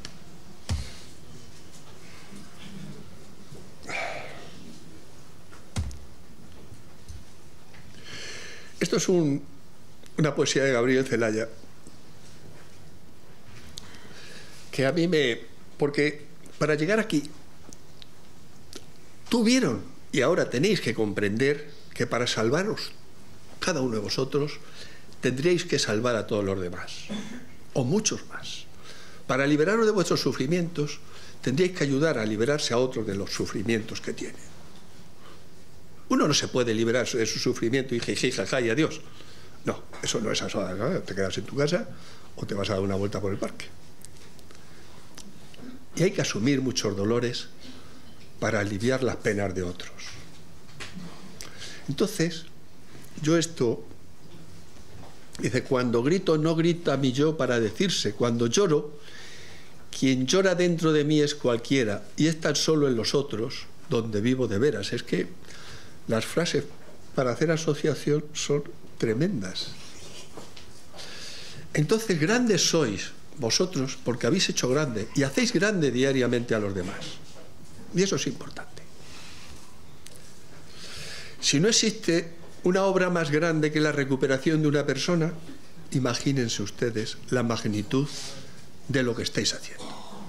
G: Esto es un, una poesía de Gabriel Celaya, que a mí me... Porque para llegar aquí, tuvieron, y ahora tenéis que comprender, que para salvaros, cada uno de vosotros, tendríais que salvar a todos los demás, o muchos más. Para liberaros de vuestros sufrimientos, tendríais que ayudar a liberarse a otros de los sufrimientos que tienen. Uno no se puede liberar de su sufrimiento y jiji, jaja y adiós. No, eso no es así, ¿no? Te quedas en tu casa o te vas a dar una vuelta por el parque. Y hay que asumir muchos dolores para aliviar las penas de otros. Entonces, yo esto, dice, cuando grito no grita mi yo para decirse, cuando lloro, quien llora dentro de mí es cualquiera y es tan solo en los otros donde vivo de veras. Es que las frases para hacer asociación son tremendas. Entonces, grandes sois vosotros porque habéis hecho grande y hacéis grande diariamente a los demás. Y eso es importante. Si no existe una obra más grande que la recuperación de una persona, imagínense ustedes la magnitud de lo que estáis haciendo.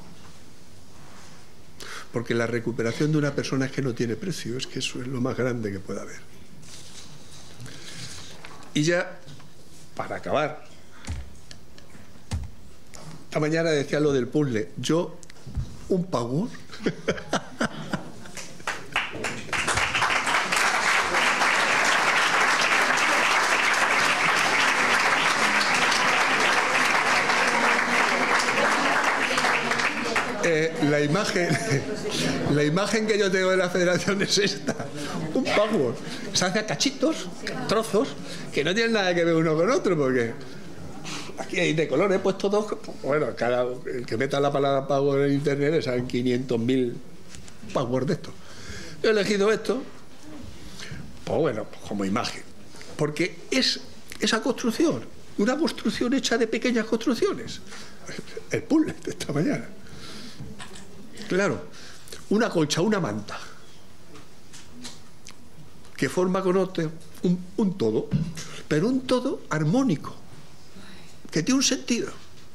G: Porque la recuperación de una persona es que no tiene precio, es que eso es lo más grande que puede haber. Y ya, para acabar, esta mañana decía lo del puzzle, yo, un power, Eh, la imagen la imagen que yo tengo de la federación es esta, un power, se hace a cachitos, trozos que no tienen nada que ver uno con otro, porque aquí hay de colores puestos dos, bueno, cada el que meta la palabra power en internet le salen quinientos mil power de estos. Yo he elegido esto, pues bueno, pues como imagen, porque es esa construcción, una construcción hecha de pequeñas construcciones, el puzzle de esta mañana. Claro, una colcha, una manta, que forma con otro un, un todo, pero un todo armónico, que tiene un sentido.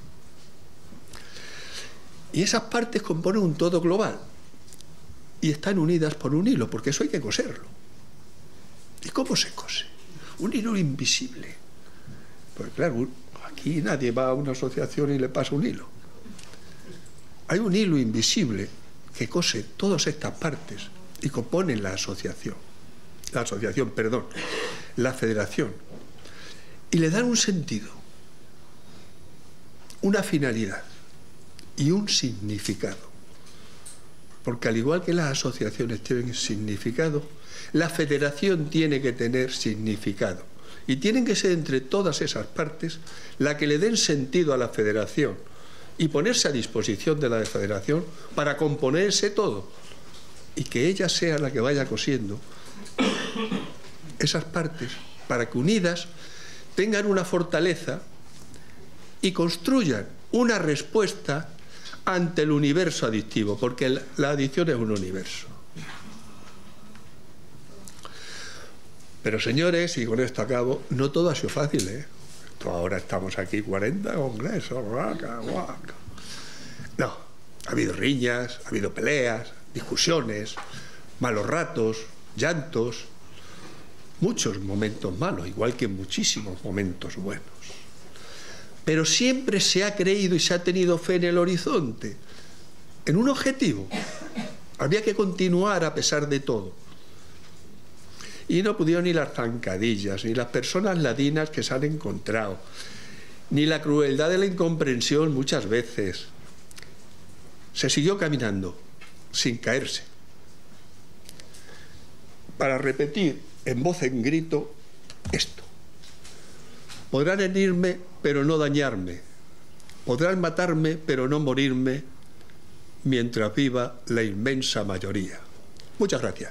G: Y esas partes componen un todo global y están unidas por un hilo, porque eso hay que coserlo. ¿Y cómo se cose? Un hilo invisible. Pues claro, aquí nadie va a una asociación y le pasa un hilo. Hay un hilo invisible que cose todas estas partes y componen la asociación, la asociación, perdón, la federación, y le dan un sentido, una finalidad y un significado. Porque al igual que las asociaciones tienen significado, la federación tiene que tener significado. Y tienen que ser entre todas esas partes la que le den sentido a la federación y ponerse a disposición de la federación para componerse todo y que ella sea la que vaya cosiendo esas partes para que unidas tengan una fortaleza y construyan una respuesta ante el universo adictivo, porque la adicción es un universo. Pero señores, y con esto acabo, no todo ha sido fácil, ¿eh? Ahora estamos aquí cuarenta congresos, guaca, guaca. No, ha habido riñas, ha habido peleas, discusiones, malos ratos, llantos, muchos momentos malos, igual que muchísimos momentos buenos. Pero siempre se ha creído y se ha tenido fe en el horizonte, en un objetivo. Había que continuar a pesar de todo. Y no pudieron ni las zancadillas, ni las personas ladinas que se han encontrado, ni la crueldad de la incomprensión muchas veces. Se siguió caminando, sin caerse. Para repetir en voz en grito esto. Podrán herirme, pero no dañarme. Podrán matarme, pero no morirme, mientras viva la inmensa mayoría. Muchas gracias.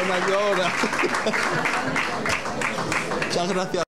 G: Mayora. Muchas gracias.